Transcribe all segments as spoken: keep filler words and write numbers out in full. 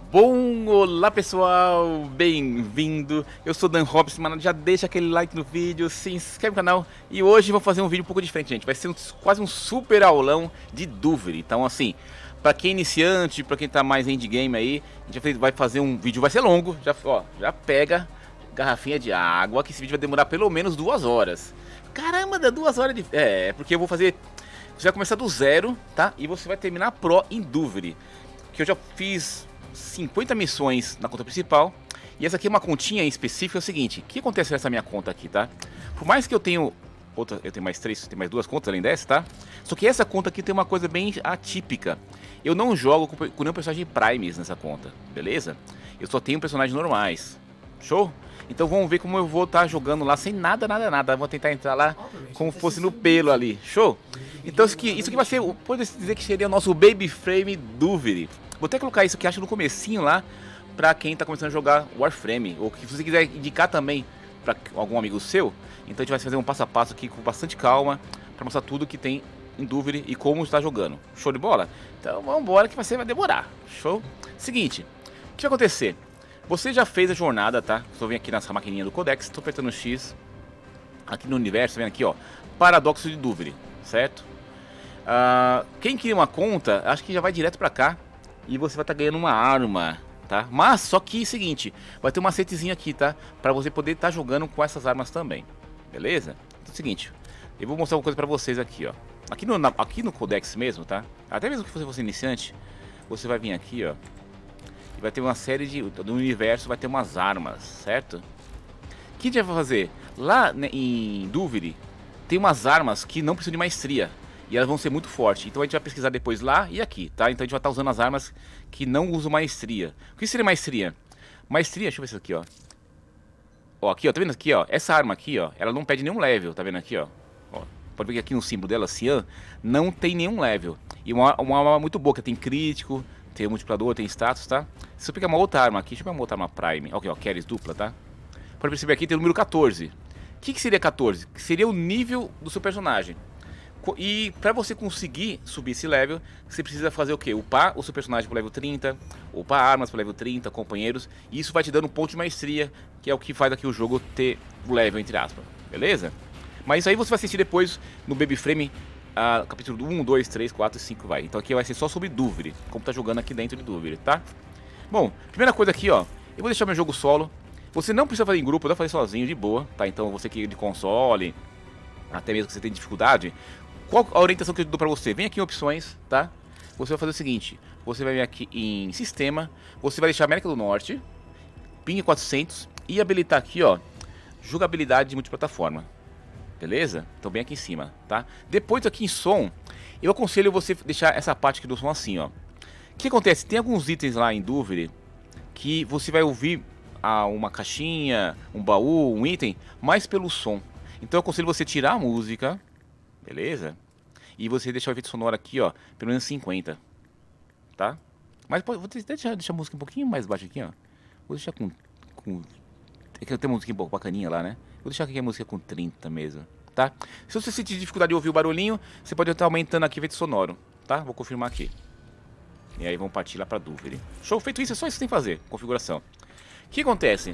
Bom, olá pessoal, bem-vindo, eu sou Dan Robson, mano, já deixa aquele like no vídeo, se inscreve no canal. E hoje vou fazer um vídeo um pouco diferente, gente, vai ser um, quase um super aulão de Duviri. Então assim, pra quem é iniciante, pra quem tá mais endgame aí, a gente vai fazer um vídeo, vai ser longo, já, ó, já pega garrafinha de água, que esse vídeo vai demorar pelo menos duas horas. Caramba, dá duas horas de... É, porque eu vou fazer... Você vai começar do zero, tá? E você vai terminar Pro em Duviri, que eu já fiz cinquenta missões na conta principal. E essa aqui é uma continha em específico. É o seguinte, o que acontece nessa minha conta aqui, tá? Por mais que eu tenho outra, eu tenho mais três, tem mais duas contas além dessa, tá? Só que essa conta aqui tem uma coisa bem atípica. Eu não jogo com, com nenhum personagem Primes nessa conta, beleza? Eu só tenho personagens normais. Show? Então vamos ver como eu vou estar tá jogando lá sem nada, nada, nada. Vou tentar entrar lá como fosse no pelo ali. Show? Então isso aqui, isso aqui vai ser, pode dizer que seria o nosso Baby Frame Duviri. Vou até colocar isso aqui, acho, no comecinho lá, pra quem tá começando a jogar Warframe. Ou que se você quiser indicar também pra algum amigo seu, então a gente vai fazer um passo a passo aqui com bastante calma, pra mostrar tudo que tem em Duviri e como está jogando. Show de bola? Então vamos embora que vai, ser, vai demorar. Show? Seguinte, o que vai acontecer? Você já fez a jornada, tá? Estou vendo aqui nessa maquininha do Codex, estou apertando X. Aqui no universo, tá vendo aqui, ó, Paradoxo de Duviri, certo? Uh, quem cria uma conta, acho que já vai direto pra cá. E você vai estar tá ganhando uma arma, tá? Mas, só que, seguinte, vai ter um macetezinho aqui, tá? Pra você poder estar tá jogando com essas armas também, beleza? Então é o seguinte, eu vou mostrar uma coisa pra vocês aqui, ó. Aqui no, na, aqui no Codex mesmo, tá? Até mesmo que você fosse iniciante, você vai vir aqui, ó. E vai ter uma série de... do universo vai ter umas armas, certo? O que a gente vai fazer? Lá, né, em Duviri, tem umas armas que não precisam de maestria. E elas vão ser muito fortes. Então a gente vai pesquisar depois lá e aqui, tá? Então a gente vai estar usando as armas que não usam maestria. O que seria maestria? Maestria, deixa eu ver isso aqui, ó. Ó, aqui, ó, tá vendo aqui, ó? Essa arma aqui, ó, ela não pede nenhum level, tá vendo aqui, ó? Ó, pode ver que aqui no símbolo dela, Cian, não tem nenhum level. E uma, uma arma muito boa, que tem crítico, tem multiplicador, tem status, tá? Se eu pegar uma outra arma aqui, deixa eu pegar uma outra arma Prime. Ok, ó, Keres dupla, tá? Pode perceber aqui, tem o número quatorze. O que, que seria quatorze? Que seria o nível do seu personagem. E pra você conseguir subir esse level, você precisa fazer o que? Upar o seu personagem pro level trinta, upar armas pro level trinta, companheiros. E isso vai te dando um ponto de maestria, que é o que faz aqui o jogo ter o level, entre aspas. Beleza? Mas isso aí você vai assistir depois no Baby Frame, uh, capítulo um, dois, três, quatro e cinco vai. Então aqui vai ser só sobre Duviri, como tá jogando aqui dentro de Duviri, tá? Bom, primeira coisa aqui, ó. Eu vou deixar meu jogo solo. Você não precisa fazer em grupo, dá pra fazer sozinho, de boa, tá? Então você que é de console, até mesmo que você tem dificuldade... Qual a orientação que eu dou pra você? Vem aqui em opções, tá? Você vai fazer o seguinte, você vai vir aqui em sistema, você vai deixar América do Norte, ping quatrocentos e habilitar aqui, ó, jogabilidade de multiplataforma. Beleza? Então bem aqui em cima, tá? Depois aqui em som, eu aconselho você deixar essa parte aqui do som assim, ó. O que acontece? Tem alguns itens lá em Duviri que você vai ouvir ah, uma caixinha, um baú, um item, mais pelo som. Então eu aconselho você tirar a música... Beleza? E você deixar o efeito sonoro aqui, ó, pelo menos cinquenta. Tá? Mas pode, vou deixar, deixar a música um pouquinho mais baixa aqui, ó. Vou deixar com... com é que tem uma música bacaninha lá, né? Vou deixar aqui a música com trinta mesmo, tá? Se você sentir dificuldade de ouvir o barulhinho, você pode estar aumentando aqui o efeito sonoro, tá? Vou confirmar aqui. E aí vamos partir lá pra Duviri. Show, feito isso, é só isso que você tem que fazer. Configuração. O que acontece?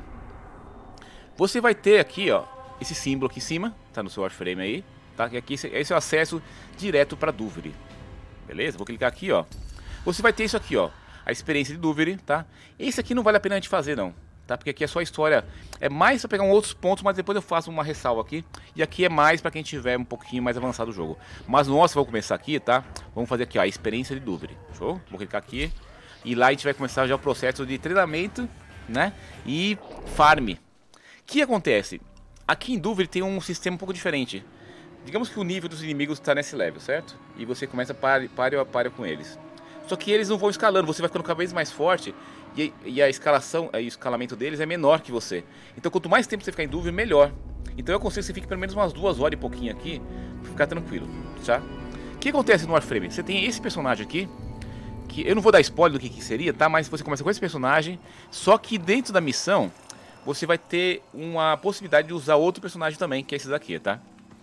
Você vai ter aqui, ó, esse símbolo aqui em cima, tá no seu Warframe aí. Tá? E aqui esse é o acesso direto para Duviri. Beleza? Vou clicar aqui, ó. Você vai ter isso aqui, ó. A experiência de Duviri, tá? Esse aqui não vale a pena a gente fazer, não. Tá? Porque aqui é só a história. É mais para pegar um outros pontos, mas depois eu faço uma ressalva aqui. E aqui é mais para quem tiver um pouquinho mais avançado o jogo. Mas nossa, vou começar aqui, tá? Vamos fazer aqui, ó, a experiência de Duviri. Show? Vou clicar aqui. E lá a gente vai começar já o processo de treinamento, né? E farm. O que acontece? Aqui em Duviri tem um sistema um pouco diferente. Digamos que o nível dos inimigos está nesse level, certo? E você começa páreo a páreo com eles. Só que eles não vão escalando, você vai ficando cada vez mais forte e, e a escalação, o escalamento deles é menor que você. Então quanto mais tempo você ficar em dúvida, melhor. Então eu aconselho que você fique pelo menos umas duas horas e pouquinho aqui, pra ficar tranquilo, tá? O que acontece no Warframe? Você tem esse personagem aqui, que eu não vou dar spoiler do que, que seria, tá? Mas você começa com esse personagem, só que dentro da missão, você vai ter uma possibilidade de usar outro personagem também, que é esse daqui, tá?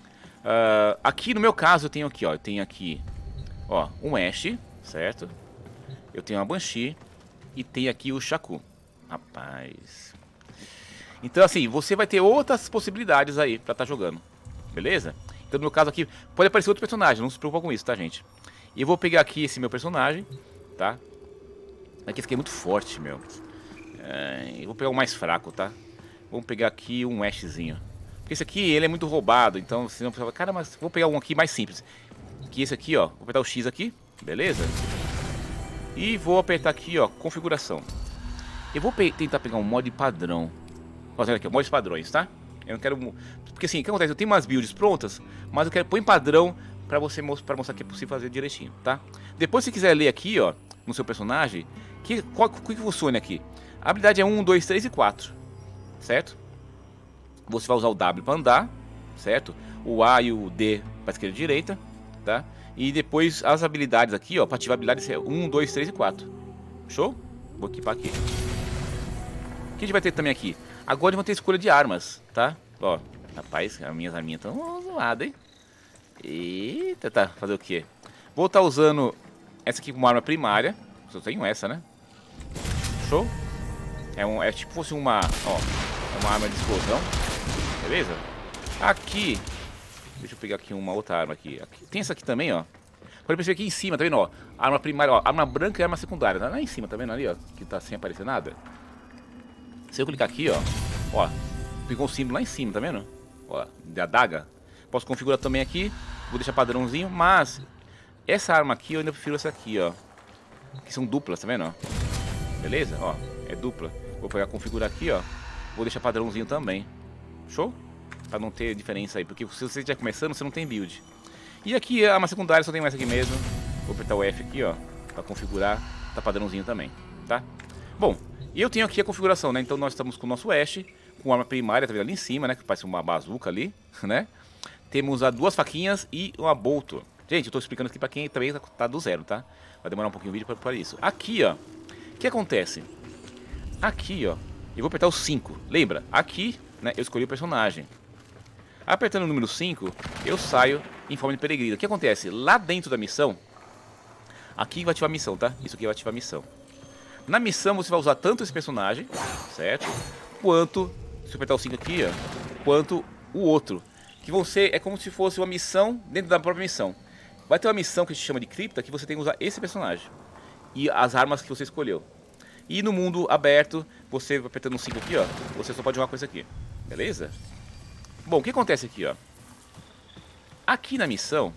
Uh, aqui no meu caso eu tenho aqui, ó, eu tenho aqui, ó, um Ash, certo? Eu tenho uma Banshee, e tem aqui o Shaku. Rapaz. Então assim, você vai ter outras possibilidades aí pra estar jogando. Beleza? Então no meu caso aqui, pode aparecer outro personagem, não se preocupa com isso, tá, gente? E eu vou pegar aqui esse meu personagem, tá? Aqui esse aqui é muito forte, meu. É, eu vou pegar o mais fraco, tá? Vamos pegar aqui um Ashzinho. Porque esse aqui, ele é muito roubado, então senão você fala, cara, mas vou pegar um aqui mais simples. Que esse aqui, ó, vou apertar o X aqui, beleza? E vou apertar aqui, ó, configuração. Eu vou pe tentar pegar um mod padrão. Fazendo aqui, ó, mods padrões, tá? Eu não quero... Porque assim, o que acontece? Eu tenho umas builds prontas, mas eu quero pôr em padrão pra, você, pra mostrar que é possível fazer direitinho, tá? Depois, se quiser ler aqui, ó, no seu personagem, que, qual, o que funciona aqui? A habilidade é um, dois, três e quatro, certo? Você vai usar o W pra andar, certo? O A e o D pra esquerda e direita, tá? E depois as habilidades aqui, ó, pra ativar habilidades é um, dois, três e quatro. Show? Vou equipar aqui. O que a gente vai ter também aqui? Agora vão ter escolha de armas, tá? Ó, rapaz, as minhas arminhas estão zoadas, hein? Eita, tá, fazer o quê? Vou estar usando essa aqui como arma primária. Só tenho essa, né? Show? É, um, é tipo fosse uma, ó, é uma arma de explosão. Beleza? Aqui, deixa eu pegar aqui uma outra arma aqui. aqui. Tem essa aqui também, ó. Pode perceber aqui em cima, tá vendo, ó? Arma primária, ó, arma branca e arma secundária. Lá em cima, tá vendo ali, ó? Que tá sem aparecer nada. Se eu clicar aqui, ó, ó, pegou um símbolo lá em cima, tá vendo? Ó, da adaga. Posso configurar também aqui, vou deixar padrãozinho, mas essa arma aqui eu ainda prefiro essa aqui, ó. Que são duplas, tá vendo, ó? Beleza? Ó, é dupla. Vou pegar configurar aqui, ó. Vou deixar padrãozinho também. Show? Pra não ter diferença aí, porque se você estiver começando, você não tem build. E aqui a arma secundária só tem mais aqui mesmo. Vou apertar o F aqui, ó, pra configurar. Tá padrãozinho também, tá? Bom, e eu tenho aqui a configuração, né? Então nós estamos com o nosso Ash, com arma primária, tá vendo ali em cima, né? Que parece uma bazuca ali, né? Temos as duas faquinhas e uma bolto. Gente, eu tô explicando aqui pra quem também tá do zero, tá? Vai demorar um pouquinho o vídeo pra, pra isso. Aqui, ó, o que acontece? Aqui, ó, eu vou apertar o cinco. Lembra? Aqui, né, eu escolhi o personagem. Apertando o número cinco, eu saio em forma de peregrino. O que acontece? Lá dentro da missão, aqui vai ativar a missão, tá? Isso aqui vai ativar a missão. Na missão você vai usar tanto esse personagem, certo? Quanto, se eu apertar o cinco aqui, ó, quanto o outro. Que vão ser, é como se fosse uma missão dentro da própria missão. Vai ter uma missão que a gente chama de cripta, que você tem que usar esse personagem. E as armas que você escolheu. E no mundo aberto, você apertando o cinco aqui, ó, você só pode jogar com isso aqui. Beleza? Bom, o que acontece aqui, ó? Aqui na missão,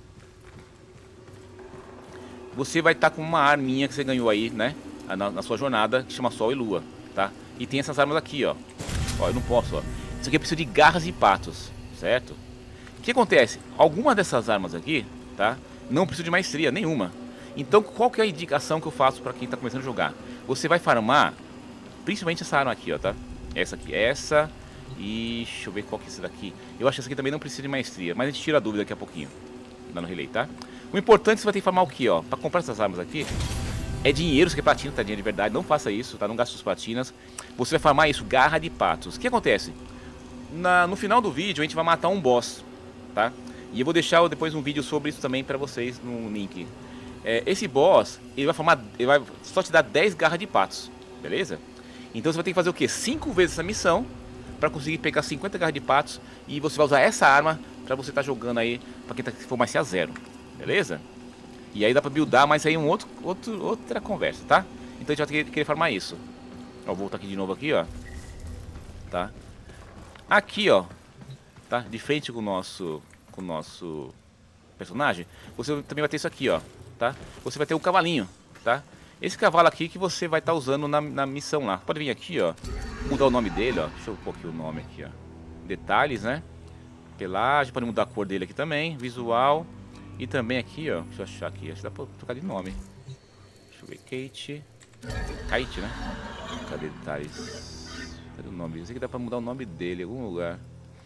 você vai estar com uma arminha que você ganhou aí, né? Na, na sua jornada, que chama Sol e Lua, tá? E tem essas armas aqui, ó. Ó, eu não posso, ó. Isso aqui eu preciso de garras e patos, certo? O que acontece? Algumas dessas armas aqui, tá? Não preciso de maestria nenhuma. Então, qual que é a indicação que eu faço pra quem tá começando a jogar? Você vai farmar, principalmente essa arma aqui, ó, tá? Essa aqui, essa... E deixa eu ver qual que é essa daqui. Eu acho que essa aqui também não precisa de maestria, mas a gente tira a dúvida daqui a pouquinho, dando relay, tá? O importante é que você vai ter que farmar o que, ó? Pra comprar essas armas aqui, é dinheiro, isso aqui é platina, tá? Dinheiro de verdade, não faça isso, tá? Não gaste suas platinas. Você vai farmar isso, garra de patos. O que acontece? Na, no final do vídeo a gente vai matar um boss, tá? E eu vou deixar depois um vídeo sobre isso também pra vocês no link. É, esse boss, ele vai formar, ele vai só te dar dez garras de patos, beleza? Então você vai ter que fazer o que? cinco vezes essa missão pra conseguir pegar cinquenta garras de patos. E você vai usar essa arma pra você estar tá jogando aí, pra quem tá, for mais C a zero, beleza? E aí dá pra buildar, mas aí é um outro, outro, outra conversa, tá? Então a gente vai ter que querer farmar isso. Ó, vou voltar aqui de novo aqui, ó. Tá? Aqui, ó, tá? De frente com o nosso, com o nosso personagem, você também vai ter isso aqui, ó, tá? Você vai ter um cavalinho, tá? Esse cavalo aqui que você vai estar tá usando na, na missão lá. Pode vir aqui, ó, mudar o nome dele, ó. Deixa eu pôr aqui o nome aqui, ó. Detalhes, né? Pelagem, pode mudar a cor dele aqui também, visual. E também aqui, ó, deixa eu achar aqui, acho que dá pra trocar de nome. Deixa eu ver, Kate. Kate, né? Cadê detalhes? Cadê o nome? Eu sei que dá pra mudar o nome dele em algum lugar.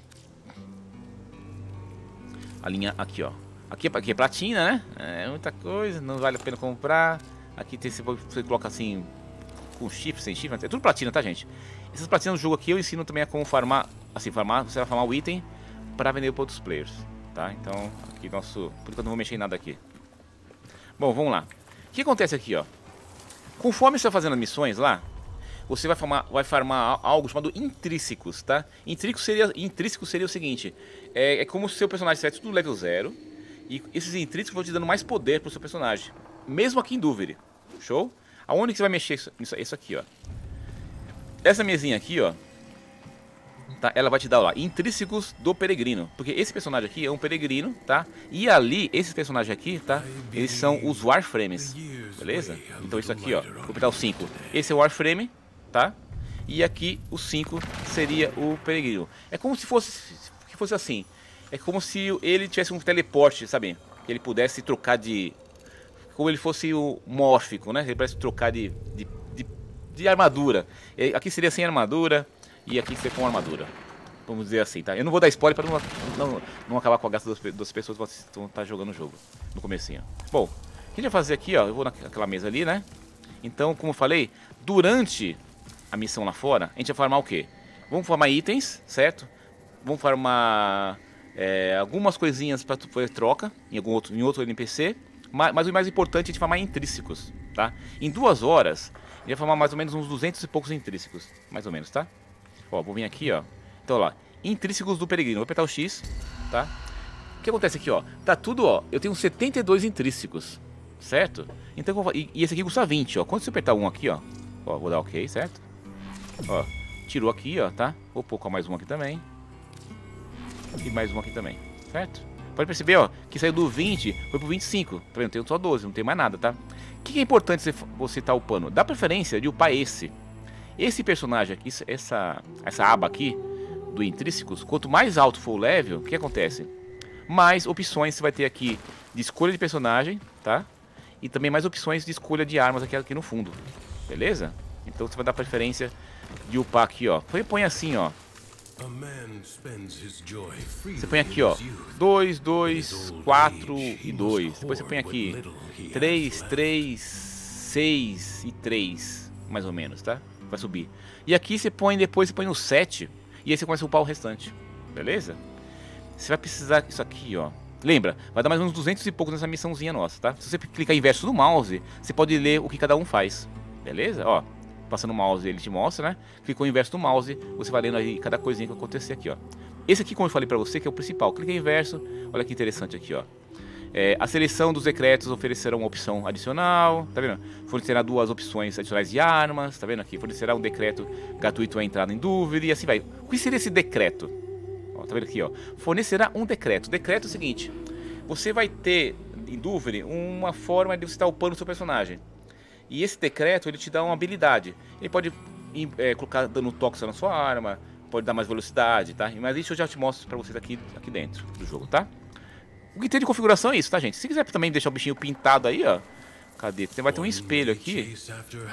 A linha aqui, ó. Aqui, aqui é platina, né? É muita coisa, não vale a pena comprar. Aqui tem, você coloca assim, com chifre, sem chifre. É tudo platina, tá, gente? Essas platinas do jogo aqui eu ensino também a como farmar. Assim, farmar, você vai farmar o item pra vender para outros players, tá? Então, aqui nosso... Por enquanto não vou mexer em nada aqui. Bom, vamos lá. O que acontece aqui, ó? Conforme você vai fazendo as missões lá, você vai farmar, vai farmar algo chamado intrínsecos, tá? Intrínseco seria, intrínseco seria o seguinte, é, é como se o seu personagem estivesse tudo level zero, e esses intrínsecos vão te dando mais poder pro seu personagem, mesmo aqui em Duvir. Show? Aonde que você vai mexer isso, isso aqui, ó? Essa mesinha aqui, ó, tá? Ela vai te dar lá, intrínsecos do peregrino, porque esse personagem aqui é um peregrino, tá? E ali, esses personagens aqui, tá? Eles são os Warframes, beleza? Então isso aqui, ó, vou apertar o cinco. Esse é o Warframe, tá? E aqui o cinco seria o peregrino. É como se fosse, que fosse assim. É como se ele tivesse um teleporte, sabe? Que ele pudesse trocar de... Como ele fosse o mórfico, né? Ele pudesse trocar de, de, de, de armadura. E aqui seria sem armadura e aqui seria com armadura. Vamos dizer assim, tá? Eu não vou dar spoiler para não, não, não acabar com a graça das, das pessoas que vão estar jogando o jogo no comecinho. Bom, o que a gente vai fazer aqui, ó? Eu vou naquela mesa ali, né? Então, como eu falei, durante a missão lá fora, a gente vai farmar o quê? Vamos farmar itens, certo? Vamos farmar é, algumas coisinhas para fazer troca em algum outro, em outro N P C. Mas, mas o mais importante é a gente farmar intrínsecos, tá? Em duas horas, a gente vai farmar mais ou menos uns duzentos e poucos intrínsecos, mais ou menos, tá? Ó, vou vir aqui, ó. Então, lá, intrínsecos do peregrino. Vou apertar o X, tá? O que acontece aqui, ó? Tá tudo, ó. Eu tenho setenta e dois intrínsecos, certo? Então, e, e esse aqui custa vinte, ó. Quando você apertar um aqui, ó, ó, vou dar OK, certo? Ó, tirou aqui, ó, tá? Vou colocar mais um aqui também. E mais um aqui também, certo? Pode perceber, ó, que saiu do vinte, foi pro vinte e cinco. Tá vendo? Tem só doze, não tem mais nada, tá? O que, que é importante você, você tá upando? Dá preferência de upar esse. Esse personagem aqui, essa, essa aba aqui, do intrínsecos, quanto mais alto for o level, o que acontece? Mais opções você vai ter aqui de escolha de personagem, tá? E também mais opções de escolha de armas aqui, aqui no fundo. Beleza? Então você vai dar preferência de upar aqui, ó. Põe assim, ó. Você põe aqui, ó, dois, dois, quatro e dois. Depois você põe aqui três, três, seis e três, mais ou menos, tá? Vai subir. E aqui você põe, depois você põe no sete. E aí você começa a upar o restante. Beleza? Você vai precisar disso aqui, ó. Lembra, vai dar mais ou menos duzentos e poucos nessa missãozinha nossa, tá? Se você clicar inverso no mouse, você pode ler o que cada um faz. Beleza? Ó. Passando o mouse, ele te mostra, né? Clicou inverso no mouse, você vai lendo aí cada coisinha que vai acontecer aqui, ó. Esse aqui, como eu falei pra você, que é o principal. Clica inverso, olha que interessante aqui, ó. É, a seleção dos decretos oferecerá uma opção adicional, tá vendo? Fornecerá duas opções adicionais de armas, tá vendo aqui? Fornecerá um decreto gratuito à entrada em dúvida e assim vai. O que seria esse decreto? Ó, tá vendo aqui, ó? Fornecerá um decreto. O decreto é o seguinte, você vai ter em dúvida uma forma de você estar upando o seu personagem. E esse decreto, ele te dá uma habilidade. Ele pode é, colocar dano tóxico na sua arma, pode dar mais velocidade, tá? Mas isso eu já te mostro pra vocês aqui, aqui dentro do jogo, tá? O que tem de configuração é isso, tá, gente? Se quiser também deixar o bichinho pintado aí, ó. Cadê? Você vai ter um espelho aqui. Deixa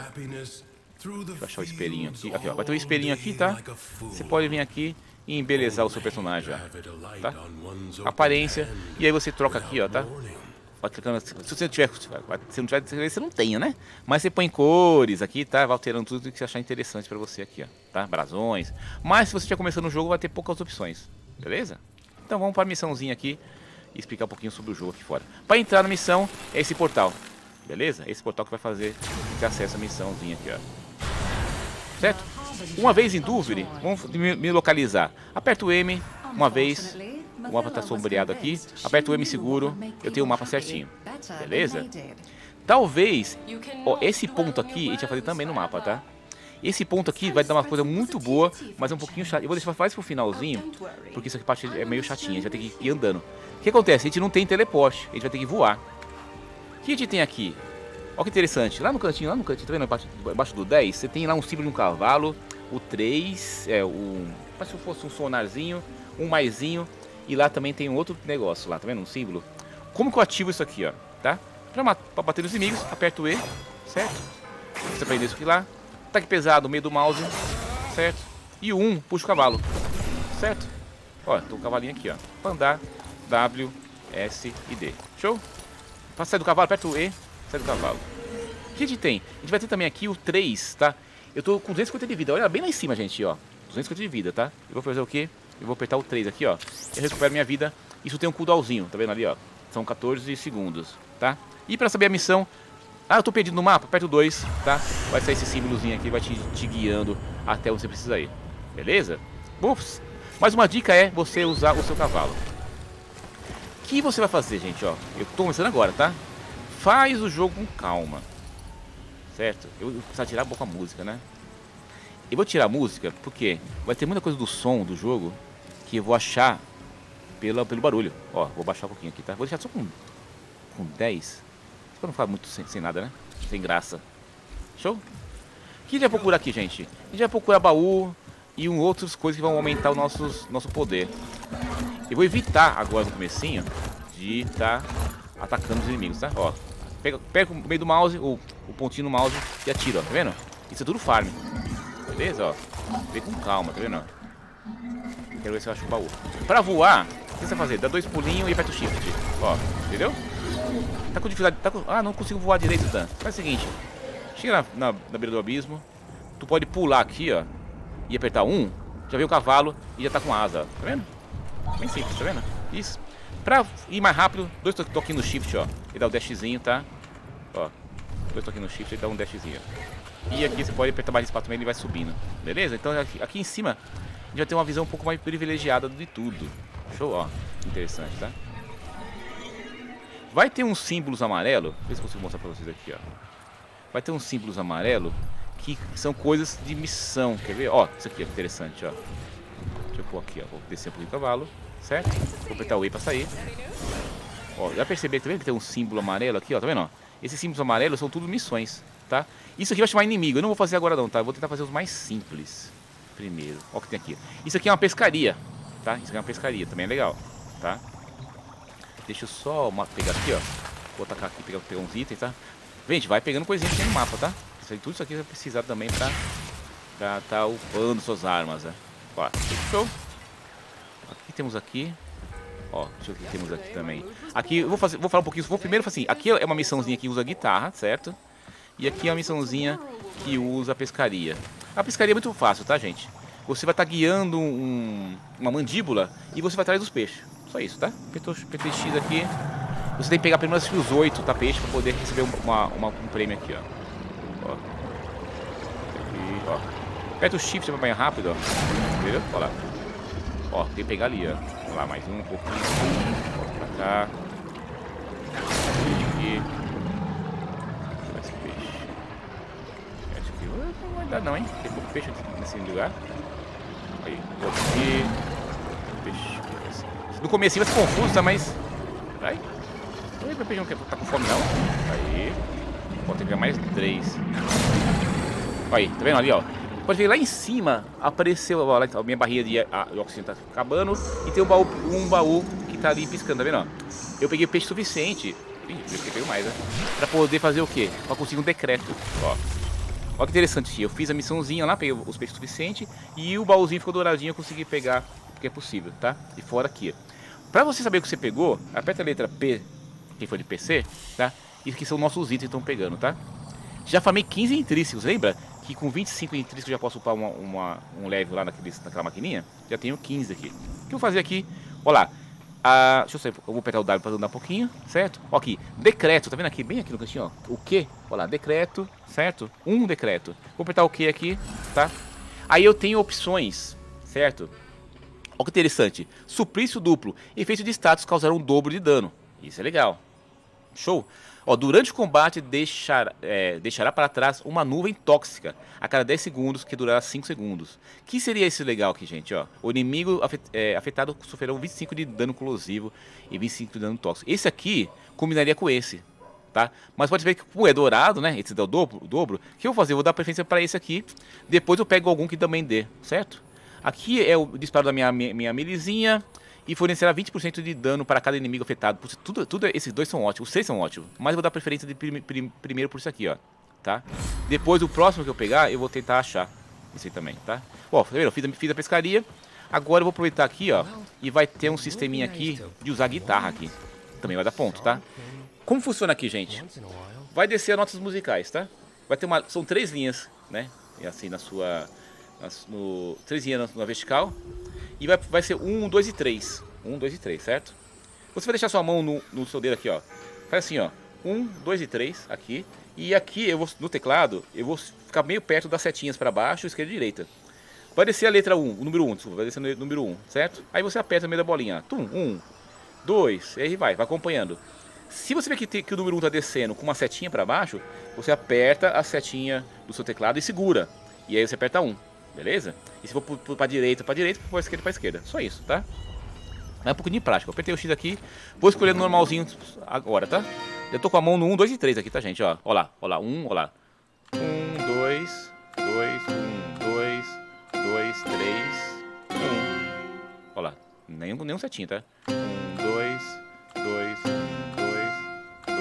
eu achar o espelhinho aqui. Aqui, ó. Vai ter um espelhinho aqui, tá? Você pode vir aqui e embelezar o seu personagem, ó. Tá? Aparência. E aí você troca aqui, ó, tá? Se você não tiver, se não tiver, você não tenha, né? Mas você põe cores aqui, tá? Vai alterando tudo que você achar interessante pra você aqui, ó, tá? Brasões. Mas se você estiver começando o jogo, vai ter poucas opções, beleza? Então vamos para a missãozinha aqui e explicar um pouquinho sobre o jogo aqui fora. Para entrar na missão, é esse portal, beleza? Esse portal que vai fazer ter acesso à missãozinha aqui, ó. Certo? Uma vez em Duvir, vamos me localizar. Aperta o M uma vez. O mapa está sombreado aqui, aperta o M seguro, eu tenho o mapa certinho, beleza? Talvez, ó, esse ponto aqui a gente vai fazer também no mapa, tá? Esse ponto aqui vai dar uma coisa muito boa, mas é um pouquinho chato. Eu vou deixar mais pro finalzinho, porque essa parte é meio chatinha, a gente vai ter que ir andando. O que acontece? A gente não tem teleporte, a gente vai ter que voar. O que a gente tem aqui? Olha que interessante, lá no cantinho, lá no cantinho, tá vendo embaixo do dez? Você tem lá um símbolo de um cavalo, o três, é, o... parece se fosse um sonarzinho, um maisinho. E lá também tem um outro negócio lá, tá vendo? Um símbolo. Como que eu ativo isso aqui, ó, tá? Pra, pra bater nos inimigos, aperto o E, certo? Você prende isso aqui lá. Ataque pesado no meio do mouse, certo? E o um, puxa o cavalo, certo? Ó, tem um cavalinho aqui, ó. Pra andar, W, S e D. Show? Pra sair do cavalo, aperta o E, sai do cavalo. O que a gente tem? A gente vai ter também aqui o três, tá? Eu tô com duzentos e cinquenta de vida, olha bem lá em cima, gente, ó. duzentos e cinquenta de vida, tá? Eu vou fazer o quê? Eu vou apertar o três aqui, ó. Eu recupero minha vida. Isso tem um cooldownzinho, tá vendo ali, ó? São quatorze segundos, tá? E pra saber a missão, Ah, eu tô perdido no mapa, aperta o dois, tá? Vai sair esse símbolozinho aqui, vai te, te guiando até onde você precisa ir. Beleza? Ups. Mas uma dica é você usar o seu cavalo. O que você vai fazer, gente, ó? Eu tô começando agora, tá? Faz o jogo com calma. Certo? Eu vou precisar tirar um pouco a música, né? Eu vou tirar a música porque vai ter muita coisa do som do jogo que eu vou achar pela, pelo barulho. Ó, vou baixar um pouquinho aqui, tá? Vou deixar só com, com dez. Pra não ficar muito sem, sem nada, né? Sem graça. Show? O que a gente vai procurar aqui, gente? A gente vai procurar baú e um, outras coisas que vão aumentar o nosso, nosso poder. Eu vou evitar agora no comecinho de estar tá atacando os inimigos, tá? Ó, pega, pega o meio do mouse, o, o pontinho no mouse e atira, ó, tá vendo? Isso é tudo farm. Beleza, ó. Vem com calma, tá vendo? Quero ver se eu acho o baú. Pra voar, o que você vai fazer? Dá dois pulinhos e aperta o shift. Ó, entendeu? Tá com dificuldade. Tá com... Ah, não consigo voar direito, Dan. Faz o seguinte: chega na, na, na beira do abismo. Tu pode pular aqui, ó. E apertar um. Já vem o cavalo e já tá com asa, ó. Tá vendo? Bem simples, tá vendo? Isso. Pra ir mais rápido, dois to toquinhos no shift, ó. E dá o dashzinho, tá? Ó. Dois toquinhos no shift e dá um dashzinho. E aqui você pode apertar mais espaço também, ele vai subindo. Beleza? Então aqui, aqui em cima a gente vai ter uma visão um pouco mais privilegiada de tudo. Show, ó. Interessante, tá? Vai ter uns símbolos amarelos. Vê se eu consigo mostrar pra vocês aqui, ó. Vai ter uns símbolos amarelos que são coisas de missão. Quer ver? Ó, isso aqui é interessante, ó. Deixa eu pôr aqui, ó. Vou descer um pouquinho do cavalo, certo? Vou apertar o E pra sair. Ó, já perceberam também que tem um símbolo amarelo aqui, ó. Tá vendo, ó? Esses símbolos amarelos são tudo missões, tá? Isso aqui vai chamar inimigo. Eu não vou fazer agora não, tá? Eu vou tentar fazer os mais simples primeiro. Ó o que tem aqui. Isso aqui é uma pescaria, tá? Isso aqui é uma pescaria, também é legal, tá? Deixa eu só uma, pegar aqui, ó. Vou tacar aqui, pegar, pegar uns itens, tá? Gente, vai pegando coisinha que tem no mapa, tá? Isso aí, tudo isso aqui você vai precisar também pra pra tá upando suas armas, né? Ó, show. Aqui temos aqui. Ó, deixa eu ver o que temos aqui também. Aqui, eu vou, fazer, vou falar um pouquinho. Vou primeiro falar assim: aqui é uma missãozinha que usa guitarra, certo? E aqui é uma missãozinha que usa a pescaria. A pescaria é muito fácil, tá, gente? Você vai estar tá guiando um, uma mandíbula e você vai atrás dos peixes. Só isso, tá? P T X aqui. Você tem que pegar pelo menos os oito, tá, peixe, pra poder receber uma, uma, um prêmio aqui, ó. Ó. Aqui, ó. Aperta o shift pra banhar rápido, ó. Entendeu? Ó lá. Ó, tem que pegar ali, ó. Olha lá, mais um, um pouquinho. Volta pra cá. Aqui. Esse peixe. Acho que não vai dar não, hein? Tem pouco peixe nesse lugar. Aí, outro aqui. Peixe. No começo vai ser confuso, tá? Mas... Vai. O peixe não quer tá com fome, não. Aí. Pode ter que pegar mais três. Aí, tá vendo ali, ó? Pode ver lá em cima, apareceu, ó, lá, a minha barrinha de, a, de oxigênio tá acabando. E tem um baú, um baú que tá ali piscando, tá vendo, ó? Eu peguei peixe suficiente. Ih, eu peguei mais, né? Pra poder fazer o quê? Pra conseguir um decreto, ó. Ó que interessante, eu fiz a missãozinha lá, peguei os peixes suficientes. E o baúzinho ficou douradinho, eu consegui pegar o que é possível, tá? E fora aqui. Pra você saber o que você pegou, aperta a letra P, quem for de P C, tá? E aqui são nossos itens que estão pegando, tá? Já farmei quinze intrínsecos, lembra? Que com vinte e cinco intrínsecos eu já posso upar uma, uma, um level lá naqueles, naquela maquininha. Já tenho quinze aqui. O que eu vou fazer aqui? Olha lá. Ah, deixa eu sair, eu vou apertar o W para andar um pouquinho, certo? Ó aqui, decreto, tá vendo aqui? Bem aqui no cantinho, ó. O que? Olha lá, decreto, certo? Um decreto. Vou apertar o que aqui, tá? Aí eu tenho opções, certo? Olha que interessante. Suplício duplo. Efeito de status causará um dobro de dano. Isso é legal. Show? Ó, durante o combate deixar, é, deixará para trás uma nuvem tóxica a cada dez segundos, que durará cinco segundos. Que seria esse legal aqui, gente? Ó, o inimigo afet, é, afetado sofrerá vinte e cinco de dano corrosivo e vinte e cinco de dano tóxico. Esse aqui combinaria com esse, tá? Mas pode ver que, como é dourado, né? Esse dá o dobro, o dobro. O que eu vou fazer? Eu vou dar preferência para esse aqui. Depois eu pego algum que também dê, certo? Aqui é o disparo da minha, minha, minha milizinha. E fornecerá vinte por cento de dano para cada inimigo afetado. Tudo, tudo, esses dois são ótimos, os três são ótimos. Mas eu vou dar preferência de prim, prim, primeiro por isso aqui, ó. Tá? Depois, o próximo que eu pegar, eu vou tentar achar. Isso aí também, tá? Ó, tá vendo? Eu fiz, fiz a pescaria. Agora eu vou aproveitar aqui, ó. E vai ter um sisteminha aqui de usar guitarra aqui. Também vai dar ponto, tá? Como funciona aqui, gente? Vai descer as notas musicais, tá? Vai ter uma... São três linhas, né? E assim, na sua... No, três linhas na, na vertical. E vai, vai ser um, dois e três. um, dois e três, certo? Você vai deixar sua mão no, no seu dedo aqui, ó. Faz assim, ó. um, dois e três aqui. E aqui, eu vou, no teclado, eu vou ficar meio perto das setinhas para baixo, esquerda e direita. Vai descer a letra um, o número um, desculpa, vai descer o número um, certo? Aí você aperta no meio da bolinha, tum, um, dois, e aí vai, vai acompanhando. Se você vê que, te, que o número um está descendo com uma setinha para baixo, você aperta a setinha do seu teclado e segura. E aí você aperta um, beleza? E se for para direita, para direita, para esquerda, para esquerda. Só isso, tá? É um pouquinho de prática. Eu apertei o X aqui, vou escolher no normalzinho agora, tá? Eu tô com a mão no um, dois e três aqui, tá, gente? Ó, ó lá, ó lá, um, ó lá. um, dois, dois, um, dois, dois, três, um. Ó lá, nenhum, nenhum setinho, tá? um, dois, dois, dois,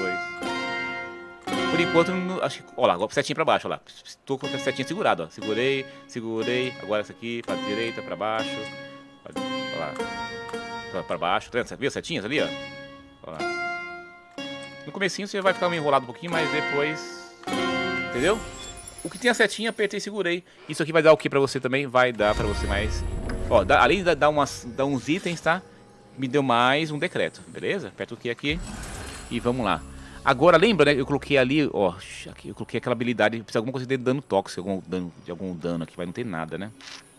dois. Por enquanto, acho que. Ó lá, setinha pra baixo, ó lá. Tô com a setinha segurada, ó. Segurei, segurei. Agora essa aqui, pra direita, pra baixo. Ó lá. Pra baixo, tá vendo? Viu as setinhas ali, ó? Ó lá. No comecinho você vai ficar meio enrolado um pouquinho, mas depois... Entendeu? O que tem a setinha, apertei e segurei. Isso aqui vai dar o que pra você também? Vai dar pra você mais... Ó, dá, além de dar, umas, dar uns itens, tá? Me deu mais um decreto, beleza? Aperta o que aqui e vamos lá. Agora, lembra, né? Eu coloquei ali, ó... Aqui, eu coloquei aquela habilidade, precisa de alguma coisa de dano tóxico, algum dano, de algum dano aqui, mas não tem nada, né?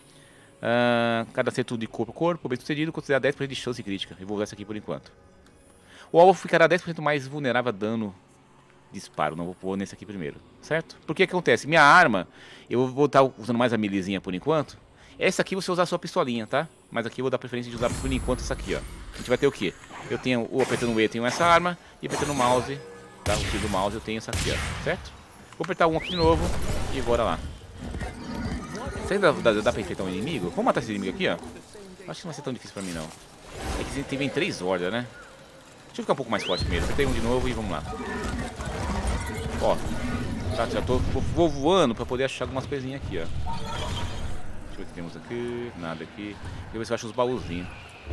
Uh, cada acerto de corpo a corpo, bem sucedido, considera dez por cento de chance crítica. Eu vou usar essa aqui por enquanto. O alvo ficará dez por cento mais vulnerável a dano de disparo. Não vou pôr nesse aqui primeiro, certo? Por que que acontece? Minha arma, eu vou estar usando mais a milizinha por enquanto. Essa aqui você usar a sua pistolinha, tá? Mas aqui eu vou dar preferência de usar por enquanto essa aqui, ó. A gente vai ter o que? Eu tenho, o apertando o E, eu tenho essa arma. E apertando o mouse, tá? O tiro do mouse eu tenho essa aqui, ó. Certo? Vou apertar um aqui de novo e bora lá. Será que dá, dá, dá pra enfrentar um inimigo? Vamos matar esse inimigo aqui, ó. Acho que não vai ser tão difícil pra mim, não. É que tem vem três hordas, né? Deixa eu ficar um pouco mais forte primeiro. Apertei um de novo e vamos lá. Ó. Tá, já tô vou voando pra poder achar algumas coisinhas aqui, ó. Deixa eu ver o que temos aqui. Nada aqui. Deixa eu ver se eu acho os baúzinhos.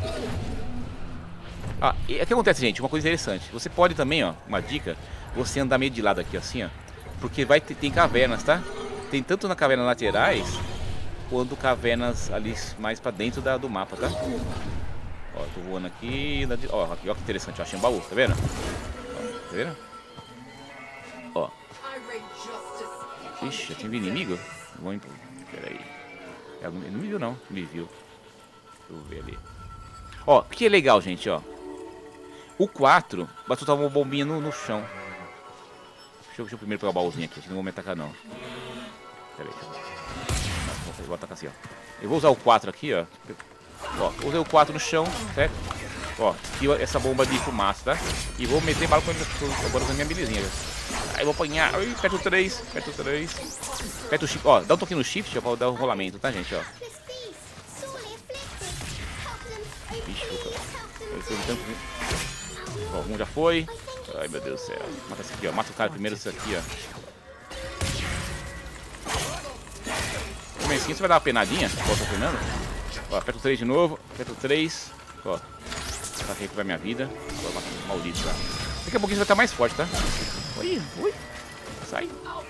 Ah, e o que acontece, gente? Uma coisa interessante. Você pode também, ó, uma dica, você andar meio de lado aqui, assim, ó. Porque vai ter, tem cavernas, tá? Tem tanto na caverna laterais quanto cavernas ali mais pra dentro da, do mapa, tá? Ó, tô voando aqui, ó, aqui, ó que interessante, ó, achei um baú, tá vendo? Ó, tá vendo? Ó. Ixi, já tem inimigo? Vamos, pera aí. Ele não me viu não, me viu. Deixa eu ver ali. Ó, o que é legal, gente, ó. O quatro vai soltar uma bombinha no, no chão. Deixa eu, deixa eu primeiro pegar o baúzinho aqui, não vou me atacar não. Pera aí, eu vou atacar assim, ó. Eu vou usar o quatro aqui, ó. Ó, usei o quatro no chão, certo? Ó, aqui essa bomba de fumaça, tá? E vou meter bala com agora usando minha milizinha. Aí vou apanhar. Ai, aperta o três, aperta o três. Aperta o shift, ó, dá um toquinho no shift, ó, pra dar o rolamento, tá, gente, ó. Bicho, ó, um já foi. Ai, meu Deus do céu. Mata esse aqui, ó. Mata o cara primeiro, esse aqui, ó. Comecinho, você vai dar uma penadinha, ó, tô penando. Ó, aperta o três de novo, aperta o três. Ó, pra recuperar minha vida. Ó, mata o maldito lá. Daqui a pouquinho você vai estar mais forte, tá? Ui, ui. Sai.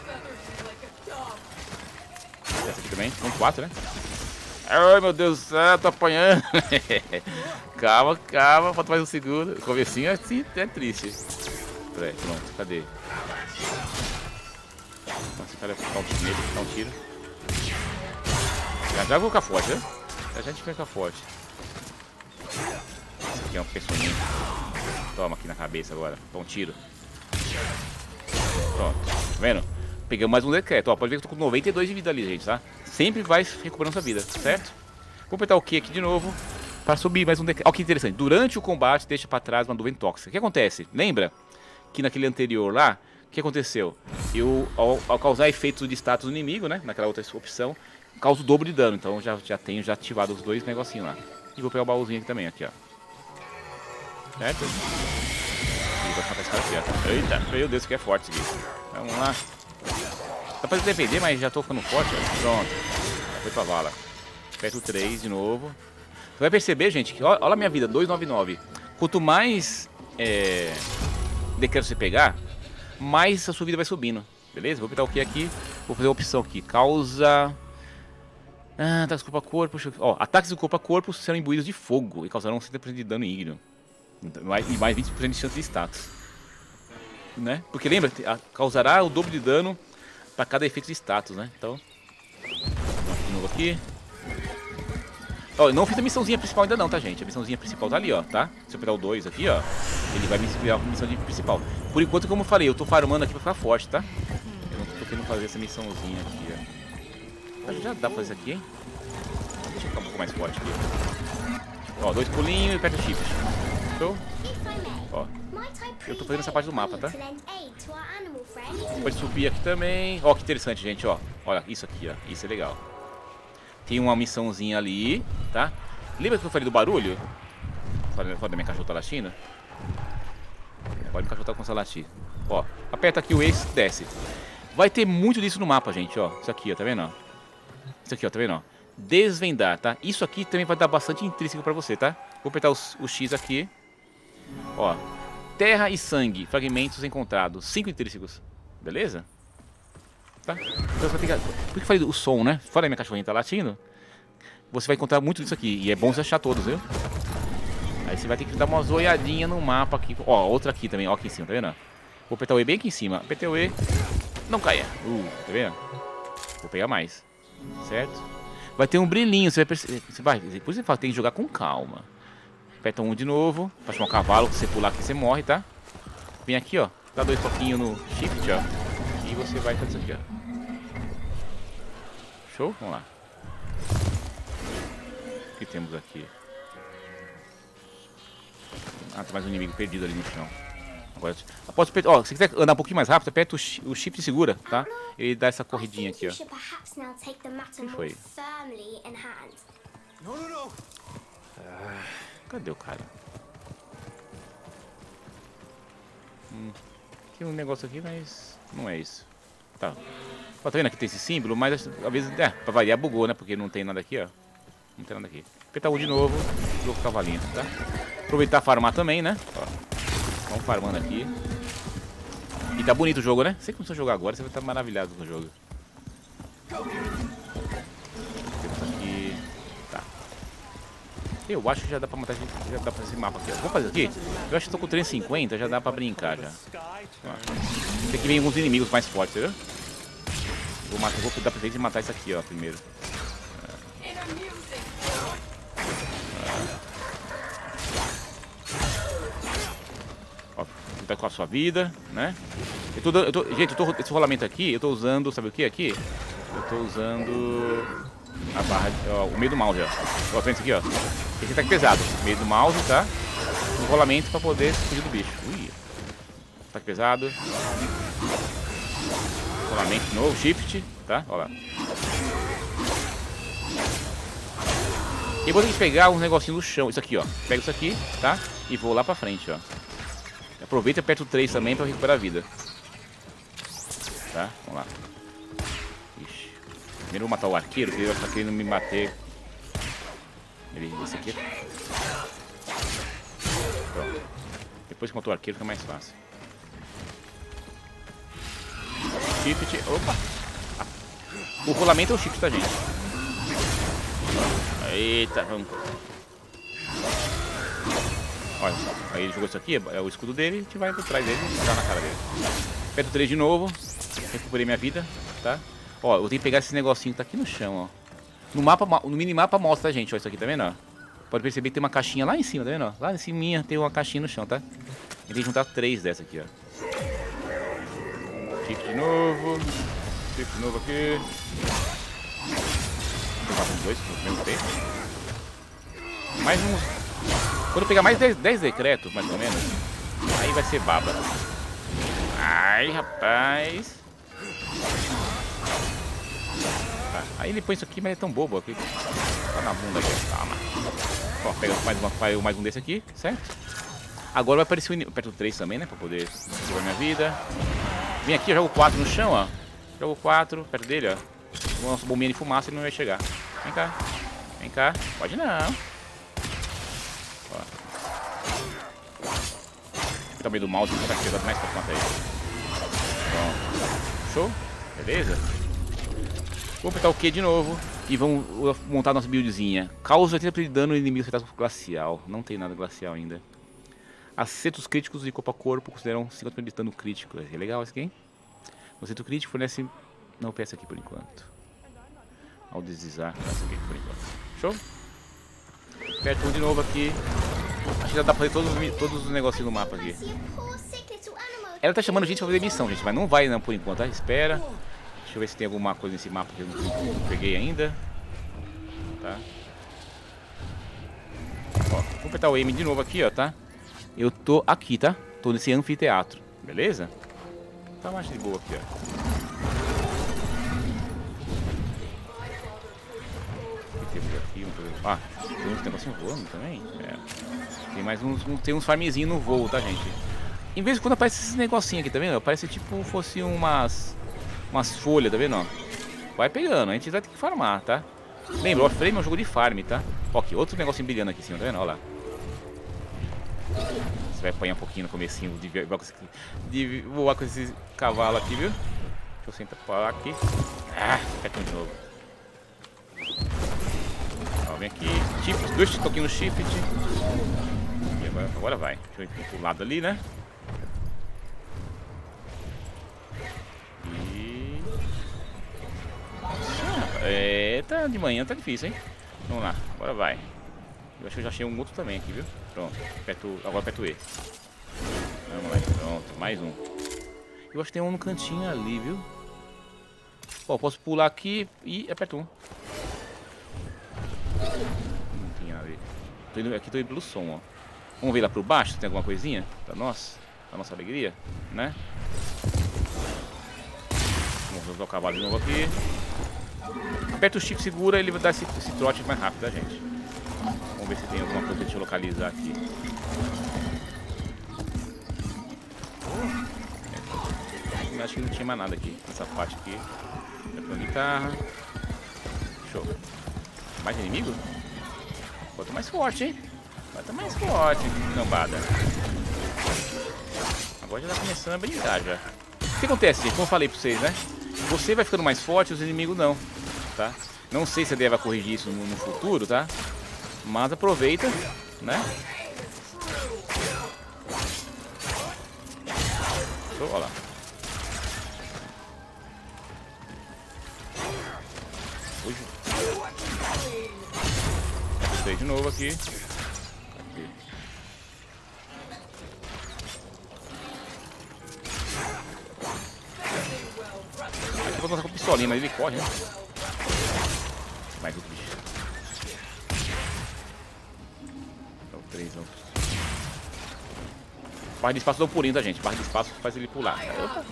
Essa aqui também, um quatro, né? Ai, meu Deus do céu, tô apanhando. Calma, calma, falta mais um segundo. O comecinho é, assim, é triste. Peraí, pronto, cadê? Nossa, cara, dá um tiro nele, dá um tiro. Já já vou ficar forte, né? Já já a gente vai ficar forte. Esse aqui é um personagem. Toma aqui na cabeça agora, dá um tiro. Pronto, tá vendo? Pegamos mais um decreto, ó, pode ver que eu tô com noventa e dois de vida ali, gente, tá? Sempre vai recuperando sua vida, certo? Vou apertar o Q aqui de novo para subir mais um decreto. Ó, que interessante, durante o combate deixa para trás uma nuvem tóxica. O que acontece? Lembra que naquele anterior lá, o que aconteceu? Eu, ao, ao causar efeitos de status do inimigo, né, naquela outra opção, causa o dobro de dano, então já, já tenho já ativado os dois negocinhos lá. E vou pegar o baúzinho aqui também, aqui, ó. Certo? E vou matar esse cara aqui, ó. Eita, meu Deus, que é forte isso aqui. Vamos lá. Dá pra defender, mas já tô ficando forte, ó. Pronto. Foi pra vala. Aperta o três de novo. Você vai perceber, gente, que ó, olha a minha vida, duzentos e noventa e nove. Quanto mais é, decreto você pegar, mais a sua vida vai subindo. Beleza? Vou apertar o que aqui. Vou fazer uma opção aqui. Causa... Ah, ataques do corpo a corpo. Ó, ataques do corpo a corpo serão imbuídos de fogo e causarão setenta por cento de dano ígneo. E mais vinte por cento de chance de status. né? Porque lembra, causará o dobro de dano para cada efeito de status, né? Então, de novo aqui. Ó, eu não fiz a missãozinha principal ainda não, tá, gente? A missãozinha principal tá ali, ó, tá? Se eu pegar o dois aqui, ó, ele vai me inspirar com a missãozinha principal. Por enquanto, como eu falei, eu tô farmando aqui pra ficar forte, tá? Eu não tô querendo fazer essa missãozinha aqui, ó. Acho que já dá pra fazer isso aqui, hein? Deixa eu ficar um pouco mais forte aqui. Ó, dois pulinhos e aperta o shift. Show? Ó, eu tô fazendo essa parte do mapa, tá? Você pode subir aqui também. Ó, que interessante, gente, ó. Olha, isso aqui, ó. Isso é legal. Tem uma missãozinha ali, tá? Lembra que eu falei do barulho? Falei da minha cachorra tá latindo? Agora minha cachorra tá com essa latir. Ó, aperta aqui o Ace, desce. Vai ter muito disso no mapa, gente, ó. Isso aqui, ó, tá vendo? Isso aqui, ó, tá vendo? Ó? Desvendar, tá? Isso aqui também vai dar bastante intrínseco pra você, tá? Vou apertar os, o X aqui. Ó, terra e sangue, fragmentos encontrados, cinco intrínsecos. Beleza? Tá? Então você vai ter que... Por que eu falei o som, né? Fora a minha cachorrinha tá latindo. Você vai encontrar muito disso aqui. E é bom você achar todos, viu? Aí você vai ter que dar uma zoiadinha no mapa aqui. Ó, outra aqui também, ó, aqui em cima, tá vendo? Vou apertar o E bem aqui em cima. Apertei o E. Não caia. Uh, tá vendo? Vou pegar mais. Certo? Vai ter um brilhinho, você vai perceber. Você vai... Por isso você fala, tem que jogar com calma. Aperta um de novo. Pra chamar o cavalo, se você pular aqui você morre, tá? Vem aqui, ó. Dá dois toquinhos no shift, ó. E você vai fazer isso aqui, ó. Show? Vamos lá. O que temos aqui? Ah, tem mais um inimigo perdido ali no chão. Agora, após, ó, se quiser andar um pouquinho mais rápido, aperta o, o shift e segura, tá? Ele dá essa corridinha aqui, ó. O que foi? Ah, cadê o cara? Hum, tem um negócio aqui, mas não é isso. Tá. Ó, tá vendo aqui tem esse símbolo, mas às vezes, é, pra variar bugou, né? Porque não tem nada aqui, ó. Não tem nada aqui. Apertar um de novo, jogo o cavalinho, tá? Aproveitar farmar também, né? Ó, vamos farmando aqui. E tá bonito o jogo, né? Você começou a jogar agora, você vai estar maravilhado com o jogo. Temos aqui. Tá. Eu acho que já dá pra matar, já dá pra esse mapa aqui, ó. Vamos fazer aqui? Eu acho que tô com trezentos e cinquenta, já dá pra brincar já. Ó. Tem que vir alguns inimigos mais fortes, entendeu? Vou, matar, vou dar pra gente matar isso aqui, ó, primeiro. Ó, tá com a sua vida, né? Eu tô, eu tô, gente, eu tô, esse rolamento aqui, eu tô usando, sabe o que aqui? Eu tô usando a barra, ó, o meio do mouse, ó. Ó, vendo isso aqui, ó. Esse tá aqui pesado, meio do mouse, tá? O rolamento pra poder fugir do bicho. Ui. Tá aqui pesado. Rolamento de novo, shift, tá? Olha lá. E eu vou ter que pegar uns negocinhos do chão. Isso aqui, ó. Pego isso aqui, tá? E vou lá pra frente, ó. Aproveita e aperta o três também pra recuperar a vida. Tá? Vamos lá. Ixi. Primeiro eu vou matar o arqueiro, porque ele vai ficar querendo me bater. Ele, esse aqui. Pronto. Depois que matou o arqueiro fica mais fácil. Shift. Opa! Ah. O rolamento é o shift, tá, gente? Eita, vamos. Olha, aí ele jogou isso aqui, é o escudo dele, a gente vai por trás dele e dá na cara dele. Aperto o três de novo, recuperei minha vida, tá? Ó, eu tenho que pegar esse negocinho que tá aqui no chão, ó. No mapa, no minimapa mostra, tá, gente? Ó, isso aqui, tá vendo, ó? Pode perceber que tem uma caixinha lá em cima, tá vendo, ó? Lá em cima tem uma caixinha no chão, tá? E tem que juntar três dessa aqui, ó. Shift de novo. Shift de novo aqui. Vou matar os dois, no mesmo tempo. Mais uns... Quando eu pegar mais dez decretos, mais ou menos, aí vai ser baba. Ai, rapaz. Tá. Aí ele põe isso aqui, mas é tão bobo aqui. Tá na bunda aqui. Calma. Ó, pega mais, uma, mais um desse aqui, certo? Agora vai aparecer o inimigo. Aperto o três também, né? Pra poder salvar minha vida. Vem aqui, eu jogo quatro no chão, ó. Jogo quatro, perto dele, ó. Uma bombinha de fumaça e ele não vai chegar. Vem cá. Vem cá. Pode não. Ó. Fica meio do mouse, tá pesado mais pra matar ele. Pronto. Show? Beleza? Vou apertar o Q de novo. E vamos montar nossa buildzinha. Causa oitenta por cento de dano no inimigo afetado por glacial. Não tem nada glacial ainda. Acertos críticos de corpo a corpo consideram cinquenta por cento de dano crítico. É legal isso aqui, hein? O acerto crítico fornece... Não, peça aqui por enquanto. Ao deslizar, essa aqui por enquanto. Show? Aperto um de novo aqui. Acho que já dá pra fazer todos, todos os negocinhos no mapa aqui. Ela tá chamando a gente pra fazer missão, gente, mas não vai não por enquanto, tá? Espera. Deixa eu ver se tem alguma coisa nesse mapa que eu não peguei ainda. Tá? Ó, vou apertar o aim de novo aqui, ó, tá? Eu tô aqui, tá? Tô nesse anfiteatro, beleza? Tá mais de boa aqui, ó. O que temos aqui? Ah, tem uns negocinhos voando também? É. Tem mais uns, tem uns farmzinhos no voo, tá, gente? Em vez de quando aparece esses negocinhos aqui, tá vendo? Parece tipo fosse umas umas folhas, tá vendo? Vai pegando, a gente vai ter que farmar, tá? Lembra, o Warframe é um jogo de farm, tá? Ó, aqui, outro negocinho brilhando aqui em cima, tá vendo? Olha lá. Você vai apanhar um pouquinho no comecinho de voar com esse, de voar com esse cavalo aqui, viu? Deixa eu sentar pra lá aqui. Ah, aperta de novo. Ó, vem aqui. Shift, dois toquinhos no shift. E agora, agora vai. Deixa eu ir pro lado ali, né? E... É, tá de manhã, tá difícil, hein? Vamos lá, agora vai. Eu acho que eu já achei um outro também aqui, viu? Pronto, aperto, agora aperto E. Vamos lá, pronto, mais um. Eu acho que tem um no cantinho ali, viu? Ó, posso pular aqui e aperto um. Não tem nada a ver. Tô indo, aqui tô indo pelo som, ó. Vamos ver lá por baixo se tem alguma coisinha pra nós, pra nossa alegria, né? Vamos usar o cavalo de novo aqui. Aperta o shift, segura, ele vai dar esse, esse trote mais rápido, tá, gente? Vamos ver se tem alguma coisa, deixa eu localizar aqui. Eu acho que não tinha mais nada aqui, nessa parte aqui. Apertou a guitarra. Show. Mais inimigo? Pô, tá mais forte, hein? Vai tá mais forte, cambada. Agora já tá começando a brincar já. O que acontece, gente? Como eu falei pra vocês, né? Você vai ficando mais forte, os inimigos não, tá? Não sei se a ideia vai corrigir isso no, no futuro, tá? Mas aproveita, né? Show, olha lá. Hoje. Gostei de novo aqui. Aqui. Aqui eu vou lançar com pistolinha, mas ele corre, né? Mais outro bicho. É o três, não. Barra de espaço dá um pulinho, tá, gente? Barra de espaço faz ele pular. Opa.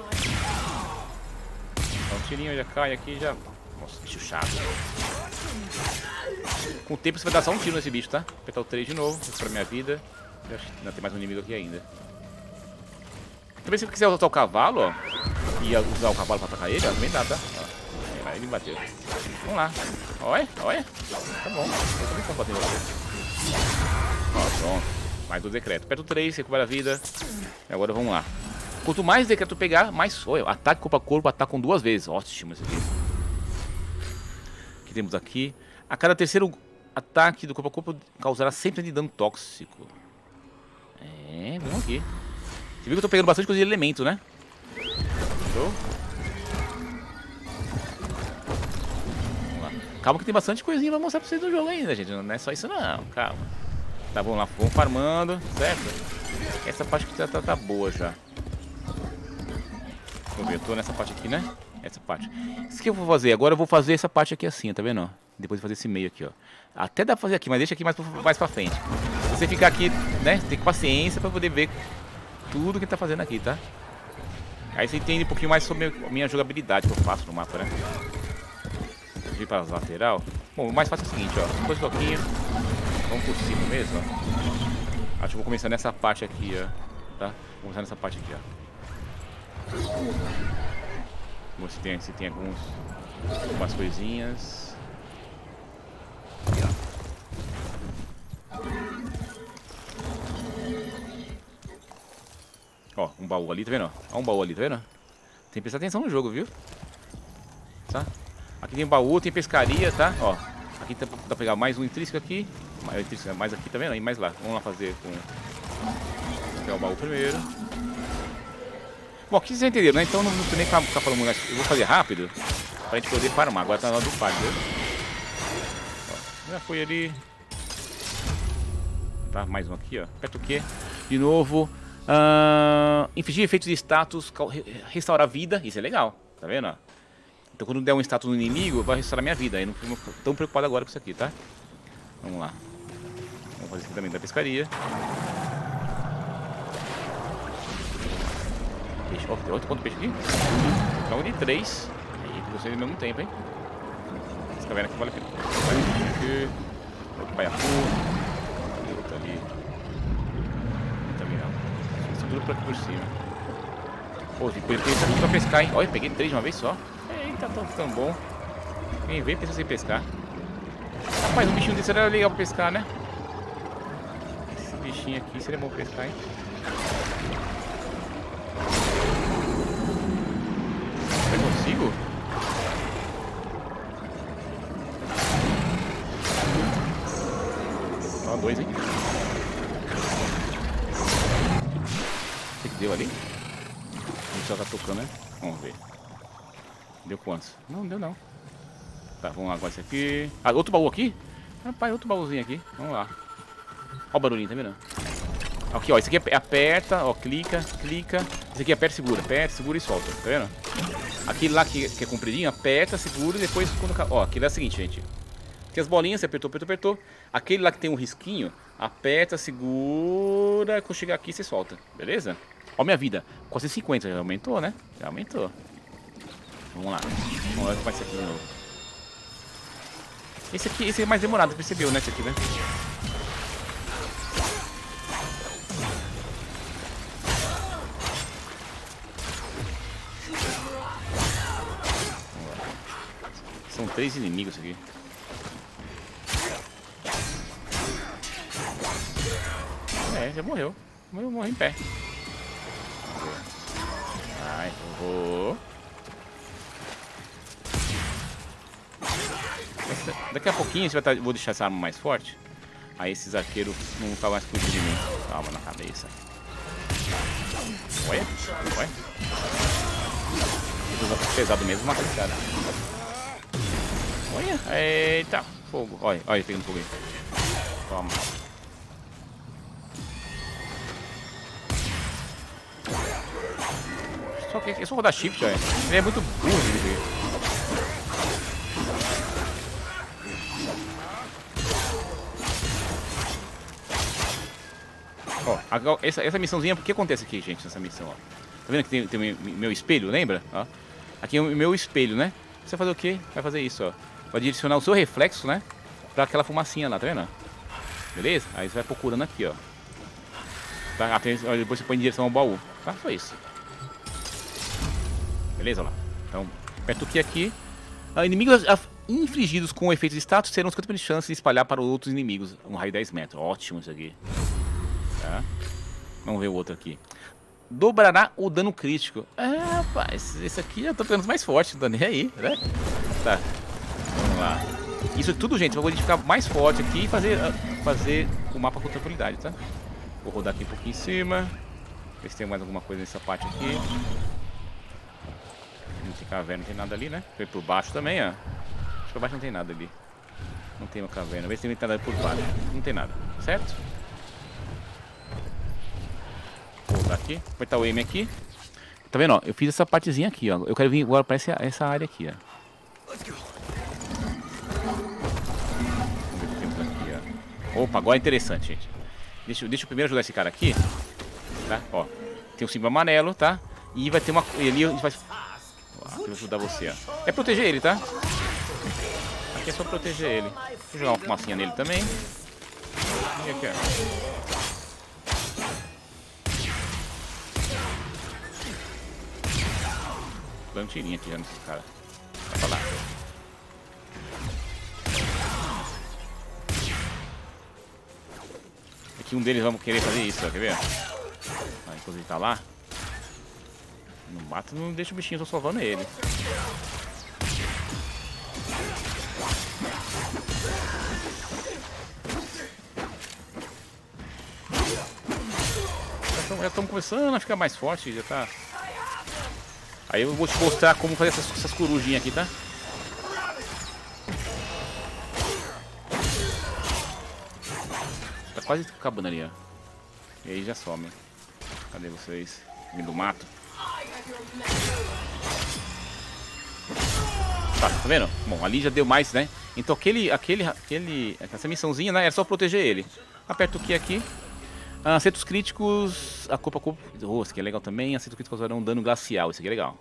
Dá um tirinho, já cai aqui já. Nossa, bicho chato. Com o tempo você vai dar só um tiro nesse bicho, tá? Apertar o três de novo, pra minha vida. Eu acho que ainda tem mais um inimigo aqui ainda. Também se você quiser usar o cavalo, ó, e usar o cavalo pra atacar ele, ó, também dá, tá? Ó, aí ele bateu. Vamos lá. Olha, olha. Tá bom. Eu também posso bater você. Ó, pronto. Mais do decreto. Aperta o três, recupera a vida. E agora vamos lá. Quanto mais decreto pegar, mais sou eu. Ataque corpo a corpo, ataque com duas vezes. Ótimo esse aqui. O que temos aqui? A cada terceiro ataque do corpo a corpo causará sempre de dano tóxico. É, vamos aqui. Você viu que eu tô pegando bastante coisa de elemento, né? Show. Vamos lá. Calma que tem bastante coisinha pra mostrar pra vocês do jogo ainda, gente. Não é só isso não, calma. Tá, vamos lá, vamos farmando, certo? Essa parte aqui já tá, tá boa já. Deixa eu ver, eu tô nessa parte aqui, né? Essa parte. Isso que eu vou fazer, agora eu vou fazer essa parte aqui assim, tá vendo? Depois de fazer esse meio aqui, ó. Até dá pra fazer aqui, mas deixa aqui mais, mais pra frente. Se você ficar aqui, né, tem paciência pra poder ver tudo que tá fazendo aqui, tá? Aí você entende um pouquinho mais sobre a minha jogabilidade que eu faço no mapa, né? Vir para as lateral. Bom, o mais fácil é o seguinte, ó. Depois do toquinho, vamos por cima mesmo, ó. Acho que eu vou começar nessa parte aqui, ó. Tá? Vou começar nessa parte aqui, ó. Vamos ver se tem, se tem alguns, algumas coisinhas. Ó, um baú ali, tá vendo? Ó, um baú ali, tá vendo? Tem que prestar atenção no jogo, viu? Tá? Aqui tem baú, tem pescaria, tá? Ó, aqui dá pra pegar mais um intrínseco aqui. Mais, mais aqui, tá vendo? E mais lá. Vamos lá fazer com... pegar o baú primeiro. Bom, aqui vocês entenderam, né? Então não vou nem ficar falando muito. Eu vou fazer rápido pra gente poder farmar. Agora tá na hora do par, viu? Ó, já foi ali. Tá, mais um aqui, ó. Aperta o quê? De novo. Uh, infligir efeitos de status, restaurar a vida. Isso é legal, tá vendo? Ó? Então quando der um status no inimigo, vai restaurar minha vida. Aí não fico tão preocupado agora com isso aqui, tá? Vamos lá. Vamos fazer aqui também da pescaria. Peixe. Ó, oh, quanto peixe aqui? Então de três. Aí vocês ao mesmo tempo, hein? Essa caverna aqui vale a pena. Aqui. Baiacu. Outro ali. Também não. Isso tudo por aqui por cima. Pô, depois tem isso aqui pra pescar, hein? Olha, peguei três de uma vez só. Eita, tá tão bom. Quem vê pensa sem pescar. Rapaz, um bichinho desse era legal pra pescar, né? Esse bichinho aqui seria bom pescar, hein? Eu consigo? Ó, dois, hein? O que que deu ali? A gente só tá tocando, né? Vamos ver. Deu quantos? Não, deu não. Tá, vamos lá agora esse aqui. Ah, outro baú aqui? Rapaz, outro baúzinho aqui. Vamos lá. Ó o barulhinho, tá vendo? Aqui, ó. Esse aqui aperta, ó. Clica, clica. Esse aqui aperta, segura. Aperta, segura e solta. Tá vendo? Aquele lá que, que é compridinho, aperta, segura e depois quando... Ó, aquele é o seguinte, gente. Tem as bolinhas, você apertou, apertou, apertou. Aquele lá que tem um risquinho, aperta, segura. Quando chegar aqui, você solta. Beleza? Ó minha vida. quatrocentos e cinquenta. Já aumentou, né? Já aumentou. Vamos lá. Vamos ver como vai ser aqui de novo. Esse aqui, esse é mais demorado, percebeu, né? Esse aqui, né? São três inimigos aqui. É, já morreu. Morreu, morreu em pé. Vai, eu vou. Daqui a pouquinho você vai tá, vou deixar essa arma mais forte. Aí esses arqueiros não vão ficar mais cuidando de mim. Calma na cabeça. Olha, olha. Pesado mesmo, mata esse cara. Olha, eita, fogo. Olha, olha, pegando fogo aí. Toma. Só que é só rodar shift, olha. Ele é muito burro, ele. Ó, essa, essa missãozinha, o que acontece aqui, gente, nessa missão, ó? Tá vendo que tem, tem o meu espelho, lembra? Ó, aqui é o meu espelho, né? Você vai fazer o quê? Vai fazer isso, ó. Vai direcionar o seu reflexo, né? Pra aquela fumacinha lá, tá vendo? Beleza? Aí você vai procurando aqui, ó. Tá? Até, depois você põe em direção ao baú. Tá? Foi isso. Beleza, ó lá. Então, aperta o que aqui. Ah, inimigos infligidos com efeitos de status terão cinquenta por cento de chance de espalhar para outros inimigos. Um raio de dez metros. Ótimo isso aqui. Tá? Vamos ver o outro aqui. Dobrará o dano crítico. É, rapaz, esse aqui eu tô pegando mais forte, não tô nem aí, né? Tá. Vamos lá. Isso tudo, gente, eu vou ficar mais forte aqui e fazer, fazer o mapa com tranquilidade, tá? Vou rodar aqui um pouquinho em cima. Ver se tem mais alguma coisa nessa parte aqui. Não tem caverna, não tem nada ali, né? Foi por baixo também, ó. Acho que por baixo não tem nada ali. Não tem uma caverna. Vê se tem nada por baixo. Não tem nada, certo? Vou voltar aqui. Vou apertar o aim aqui. Tá vendo, ó? Eu fiz essa partezinha aqui, ó. Eu quero vir agora para essa, essa área aqui, ó. Vamos ver o que temos aqui, ó. Opa, agora é interessante, gente. Deixa, deixa eu primeiro ajudar esse cara aqui. Tá? Ó. Tem um símbolo amarelo, tá? E vai ter uma... E ali a gente vai... Ó, eu vou ajudar você, ó. É proteger ele, tá? Aqui é só proteger ele. Vou jogar uma fumacinha nele também. E aqui, ó. Dá um tirinho aqui já nesse cara. Vai pra lá. Aqui um deles vamos querer fazer isso, ó. Quer ver? Aí, enquanto ele tá lá. Não mata, não deixa o bichinho, tô salvando ele. já estamos começando a ficar mais forte, já tá... Aí eu vou te mostrar como fazer essas, essas corujinhas aqui, tá? Tá quase acabando ali, ó. E aí já some. Cadê vocês? Vindo do mato. Tá, tá vendo? Bom, ali já deu mais, né? Então aquele, aquele, aquele, essa missãozinha, né? Era só proteger ele. Aperta o Q aqui. Ah, acertos críticos, a corpo a corpo. Oh, isso aqui é legal também. Acertos críticos causarão dano glacial. Isso aqui é legal.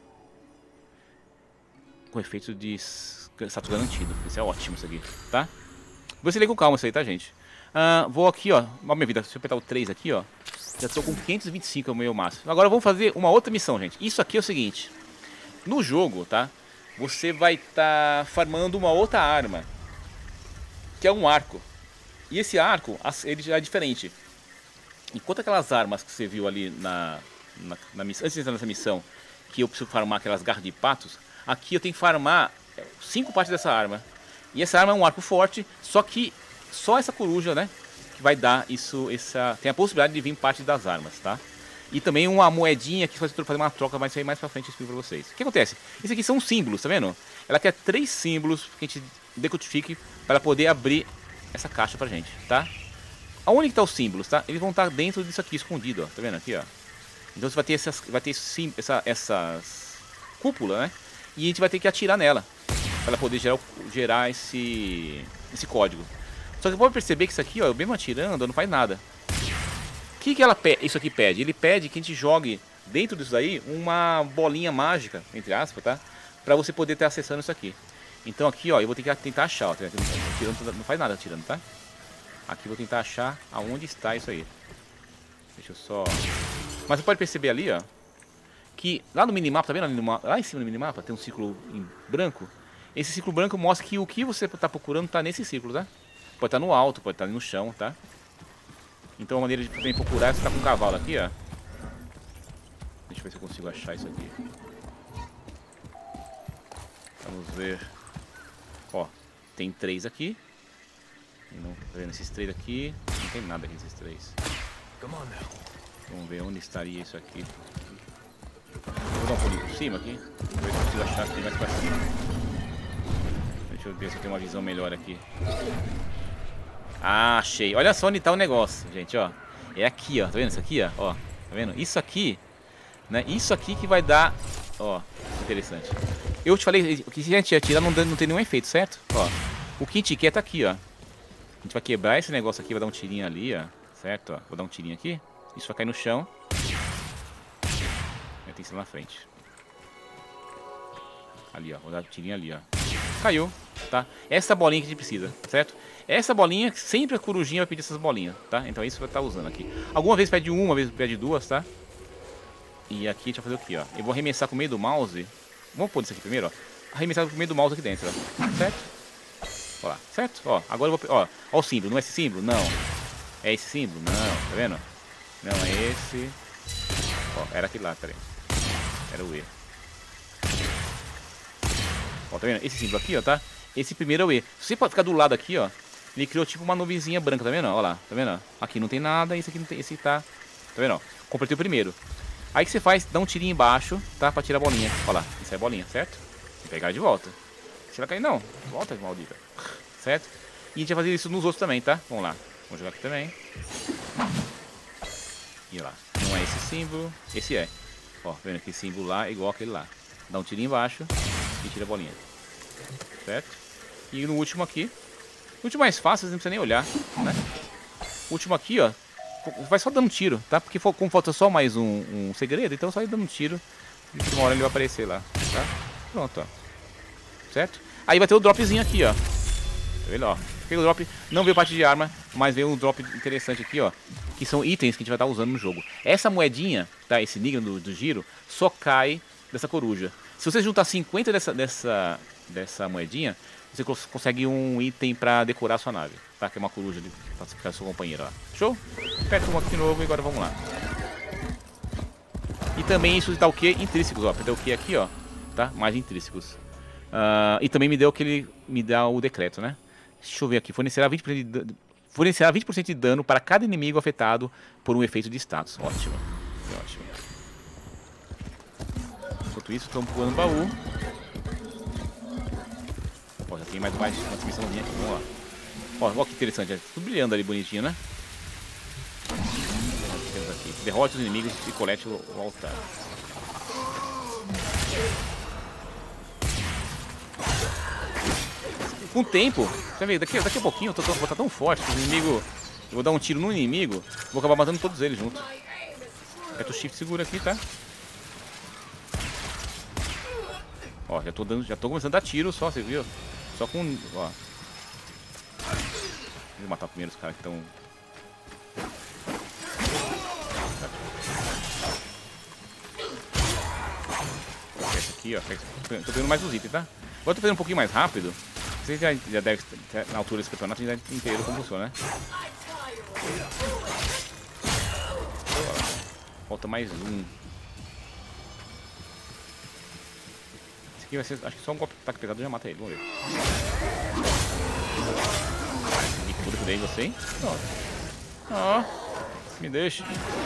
Com efeito de status garantido. Isso é ótimo, isso aqui, tá? Vou se ler com calma isso aí, tá, gente? Ah, vou aqui, ó. Ó, minha vida. Se eu apertar o três aqui, ó. Já tô com quinhentos e vinte e cinco, é o meu máximo. Agora vamos fazer uma outra missão, gente. Isso aqui é o seguinte. No jogo, tá? Você vai estar tá farmando uma outra arma. Que é um arco. E esse arco, ele já é diferente. Enquanto aquelas armas que você viu ali na, na, na missão, antes de entrar nessa missão, que eu preciso farmar aquelas garras de patos, aqui eu tenho que farmar cinco partes dessa arma. E essa arma é um arco forte, só que só essa coruja, né, que vai dar isso, essa, tem a possibilidade de vir parte das armas, tá? E também uma moedinha que faz fazer uma troca, mas isso aí mais pra frente eu explico pra vocês. O que acontece? Isso aqui são símbolos, tá vendo? Ela quer três símbolos que a gente decodifique para poder abrir essa caixa pra gente, tá? Aonde que tá os símbolos, tá? Eles vão estar dentro disso aqui, escondido, ó. Tá vendo aqui, ó? Então você vai ter essas, vai ter sim, essa, essas cúpulas, né? E a gente vai ter que atirar nela para poder gerar, gerar esse, esse código. Só que pode perceber que isso aqui, ó, eu mesmo atirando, não faz nada. O que que ela pede, isso aqui pede? Ele pede que a gente jogue dentro disso aí uma bolinha mágica, entre aspas, tá? Pra você poder estar acessando isso aqui. Então aqui, ó, eu vou ter que tentar achar, ó. Não faz nada atirando, tá? Aqui eu vou tentar achar aonde está isso aí. Deixa eu só... Mas você pode perceber ali, ó, que lá no minimapa, tá vendo? Ali no... Lá em cima do minimapa tem um círculo em branco. Esse círculo branco mostra que o que você está procurando está nesse círculo, tá? Pode estar no alto, pode estar no chão, tá? Então a maneira de também procurar é você tá com um cavalo aqui, ó. Deixa eu ver se eu consigo achar isso aqui. Vamos ver. Ó, tem três aqui. Não, tá vendo esses três aqui? Não tem nada aqui nesses três. Vamos ver onde estaria isso aqui. Vou dar um pulinho por cima aqui. Ver se eu consigo achar aqui mais pra cima. Deixa eu ver se eu tenho uma visão melhor aqui. Ah, achei. Olha só onde tá o negócio, gente, ó. É aqui, ó. Tá vendo isso aqui, ó? Ó, tá vendo? Isso aqui, né? Isso aqui que vai dar... Ó, interessante. Eu te falei que se a gente atirar não, não tem nenhum efeito, certo? Ó, o que a gente quer tá aqui, ó. A gente vai quebrar esse negócio aqui, vai dar um tirinho ali, ó. Certo, ó. Vou dar um tirinho aqui. Isso vai cair no chão. Tem que ser lá na frente. Ali, ó. Vou dar um tirinho ali, ó. Caiu, tá? Essa bolinha que a gente precisa, certo? Essa bolinha, sempre a corujinha vai pedir essas bolinhas, tá? Então isso vai estar usando aqui. Alguma vez pede uma, uma vez pede duas, tá? E aqui a gente vai fazer o que, ó? Eu vou arremessar com o meio do mouse. Vamos pôr isso aqui primeiro, ó. Arremessar com o meio do mouse aqui dentro, ó. Certo? Ó lá, certo? Ó, agora eu vou... Ó, ó o símbolo. Não é esse símbolo? Não. É esse símbolo? Não. Tá vendo? Não, é esse. Ó, era aquele lá, peraí. Era o E. Ó, tá vendo? Esse símbolo aqui, ó, tá? Esse primeiro é o E. Se você pode ficar do lado aqui, ó. Ele criou tipo uma nuvenzinha branca, tá vendo? Ó lá, tá vendo? Aqui não tem nada, esse aqui não tem... Esse tá... Tá vendo? Ó, completei o primeiro. Aí o que você faz? Dá um tirinho embaixo, tá? Pra tirar a bolinha. Ó lá, isso é a bolinha, certo? E pegar de volta. Se ela cair, não. Volta, maldita. Certo? E a gente vai fazer isso nos outros também, tá? Vamos lá. Vamos jogar aqui também. E lá. Não é esse símbolo. Esse é. Ó, vendo que símbolo lá é igual aquele lá. Dá um tirinho embaixo e tira a bolinha. Certo? E no último aqui. No último mais fácil, você não precisa nem olhar, né? O último aqui, ó. Vai só dando tiro, tá? Porque como falta só mais um, um segredo, então só ir dando tiro. E uma hora ele vai aparecer lá, tá? Pronto, ó. Certo? Aí vai ter o dropzinho aqui, ó. Tá vendo, ó? O drop não veio parte de arma, mas veio um drop interessante aqui, ó. Que são itens que a gente vai estar usando no jogo. Essa moedinha, tá? Esse enigma do, do giro, só cai dessa coruja. Se você juntar cinquenta dessa, dessa, dessa moedinha, você cons consegue um item pra decorar a sua nave, tá? Que é uma coruja ali, pra ficar sua companheira lá. Show? Aperta um aqui de novo e agora vamos lá. E também isso dá o que? Intrínsecos, ó. Deu o que aqui, ó. Tá? Mais intrínsecos. Uh, e também me deu que ele me dá o decreto, né? Deixa eu ver aqui. Fornecerá vinte por cento de, fornecerá vinte por cento de dano para cada inimigo afetado por um efeito de status. Ótimo. Ótimo. Enquanto isso, estamos pulando o baú. Ó, já tem mais uma, uma dimensãozinha aqui. Vamos lá. Ó, ó que interessante. É tudo brilhando ali, bonitinho, né? Temos aqui. Derrote os inimigos e colete o, o altar. Com o tempo, você vê, daqui, daqui a pouquinho eu tô, vou estar tão forte que o inimigo. Eu vou dar um tiro no inimigo, vou acabar matando todos eles juntos. Aperta o shift, segura aqui, tá? Ó, já tô dando, já tô começando a dar tiro só, você viu? Só com, ó. Vou matar primeiro os caras que estão. Esse aqui, ó. Tô pegando mais os itens, tá? Agora eu tô fazendo um pouquinho mais rápido. Vocês já, já devem, na altura desse campeonato, a gente já entendeu como funciona, né? Falta mais um. Esse aqui vai ser, acho que só um golpe de ataque pesado já mata ele, vamos ver. E tudo que dei em você, hein? Ó, ó, me deixa.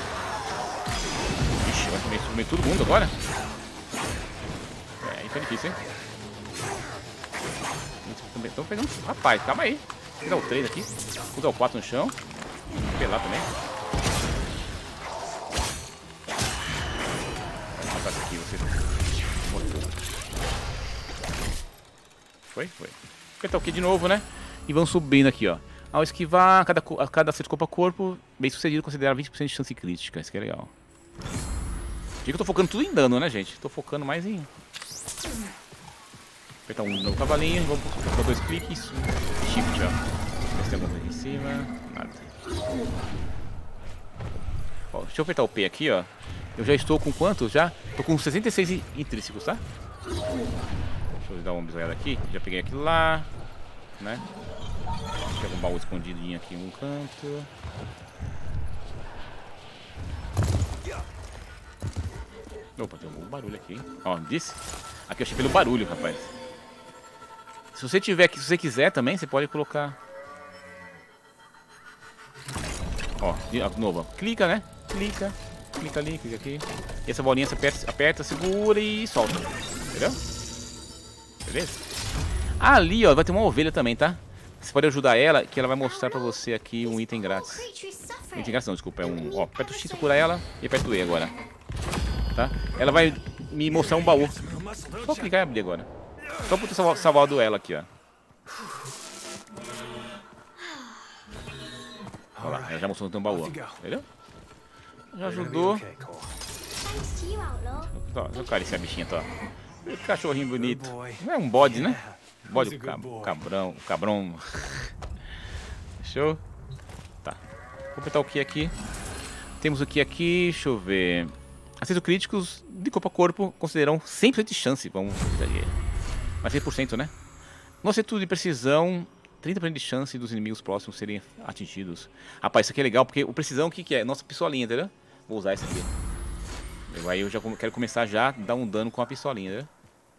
Ixi, vai comer, comer todo mundo agora? É, aí tá difícil, hein? Estão pegando. Rapaz, calma aí. Vou dar o três aqui. Vou dar o quatro no chão. Pelar também. Vou matar esse aqui, você. Morreu. Foi? Foi. Vou apertar o Q de novo, né? E vamos subindo aqui, ó. Ao esquivar, cada, cada acerto corpo a corpo, bem sucedido, considera vinte por cento de chance crítica. Isso que é legal. Diga que eu tô focando tudo em dano, né, gente? Tô focando mais em. Apertar um novo cavalinho, vamos por dois cliques, shift, ó. Ver se tem alguma coisa aqui em cima, nada. Ó, deixa eu apertar o P aqui, ó. Eu já estou com quanto? Já? Tô com sessenta e seis intrínsecos, tá? Deixa eu dar uma bisoiada aqui, já peguei aquilo lá, né? Pega um baú escondidinho aqui em um canto. Opa, tem um barulho aqui. Ó, disse? Aqui eu achei pelo barulho, rapaz. Se você tiver aqui, se você quiser também, você pode colocar. Ó, de novo, ó. Clica, né? Clica, clica ali, clica aqui. E essa bolinha você aperta, aperta, segura e solta. Entendeu? Beleza? Ali, ó, vai ter uma ovelha também, tá? Você pode ajudar ela, que ela vai mostrar pra você aqui um item grátis. Item grátis não, desculpa, é um. Ó, aperta o X, cura ela e aperta o E agora. Tá? Ela vai me mostrar um baú. Só clicar e abrir agora. Só por ter salvado ela aqui, ó. Olha lá, ela já mostrou que tem um baú, ó. Entendeu? Já ajudou. Olha o cara, esse bichinho, tá? Que cachorrinho bonito. Não é um bode, né? Bode, o cab cabrão, o cabrão. Show? Tá. Vou apertar o que aqui. Temos o que aqui, deixa eu ver. Acertos críticos de corpo a corpo consideram cem por cento de chance. Vamos ver. Mas cem por cento, né? No acerto de precisão, trinta por cento de chance dos inimigos próximos serem atingidos. Rapaz, isso aqui é legal, porque o precisão, o que, que é? Nossa pistolinha, entendeu? Vou usar esse aqui. Eu, aí eu já quero começar já a dar um dano com a pistolinha, entendeu?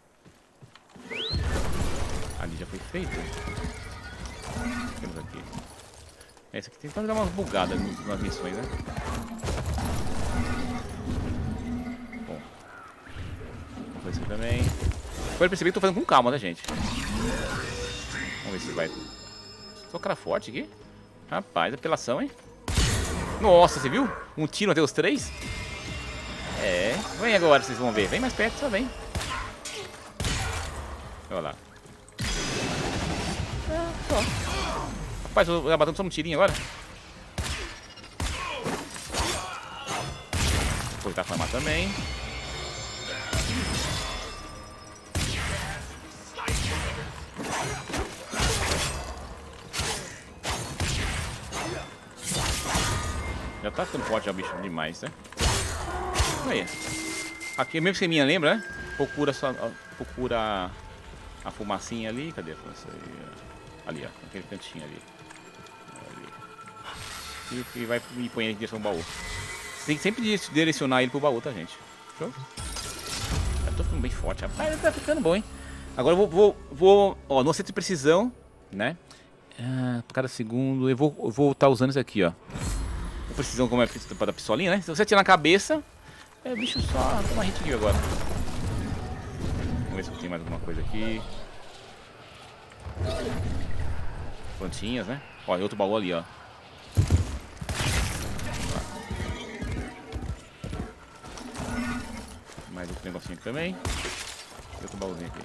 Ali já foi feito. Temos aqui. Esse aqui tem que dar umas bugadas nas missões, né? Bom. Vou fazer isso também. Pode perceber que eu tô fazendo com calma, né, gente? Vamos ver se vai. Sou cara forte aqui. Rapaz, apelação, hein? Nossa, você viu? Um tiro até os três? É. Vem agora, vocês vão ver. Vem mais perto, só vem. Olha lá. É, só. Rapaz, eu vou batendo só um tirinho agora. Vou aproveitar pra matar também. Já tá ficando forte o bicho demais, né? Aí. Aqui, mesmo que minha lembra, né? Procura, só, procura a fumacinha ali. Cadê a fumaça? Ali, ó. Aquele cantinho ali. ali. E, e vai me pôr em direção ao baú. Você tem que sempre direcionar ele pro baú, tá, gente? Show? Eu tô ficando bem forte, rapaz. Tá ficando bom, hein? Agora eu vou... vou, vou ó, no acerto de precisão, né? Ah, por cada segundo. Eu vou estar vou tá usando isso aqui, ó. O precisão, como é da pistolinha, né? Se você atirar na cabeça, é, o bicho só toma hit aqui agora. Vamos ver se tem mais alguma coisa aqui. Plantinhas, né? Ó, e outro baú ali, ó. Mais outro negocinho aqui também. E outro baúzinho aqui.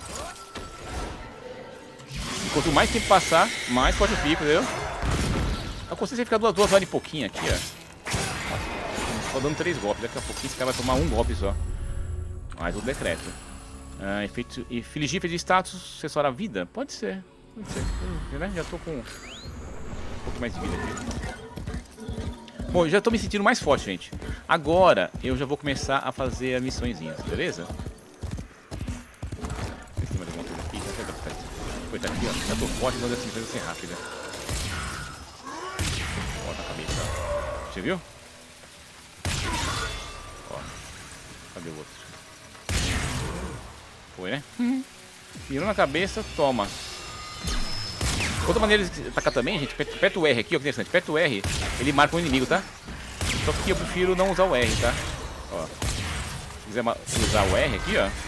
E quanto mais tempo passar, mais forte eu fico, entendeu? Eu consigo ficar duas, duas horas e pouquinho aqui, ó. Só dando três golpes. Daqui a pouquinho esse cara vai tomar um golpe só. Mais o decreto. Ah, efeito, infligir efeito de status, acessório a vida? Pode ser. Pode ser. Hum, né? Já tô com um pouco mais de vida aqui. Bom, eu já tô me sentindo mais forte, gente. Agora eu já vou começar a fazer as missõezinhas, beleza? Se tem mais alguma coisa aqui. Foi tá aqui, ó. Já tô forte, então assim, precisa ser rápida. Bota a cabeça. Você viu? Ó. Cadê o outro? Foi, né? Uhum. Mirou na cabeça, toma. Outra maneira de atacar também, gente, aperta o R aqui, ó, que interessante. Aperta o R, ele marca o inimigo, tá? Só que eu prefiro não usar o R, tá? Ó. Se quiser usar o R aqui, ó.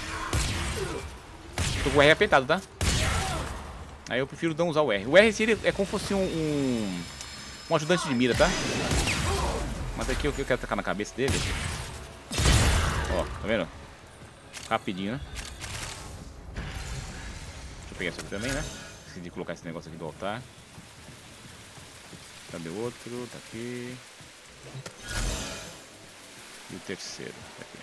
Tô com o R apertado, tá? Aí eu prefiro não usar o R. O R ele é como se fosse um, um, um ajudante de mira, tá? Mas aqui eu quero atacar na cabeça dele. Ó, tá vendo? Rapidinho, né? Deixa eu pegar isso aqui também, né? Esqueci de colocar esse negócio aqui do altar. Cadê o outro? Tá aqui. E o terceiro, tá aqui.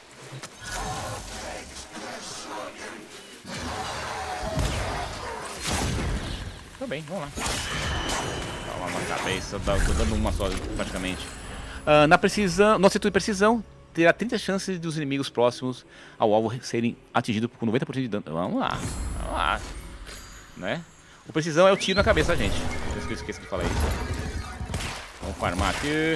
Tá bem, vamos lá. Dá uma na cabeça, tô dando uma só praticamente. Uh, na precisão, no acerto de precisão, terá trinta chances dos inimigos próximos ao alvo serem atingidos por noventa por cento de dano. Vamos lá, vamos lá. Né? O precisão é o tiro na cabeça da gente. Não que eu esqueço de falar isso. Vamos farmar aqui.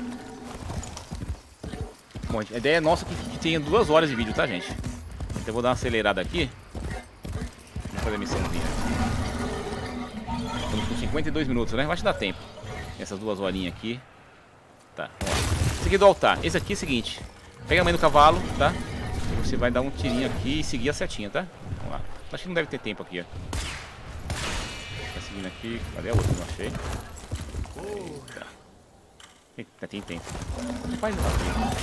Bom, a ideia é nossa que, que tenha duas horas de vídeo, tá, gente? Então eu vou dar uma acelerada aqui. Vamos fazer a missãozinha. Estamos com cinquenta e dois minutos, né? Vai te dar tempo. Essas duas horinhas aqui. Tá, vamos lá. Esse aqui é do altar. Esse aqui é o seguinte. Pega a mãe do cavalo, tá? E você vai dar um tirinho aqui e seguir a setinha, tá? Vamos lá. Acho que não deve ter tempo aqui, ó. Tá seguindo aqui. Cadê a outra? Não achei. Eita. Eita, tem tempo. Faz lá.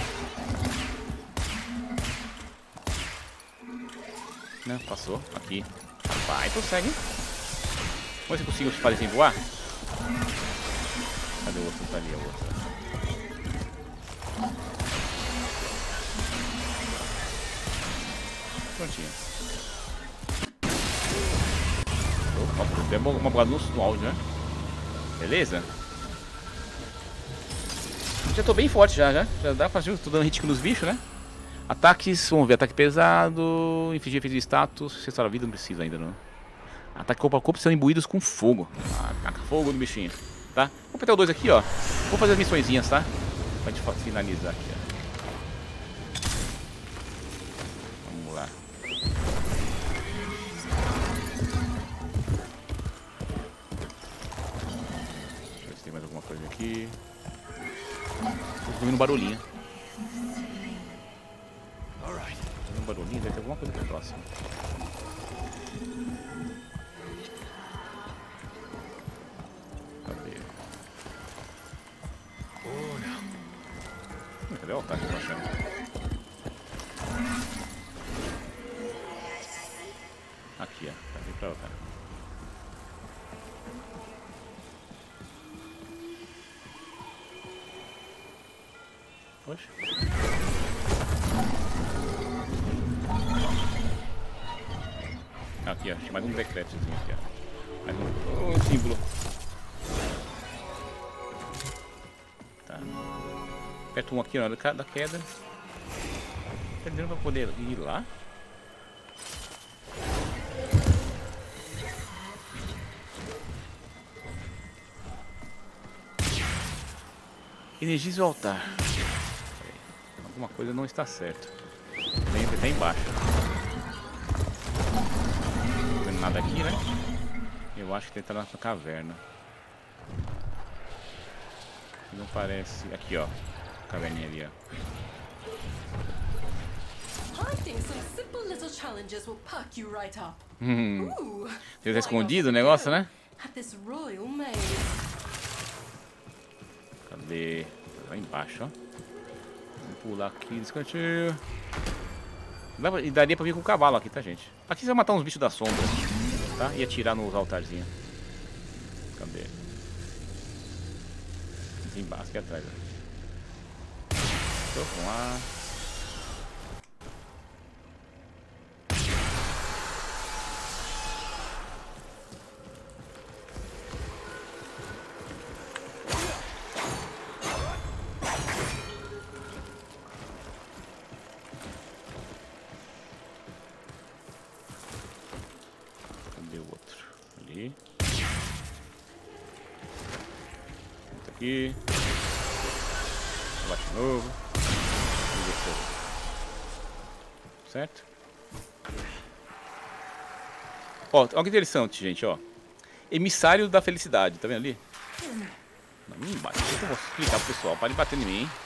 Não, passou. Aqui. Vai, consegue. Vamos ver se eu consigo fazer sem voar. Cadê o outro? Tá ali, o outro. Prontinho. Opa, deu uma bugada no áudio, né? Beleza? Já tô bem forte já, já. Já dá pra fazer, tô dando hit nos bichos, né? Ataques, vamos ver, ataque pesado, infligir efeito de status, acessar a vida, não precisa ainda não. Ataque corpo a corpo são imbuídos com fogo. Ah, taca fogo no bichinho, tá? Vou apertar o dois aqui, ó. Vou fazer as missõezinhas, tá? Pra gente finalizar aqui, ó. Vamos lá. Deixa eu ver se tem mais alguma coisa aqui. Tô ouvindo um barulhinho. Tô ouvindo um barulhinho, deve ter alguma coisa aqui próximo. Cadê? Cadê o altar que eu tô achando? Aqui, ó. Tá aqui pra altar. Poxa. Aqui, ó. Tinha mais um decretozinho aqui, ó. Mais um, um símbolo. Tá. Aperta um aqui na hora da queda. Perdendo pra poder ir lá. Energize o altar. Alguma coisa não está certo. Tem até embaixo. Não tô vendo nada aqui, né? Eu acho que tem que entrar na caverna. Não parece... Aqui, ó. Caverninha ali, ó. Hum. Ele tá escondido o negócio, né? Cadê? Lá embaixo, ó. Vamos pular aqui nesse cantinho. E daria pra vir com o cavalo aqui, tá, gente? Aqui você vai matar uns bichos da sombra, tá? E atirar nos altarzinhos. Cadê? Aqui embaixo, aqui atrás, ó. Então, vamos lá. Aqui. Bate de novo. Certo? Ó, olha que interessante, gente, ó. Emissário da felicidade, tá vendo ali? Não, não bate. Eu vou explicar pro pessoal. Para de bater em mim, hein?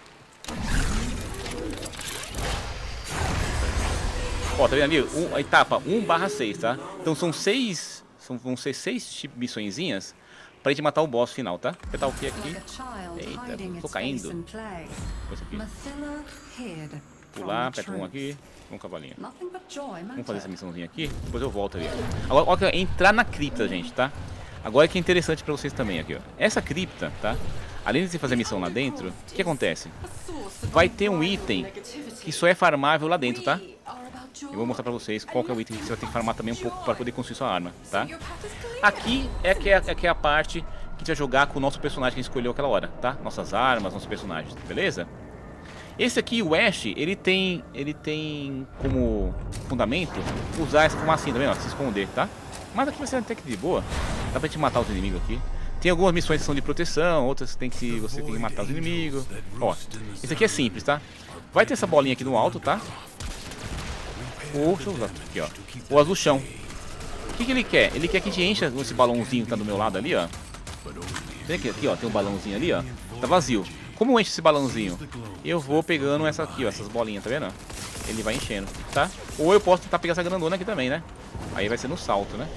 Ó, tá vendo ali? Um, a etapa um barra seis, tá? Então são seis. São, vão ser seis tipo, missõezinhas pra gente matar o boss final, tá? Apertar o que aqui? Eita, tô caindo. Coisa aqui. Pular, aperta um aqui. Um cavalinho. Vamos fazer essa missãozinha aqui, depois eu volto ali. Agora, ó, entrar na cripta, gente, tá? Agora que é interessante pra vocês também aqui, ó. Essa cripta, tá? Além de você fazer a missão lá dentro, o que acontece? Vai ter um item que só é farmável lá dentro, tá? Eu vou mostrar pra vocês qual que é o item que você vai ter que farmar também um pouco para poder construir sua arma, tá? Aqui é que é, é, que é a parte que a gente vai jogar com o nosso personagem que a gente escolheu aquela hora, tá? Nossas armas, nossos personagens, beleza? Esse aqui, o Ash, ele tem, ele tem como fundamento usar essa fumacinha também, ó, se esconder, tá? Mas aqui vai ser até que de boa. Dá pra gente matar os inimigos aqui. Tem algumas missões que são de proteção, outras tem que você tem que matar os inimigos. Ó, esse aqui é simples, tá? Vai ter essa bolinha aqui no alto, tá? Ou, deixa eu usar aqui, ó. O azul chão. O que, que ele quer? Ele quer que a gente encha esse balãozinho que tá do meu lado ali, ó. Tem aqui, aqui, ó, tem um balãozinho ali, ó. Tá vazio. Como eu encho esse balãozinho? Eu vou pegando essa aqui, ó, essas bolinhas, tá vendo? Ele vai enchendo, tá? Ou eu posso tentar pegar essa grandona aqui também, né? Aí vai ser no salto, né?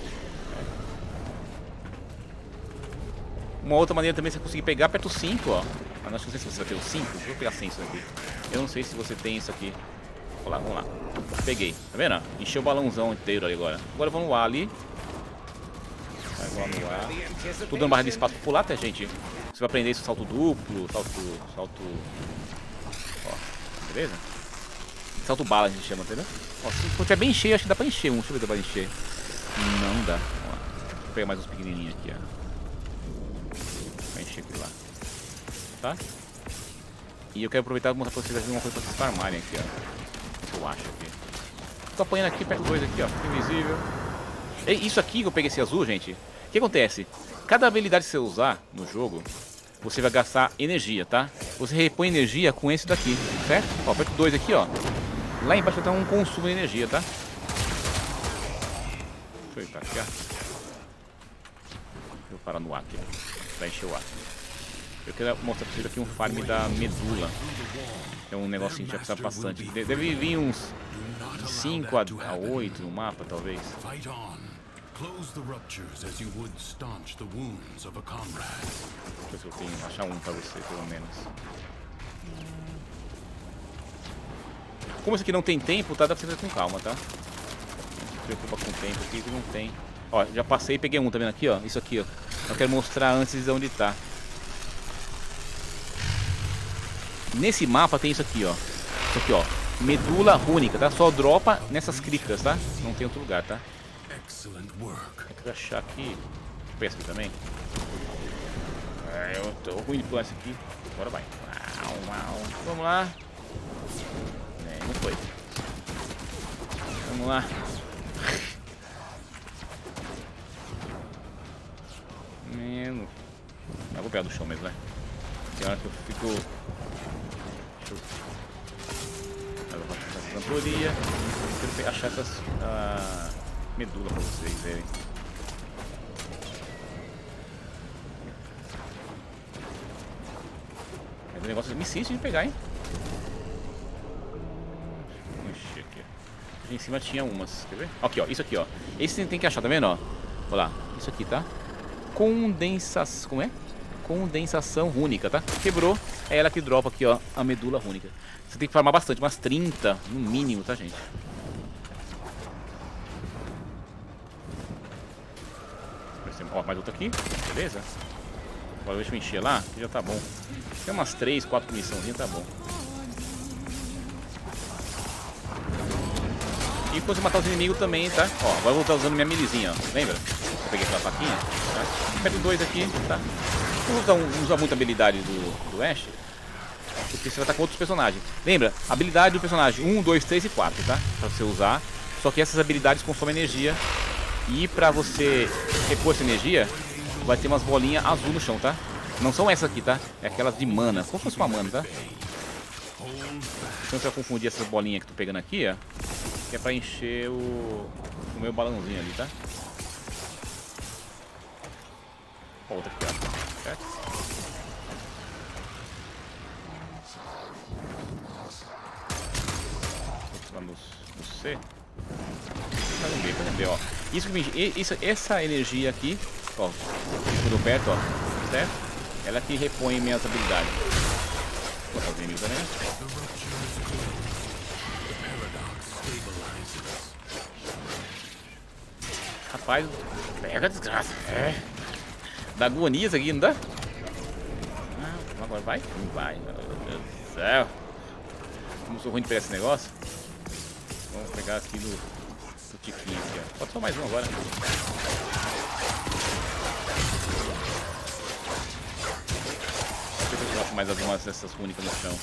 Uma outra maneira também é você conseguir pegar perto do cinco, ó. Ah, não sei se você vai ter o cinco. Deixa eu pegar sem isso aqui. Eu não sei se você tem isso aqui. Vamos lá, vamos lá. Peguei, tá vendo? Encheu o balãozão inteiro ali agora. Agora vamos no ar ali. Vai voar no ar. Tô dando barra de espaço pra pular, tá, gente? Você vai aprender isso, salto duplo, salto... salto... Ó, beleza? Salto bala a gente chama, entendeu? Ó, se for tiver bem cheio, acho que dá pra encher um. Deixa eu ver se dá pra encher. Não dá. Ó, vou pegar mais uns pequenininhos aqui, ó. Vai encher aqui lá. Tá? E eu quero aproveitar e mostrar pra vocês uma coisa pra vocês farmarem aqui, ó. O que eu acho aqui. Tô apanhando aqui, perto dois aqui, ó. Invisível. E isso aqui que eu peguei esse azul, gente. O que acontece? Cada habilidade que você usar no jogo, você vai gastar energia, tá? Você repõe energia com esse daqui, certo? Ó, aperto dois aqui, ó. Lá embaixo vai ter um consumo de energia, tá? Deixa eu ir pra cá. Vou parar no ar aqui, pra encher o ar. Eu quero mostrar pra vocês aqui um farm da medula. É um negocinho que já precisa bastante. Deve vir uns cinco a oito no mapa, talvez. Close the ruptures as you would staunch the wounds of a comrade. Deixa eu ver se eu tenho achar um pra você, pelo menos. Como esse aqui não tem tempo, tá? Dá pra você fazer com calma, tá? Não se preocupa com o tempo aqui, que não tem. Ó, já passei e peguei um, tá vendo aqui, ó? Isso aqui, ó. Eu quero mostrar antes de onde tá. Nesse mapa tem isso aqui, ó. Isso aqui, ó. Medula rúnica, tá? Só dropa nessas criptas, tá? Não tem outro lugar, tá? Eu quero achar aqui. Deixa eu pegar esse aqui também. É, eu tô ruim de pular esse aqui. Agora vai. Uau, uau. Vamos lá. É, não foi. Vamos lá. Menos. Eu vou pegar do chão mesmo, né? Tem hora que eu fico. Deixa eu. Eu vou achar essa cantoria. Eu quero achar essas. Ah... medula pra vocês verem. O negócio me insiste de pegar, hein? Ixi, aqui. Aqui em cima tinha umas, quer ver? Aqui, ó, isso aqui, ó. Esse você tem que achar, tá vendo, ó? Olha lá, isso aqui, tá? Condensação, como é? Condensação rúnica, tá? Quebrou, é ela que dropa aqui, ó, a medula rúnica. Você tem que farmar bastante, umas trinta no mínimo, tá, gente? Ó, mais outra aqui, beleza? Agora deixa eu encher lá, que já tá bom. Tem umas três, quatro missãozinhas, tá bom. E quando você matar os inimigos também, tá? Ó, agora eu vou estar usando minha milizinha, ó. Lembra? Eu peguei aquela faquinha, tá? Pego dois aqui, tá? Não vou usar, um, usar muita habilidade do, do Ash, porque você vai estar com outros personagens. Lembra? Habilidade do personagem um, dois, três e quatro, tá? Pra você usar. Só que essas habilidades consomem energia. E pra você repor essa energia, vai ter umas bolinhas azul no chão, tá? Não são essas aqui, tá? É aquelas de mana, como se fosse uma mana, tá? Então você vai confundir essas bolinhas que eu tô pegando aqui, ó, que é pra encher o, o meu balãozinho ali, tá? Ó, outra aqui, ó. Certo? Lá no, no C. Faz um B, faz um B, ó. Isso que me, isso, essa energia aqui, ó, tudo perto, ó, certo? Ela que repõe minhas habilidades. Vou botar os inimigos também. Rapaz, pega a desgraça. É. Dá agonia isso aqui, não dá? Ah, agora vai? Não vai, meu Deus do céu. Como sou ruim de pegar esse negócio. Vamos pegar aqui do, do tiquinho aqui, ó. Pode só mais um agora. Deixa eu ver mais algumas dessas únicas no chão.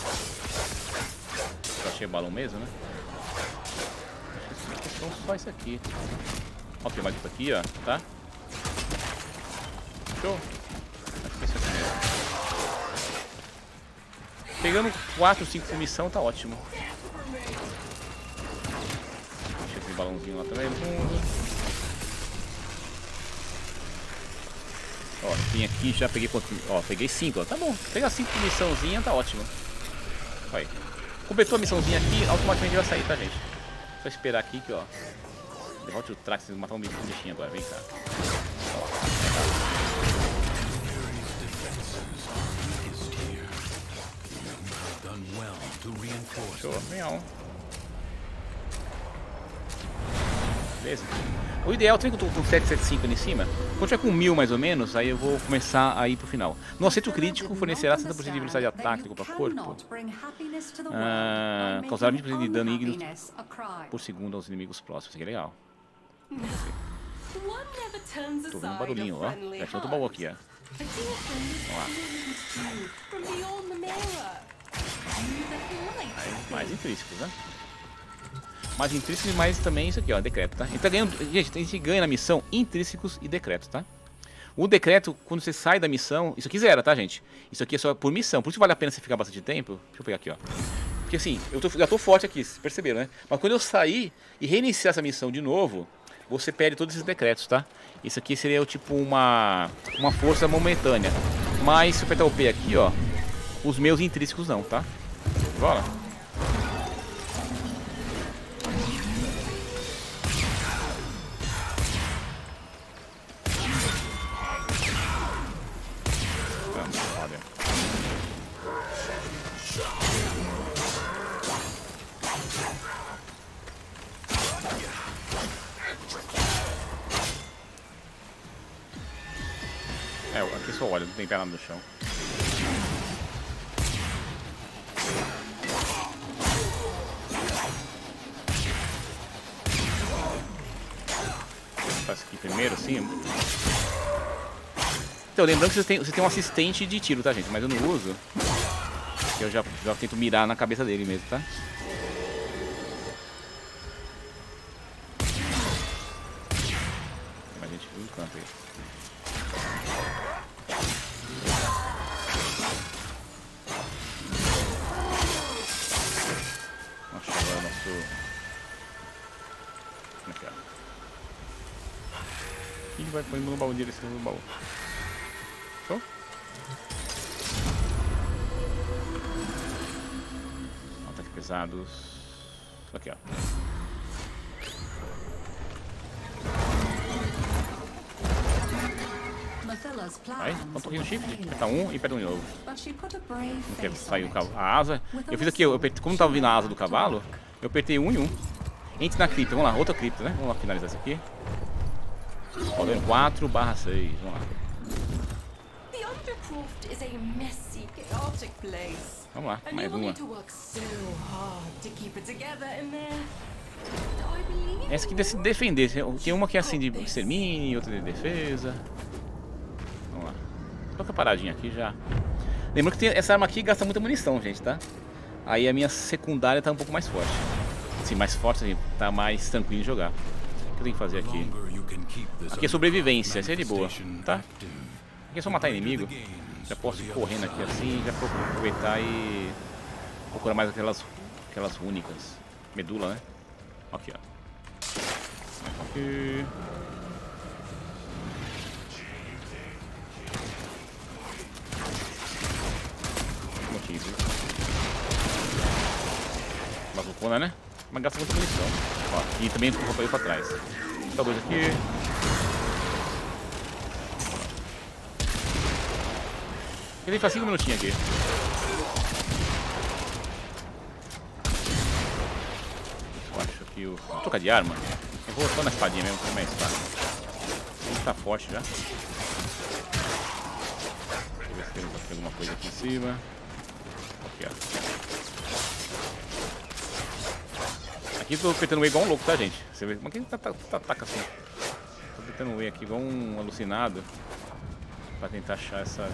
Eu achei balão mesmo, né? Acho que são só isso aqui. Ó, tem mais isso aqui, ó, tá? Show! Acho que é isso aqui mesmo. Pegando quatro, cinco de missão, tá ótimo. Deixa esse balãozinho lá também no fundo. Ó, tem aqui, já peguei quanto? Ó, peguei cinco, ó, tá bom. Pegar cinco de missãozinha, tá ótimo. Vai. Completou a missãozinha aqui, automaticamente vai sair, tá, gente? Só esperar aqui que, ó. Derrote o Trax, vocês vão matar um bichinho agora, vem cá. Show, vem on. Beleza. O ideal, tem que eu tô com sete sete cinco ali em cima. Quando tiver com mil mais ou menos, aí eu vou começar a ir pro final. No acerto crítico, fornecerá setenta por cento de velocidade de ataque para corpo. Ah, causará vinte por cento de dano ígneo por segundo aos inimigos próximos. Isso aqui é legal. Tô vendo um barulhinho, ó. Já tinha outro baú aqui, ó. Vamos lá. Aí, mais intrínsecos, né? Mais intrínsecos e mais também isso aqui, ó, decreto, tá? A gente tá ganhando, gente, a gente ganha na missão intrínsecos e decretos, tá? O decreto, quando você sai da missão, isso aqui zera, tá, gente? Isso aqui é só por missão, por isso vale a pena você ficar bastante tempo. Deixa eu pegar aqui, ó. Porque assim, eu tô, já tô forte aqui, vocês perceberam, né? Mas quando eu sair e reiniciar essa missão de novo, você perde todos esses decretos, tá? Isso aqui seria tipo uma, uma força momentânea. Mas se eu apertar o P aqui, ó, os meus intrínsecos não, tá? Bora. É, aqui só olha, não tem nada no chão. Faz aqui primeiro, assim. Então, lembrando que você tem, você tem um assistente de tiro, tá, gente? Mas eu não uso. Eu já, já tento mirar na cabeça dele mesmo, tá? Tem mais gente em todo canto aí. Nossa, agora o nosso... Como é que é? O que vai pôr no baú dele, esse no baú? Show? pesados. Aqui, ó. Aí, dá um pouquinho no chifre, aperta um e aperta um de novo. Não quer sair o cavalo. A asa. Eu fiz aqui, eu apertei, como tava vindo a asa do cavalo, eu apertei um e um. Entre na cripta, vamos lá, outra cripta, né? Vamos lá finalizar isso aqui. Ó, quatro barra seis, vamos lá. Vamos lá, mais uma. Essa aqui deve se defender. Tem uma que é assim de extermínio, outra de defesa. Vamos lá. Toca paradinha aqui já. Lembrando que tem, essa arma aqui gasta muita munição, gente, tá? Aí a minha secundária tá um pouco mais forte. Assim, mais forte, assim, tá mais tranquilo de jogar. O que eu tenho que fazer aqui? Aqui é sobrevivência, essa é de boa, tá? Aqui é só matar inimigo. Já posso ir correndo aqui assim, já aproveitar e procurar mais aquelas, aquelas únicas. Medula, né? Aqui, ó. Aqui. Motivo. Bazucona, né? Mas gasta muita munição. Ó, e também com o roteiro pra trás. Tá dois aqui. Ele faz cinco minutinhos aqui. Eu acho que o. Vou trocar de arma. Eu vou só na espadinha mesmo, que é mais fácil. Ele tá forte já. Deixa eu ver se tem alguma coisa aqui em cima. Aqui, ó. Aqui eu tô apertando o E igual um louco, tá, gente? Você vê. Mas quem tá, tá, tá, tá assim? Tô apertando o E aqui igual um alucinado. Pra tentar achar essas.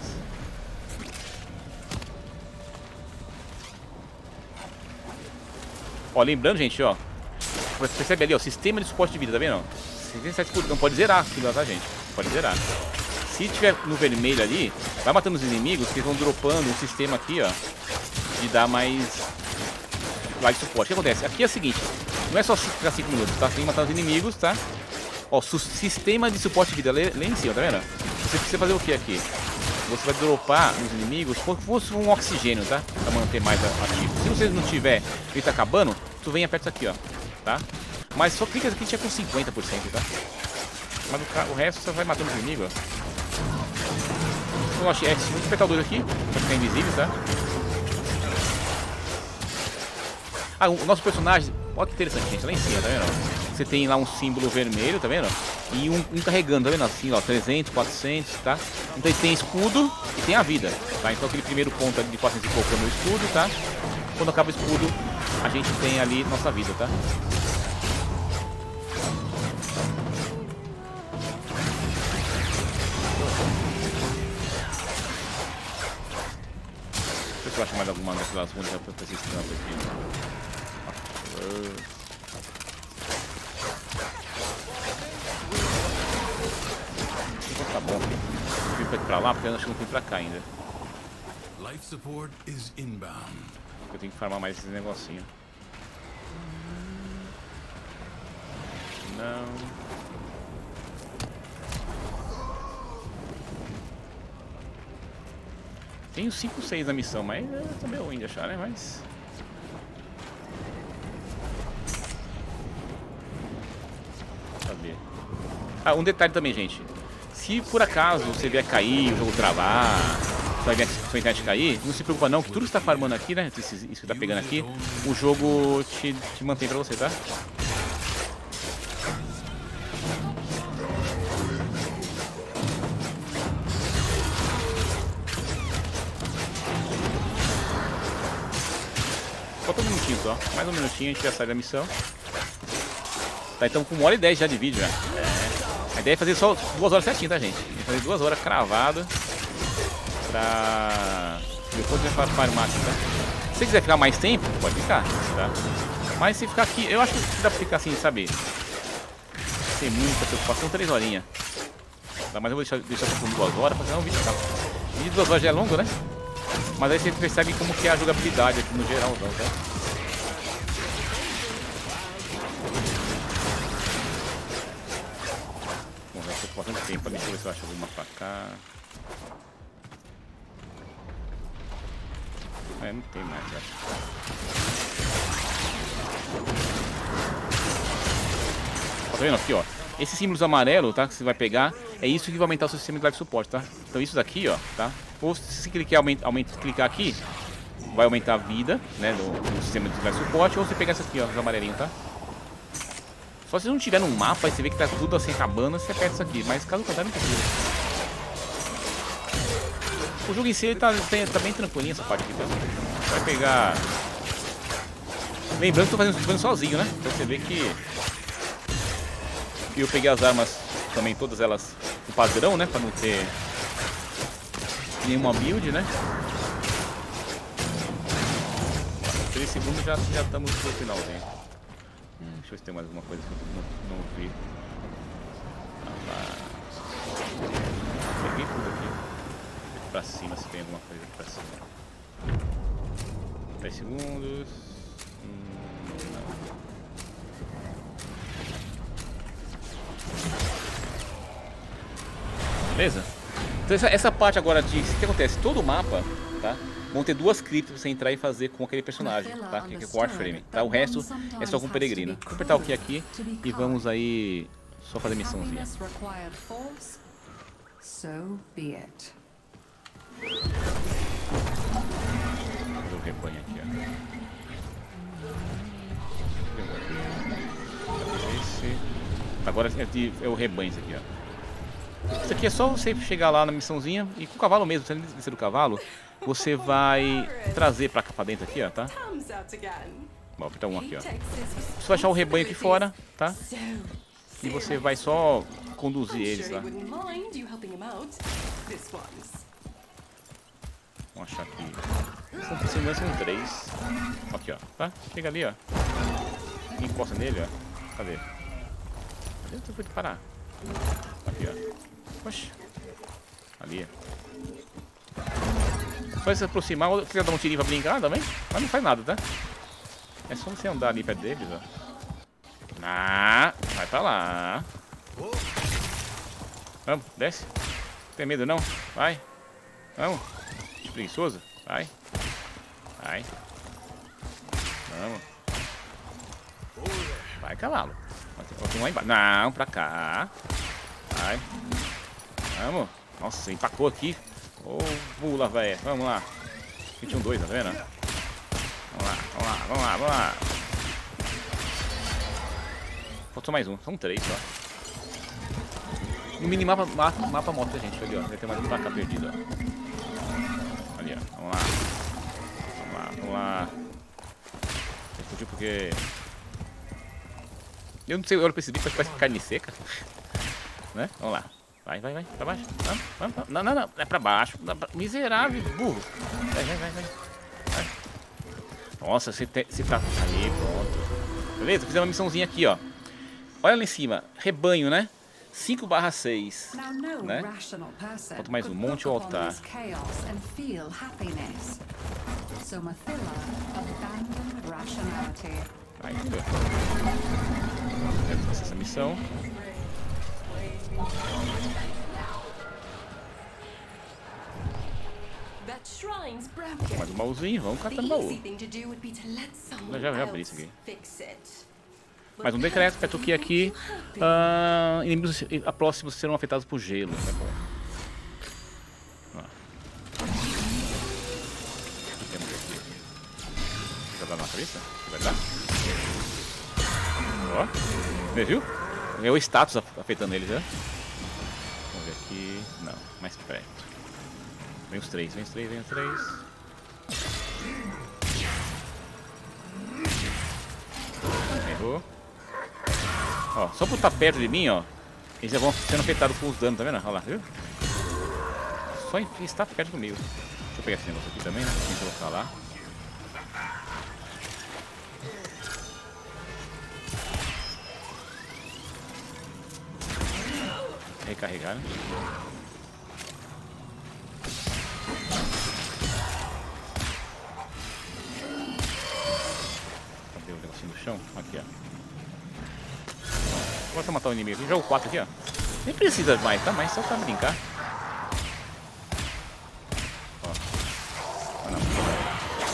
Ó, lembrando, gente, ó. Você percebe ali, ó, sistema de suporte de vida, tá vendo? Não pode zerar aquilo, tá, gente? Pode zerar. Se tiver no vermelho ali, vai matando os inimigos que vão dropando um sistema aqui, ó, de dar mais live suporte. O que acontece? Aqui é o seguinte, não é só ficar cinco minutos, tá? Tem que matar os inimigos, tá? Ó, sistema de suporte de vida lá em cima, tá vendo? Você precisa fazer o que aqui? Você vai dropar nos inimigos como se fosse um oxigênio, tá? Pra manter mais ativo. Se você não tiver, ele tá acabando, tu vem e aperta isso aqui, ó, tá? Mas só clica aqui e já com cinquenta por cento, tá? Mas o, o resto você vai matando os inimigos, ó. Eu achei, é, vou apertar o dois aqui, pra ficar invisível, tá? Ah, o nosso personagem, olha que interessante, gente, lá em cima, tá vendo? Você tem lá um símbolo vermelho, tá vendo? E um, um carregando, tá vendo? Assim, ó, trezentos, quatrocentos, tá? Então ele tem escudo e tem a vida, tá? Então aquele primeiro ponto ali de quatrocentos e pouco é meu escudo, tá? Quando acaba o escudo, a gente tem ali nossa vida, tá? Deixa eu ver se eu acho mais alguma daquelas únicas pra esse estampo aqui. Tá bom. Eu vim pra lá porque eu acho que não fui pra cá ainda. Eu tenho que farmar mais esse negocinho. Não. Tenho cinco, seis na missão, mas tá meio ruim de achar, né? Mas. Saber. Ah, um detalhe também, gente. Se por acaso você vier cair, o jogo travar, sua internet cair, não se preocupa não, que tudo que você tá farmando aqui, né? Isso, isso que tá pegando aqui, o jogo te, te mantém pra você, tá? Falta um minutinho só, mais um minutinho a gente já sai da missão. Tá, então com uma hora e dez já de vídeo já. A ideia é fazer só duas horas certinho, tá, gente? Fazer duas horas cravado pra depois vai farmar aqui, tá? Se você quiser ficar mais tempo, pode ficar, tá? Mas se ficar aqui, eu acho que dá pra ficar assim, sabe? Sem muita preocupação, três horinhas. Tá, mas eu vou deixar, deixar por duas horas, pra fazer um vídeo, tá? O vídeo de duas horas já é longo, né? Mas aí você percebe como que é a jogabilidade aqui no geral, tá? Bastante tempo, deixa eu ver se eu acho alguma pra cá. É, não tem mais, eu acho. Tá vendo aqui, ó? Esses símbolos amarelos, tá? Que você vai pegar, é isso que vai aumentar o seu sistema de life support, tá? Então isso daqui, ó, tá? Ou se clicar, aumenta, aumenta, clicar aqui, vai aumentar a vida, né? Do, do sistema de life support, ou você pegar isso aqui, ó, os amarelinhos, tá? Só se não tiver no mapa, aí você vê que tá tudo assim acabando, você aperta isso aqui. Mas caso contrário, não precisa. O jogo em si ele tá, tá bem tranquilinho essa parte aqui, tá? Você vai pegar... Lembrando que eu tô fazendo, tô fazendo sozinho, né? Então você vê que... Eu peguei as armas também, todas elas o padrão, né? Pra não ter nenhuma build, né? três segundos já, já estamos no finalzinho. Hum, deixa eu ver se tem mais alguma coisa que eu não, não vi. Ah, lá. Peguei tudo aqui. Aqui pra cima, se tem alguma coisa aqui pra cima. dez segundos. Hum, não. Beleza? Então essa, essa parte agora de... O que acontece? Todo o mapa, tá? Vão ter duas criptas pra você entrar e fazer com aquele personagem, tá? Que é o Warframe, tá? O resto é só com peregrino. Vou apertar o que aqui e vamos aí só fazer missãozinha. Fazer o rebanho aqui, ó. Esse... Agora é, de, é o rebanho isso aqui, ó. Isso aqui é só você chegar lá na missãozinha e com o cavalo mesmo, você descer do cavalo, você vai trazer pra cá pra dentro aqui, ó, tá? Vou apertar um aqui, ó. Você vai achar o rebanho aqui fora, tá? E você vai só conduzir eles lá. Vamos achar aqui. São, se não são três. Aqui, ó, tá? Chega ali, ó. Encosta nele, ó. Cadê? Cadê o tempo de parar? Aqui, ó. Oxi. Ali, ó. Só se aproximar, ou quiser dar um tirinho pra brincar também, mas não faz nada, tá? É só você andar ali perto deles, ó. Ah, vai pra lá. Vamos, desce. Não tem medo não? Vai. Vamos. Preguiçoso. Vai. Vai. Vamos. Vai, cavalo. Tem um lá embaixo. Não, pra cá. Vai. Vamos. Nossa, empacou aqui. Ô, oh, pula, velho. Vamos lá. vinte e um, dois, tá vendo? Vamos lá, vamos lá, vamos lá, vamos lá. Faltou mais um. São três só. No minimapa, mapa, mapa mostra a gente. Ali, ó. Vai ter mais um pra cá perdido, ó. Ali, ó. Vamos lá. Vamos lá, vamos lá. Fugiu porque... Eu não sei, eu olho pra esse bicho, parece carne seca. Né? Vamos lá. Vai, vai, vai. Pra baixo. Vamos, vamos, vamos. Não, não, não. É pra baixo. Miserável, burro. Vai, vai, vai, vai. Vai. Nossa, você, te, você tá... Ali, pronto. Beleza? Fiz uma missãozinha aqui, ó. Olha lá em cima. Rebanho, né? cinco barra seis. Né? Falta mais um. Monte ou altar. Aí, entendeu? Deve fazer essa missão. Mais um baúzinho, vamos catando baú. Já, já abri isso aqui. Mais um decreto, aperto aqui aqui. Uh, inimigos próximos serão afetados por gelo. Tá bom. O que temos aqui? Jogar na cabeça? Vai dar? Ó, você viu? É o status afetando eles, né? Vamos ver aqui. Não, mais perto. Vem os três, vem os três, vem os três. Errou. Ó, só por estar perto de mim, ó, eles já vão sendo afetados com os danos, tá vendo? Olha lá, viu? Só em estar perto comigo. Deixa eu pegar esse negócio aqui também, né? Deixa eu colocar lá. Recarregar, né? Cadê o negocinho no chão? Aqui, ó. Bora matar o inimigo. Jogo quatro aqui, ó. Nem precisa mais, tá? Mas só pra brincar. Ó. Ah, não.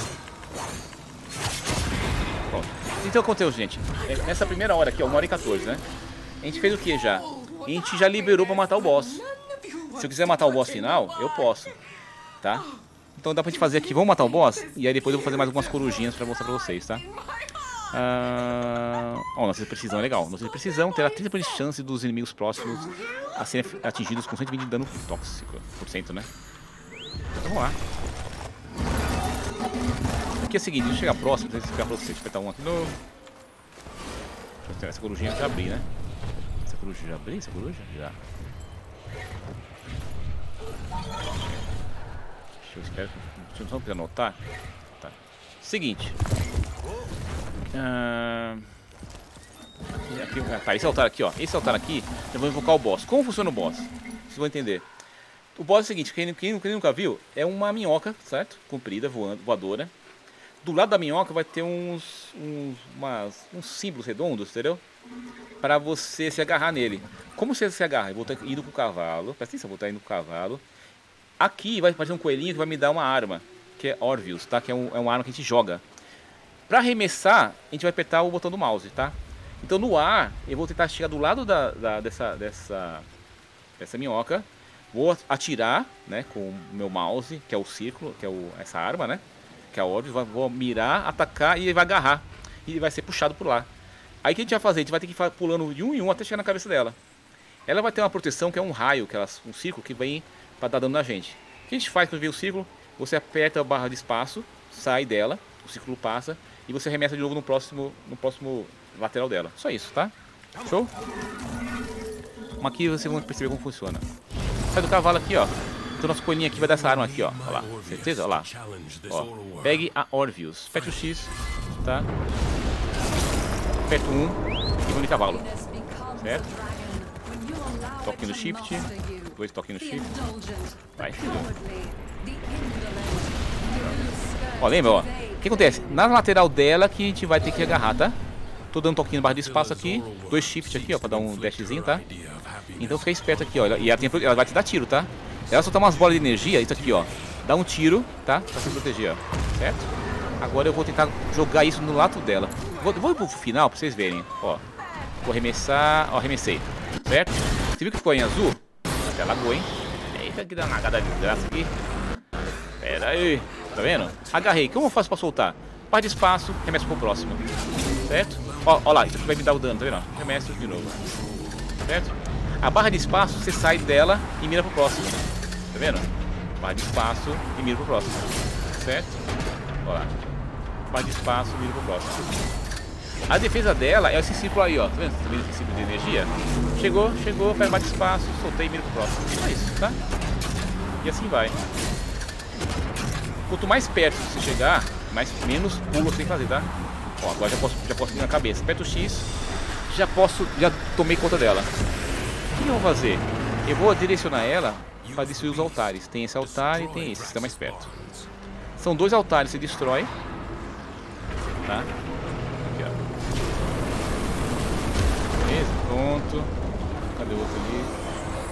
Então aconteceu, gente. Nessa primeira hora aqui, ó, uma hora e quatorze, né? A gente fez o que já? A gente já liberou pra matar o boss. Se eu quiser matar o boss final, eu posso. Tá? Então dá pra gente fazer aqui, vamos matar o boss? E aí depois eu vou fazer mais algumas corujinhas pra mostrar pra vocês, tá? Ah, ó, nossa precisão é legal. Nossa precisão terá trinta por cento de chance dos inimigos próximos a serem atingidos com cento e vinte de dano tóxico, por cento, né? Vamos lá. Aqui é o seguinte, deixa eu chegar próximo, deixa eu explicar pra vocês. Deixa eu apertar um aqui de novo. Deixa eu essa corujinha já abri, né? Essa coruja já abri? Essa coruja? Já. Deixa eu esperar. Deixa eu só anotar. Tá. Seguinte. Ah, aqui, tá, esse altar aqui, ó. Esse altar aqui, eu vou invocar o boss. Como funciona o boss? Vocês vão entender. O boss é o seguinte, quem, quem, quem nunca viu, é uma minhoca, certo? Comprida, voando, voadora. Do lado da minhoca vai ter uns, uns, umas, uns símbolos redondos, entendeu? Para você se agarrar nele. Como você se agarra? Eu vou estar indo com o cavalo. Presta atenção, eu vou estar indo com o cavalo. Aqui vai aparecer um coelhinho que vai me dar uma arma, que é Orvius, tá? Que é, um, é uma arma que a gente joga. Para arremessar, a gente vai apertar o botão do mouse, tá? Então no ar, eu vou tentar chegar do lado da, da, dessa, dessa, dessa minhoca. Vou atirar, né, com o meu mouse, que é o círculo, que é o, essa arma, né? Que é o Orvius. Vou mirar, atacar e ele vai agarrar. E vai ser puxado por lá. Aí o que a gente vai fazer? A gente vai ter que ir pulando de um em um até chegar na cabeça dela. Ela vai ter uma proteção que é um raio, que é um círculo que vem para dar dano na gente. O que a gente faz quando vem o círculo? Você aperta a barra de espaço, sai dela, o círculo passa e você arremessa de novo no próximo, no próximo lateral dela. Só isso, tá? Show? Aqui vocês vão perceber como funciona. Sai do cavalo aqui, ó. Então nosso coelhinho aqui vai dar essa arma aqui, ó. Olha lá, certeza? Olha lá. Ó. Pegue a Orvius. Aperte o X, tá? Aperta um e vou no cavalo. Certo? Toque no shift. Dois toques no shift. Vai. Ó, lembra, ó. O que acontece? Na lateral dela que a gente vai ter que agarrar, tá? Tô dando um toquinho no barra de espaço aqui. Dois shift aqui, ó, pra dar um dashzinho, tá? Então fica esperto aqui, ó. E ela, tem, ela vai te dar tiro, tá? Ela soltar umas bolas de energia, isso aqui, ó. Dá um tiro, tá? Pra se proteger, ó. Certo? Agora eu vou tentar jogar isso no lado dela. Vou, vou ir pro final pra vocês verem, ó. Vou arremessar, ó, arremessei. Certo? Você viu que ficou em azul? Até lagou, hein? Eita, que danada de desgraça aqui. Pera aí. Tá vendo? Agarrei. Como eu faço pra soltar? Barra de espaço, remesso pro próximo. Certo? Ó, ó lá, isso aqui vai me dar o dano, tá vendo? Remesso de novo. Certo? A barra de espaço, você sai dela e mira pro próximo. Tá vendo? Barra de espaço e mira pro próximo. Certo? Ó lá. Barra de espaço e mira pro próximo. A defesa dela é esse círculo aí, ó. Tá vendo? Tá vendo esse círculo de energia? Chegou, chegou, pega barra de espaço, soltei e mira pro próximo. Só isso, tá? E assim vai. Quanto mais perto você chegar, mais, menos pulo você tem que fazer, tá? Ó, agora já posso, já posso ir na cabeça. Aperta o X, já posso, já tomei conta dela. O que eu vou fazer? Eu vou direcionar ela para destruir os altares. Tem esse altar e tem esse, você está mais perto. São dois altares, você destrói. Tá? Aqui, ó. Beleza, pronto. Cadê o outro ali?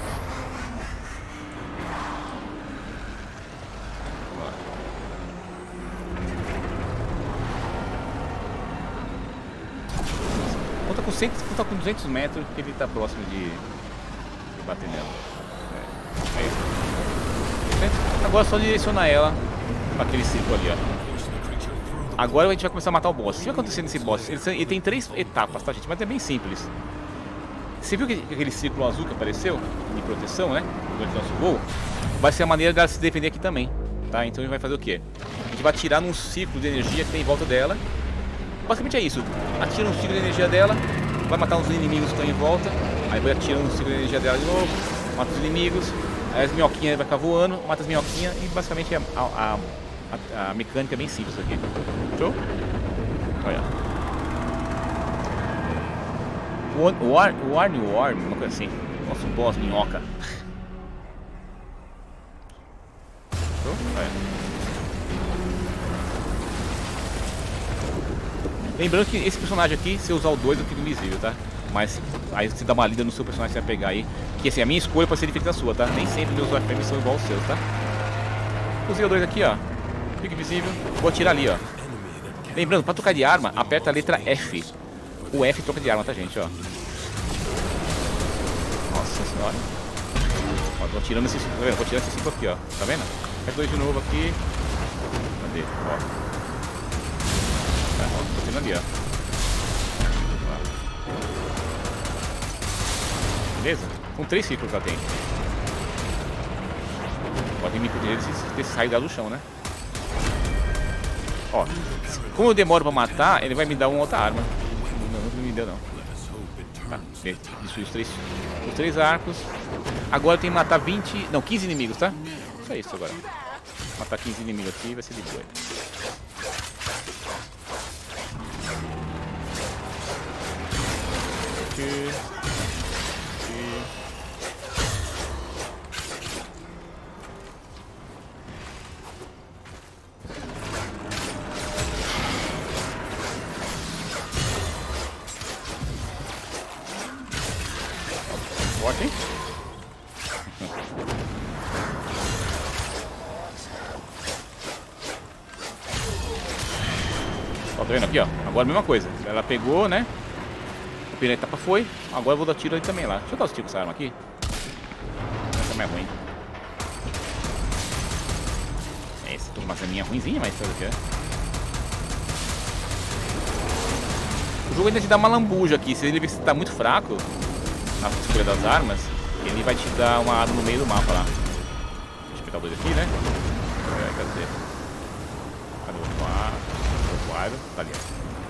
Conta com, cem, conta com duzentos metros que ele está próximo de, de bater nela. É, é isso. Agora é só direcionar ela para aquele círculo ali, ó. Agora a gente vai começar a matar o boss. O que vai acontecer nesse boss? Ele, ele tem três etapas, tá, gente? Mas é bem simples. Você viu que aquele círculo azul que apareceu de proteção, né? Durante o nosso voo, vai ser a maneira dela se defender aqui também, tá? Então a gente vai fazer o quê? A gente vai atirar num círculo de energia que tem em volta dela. Basicamente é isso. Atira um ciclo de energia dela, vai matar uns inimigos que estão em volta. Aí vai atirando um ciclo de energia dela de novo, mata os inimigos. Aí as minhoquinhas vai ficar voando, mata as minhoquinhas. E basicamente a, a, a, a mecânica é bem simples aqui. Show? Olha. O War, o War New War, uma coisa assim. Nosso boss minhoca. Show? Olha. Lembrando que esse personagem aqui, se eu usar o dois, eu fico invisível, tá? Mas aí você dá uma lida no seu personagem que você vai pegar aí. Que assim, a minha escolha pode ser diferente da sua, tá? Nem sempre meus wireframes são igual aos seus, tá? Usei o dois aqui, ó. Fica invisível. Vou atirar ali, ó. Lembrando, pra trocar de arma, aperta a letra F. O F troca de arma, tá, gente, ó. Nossa senhora. Ó, tô tirando esse ciclo, tá vendo? Tô tirando esse ciclo aqui, ó. Tá vendo? F dois de novo aqui. Cadê? Ó. Tá, ó, tô tirando ali, ó. Beleza? São três ciclos que ela tem. Pode me impedir de ter saído do chão, né? Ó, como eu demoro pra matar, ele vai me dar uma outra arma. Não, não me deu não. Tá, destruí os três, os três arcos. Agora tem que matar vinte, não, quinze inimigos, tá? Só isso agora. Matar quinze inimigos aqui vai ser de boa. Aqui. Aqui. Forte, hein? Ó, tá vendo aqui, ó? Agora a mesma coisa. Ela pegou, né? A primeira etapa foi. Agora eu vou dar tiro ali também lá. Deixa eu dar os tiros com essa arma aqui. Essa também é ruim. Essa é uma arminha ruimzinha, mas sabe o que é? O jogo ainda te dá uma lambuja aqui. Se ele ver se tá muito fraco na escolha das armas, ele vai te dar uma arma no meio do mapa lá. Deixa eu pegar o dois aqui, né? É, cadê? Cadê o outro ar? O outro ar? Tá ali.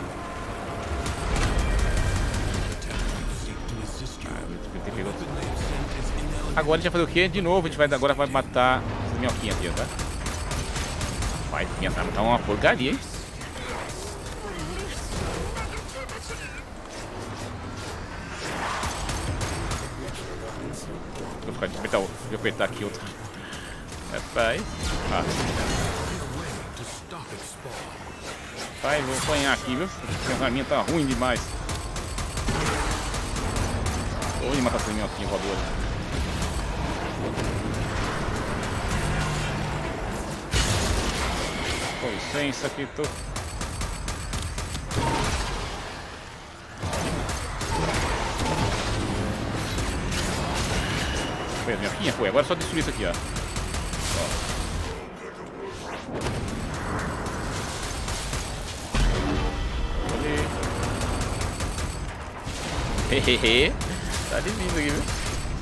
Ah, agora a gente vai fazer o que? De novo, a gente vai agora vai matar essas minhoquinhas aqui, tá? Vai, minha arma tá uma porcaria, hein? Vou ficar de apertar, de apertar aqui outro. Rapaz. Ah. Vai, vou apanhar aqui, viu? Essa arminha tá ruim demais. Vou matar essa minhoquinha voadora. Com licença aqui, tô. Foi a minhoquinha? Foi, agora é só destruir isso aqui, ó. Hehehe. Tá de vindo aqui, viu?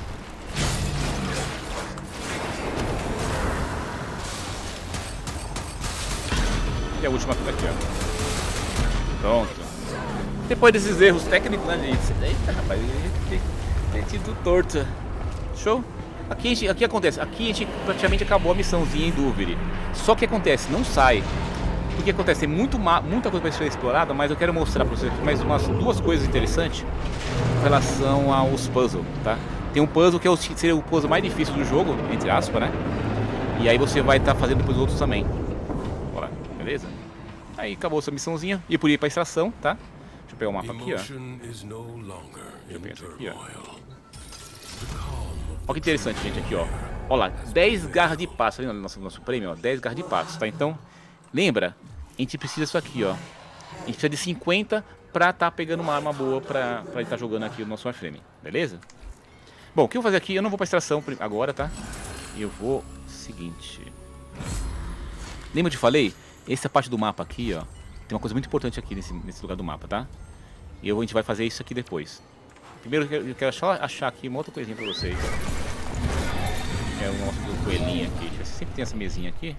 E a última aqui, ó. Pronto. Depois desses erros técnicos, né, gente? Eita, rapaz, tem, tem tido torta. Show? Aqui, a gente, aqui acontece, aqui a gente praticamente acabou a missãozinha em Duviri. Só que acontece, não sai. Porque acontece, tem muito, muita coisa para ser explorada, mas eu quero mostrar para vocês mais umas duas coisas interessantes em relação aos puzzles, tá? Tem um puzzle que é o, seria o puzzle mais difícil do jogo, entre aspas, né? E aí você vai estar tá fazendo depois os outros também. Bora, beleza? Aí acabou essa missãozinha. E por ir para extração, tá? Deixa eu pegar o mapa aqui, ó. Deixa eu pegar isso aqui, ó. Olha que interessante, gente, aqui, ó. Olha lá, dez garras de passo, ali no nosso, nosso prêmio, ó, dez garras de passo, tá? Então, lembra, a gente precisa disso aqui, ó. A gente precisa de cinquenta pra tá pegando uma arma boa pra, pra ele tá jogando aqui o nosso Warframe, beleza? Bom, o que eu vou fazer aqui, eu não vou pra extração agora, tá? Eu vou, seguinte. Lembra que eu te falei? Essa parte do mapa aqui, ó, tem uma coisa muito importante aqui nesse, nesse lugar do mapa, tá? E eu, a gente vai fazer isso aqui depois. Primeiro eu quero só achar aqui uma outra coisinha pra vocês. É o nosso coelhinho aqui. Sempre tem essa mesinha aqui.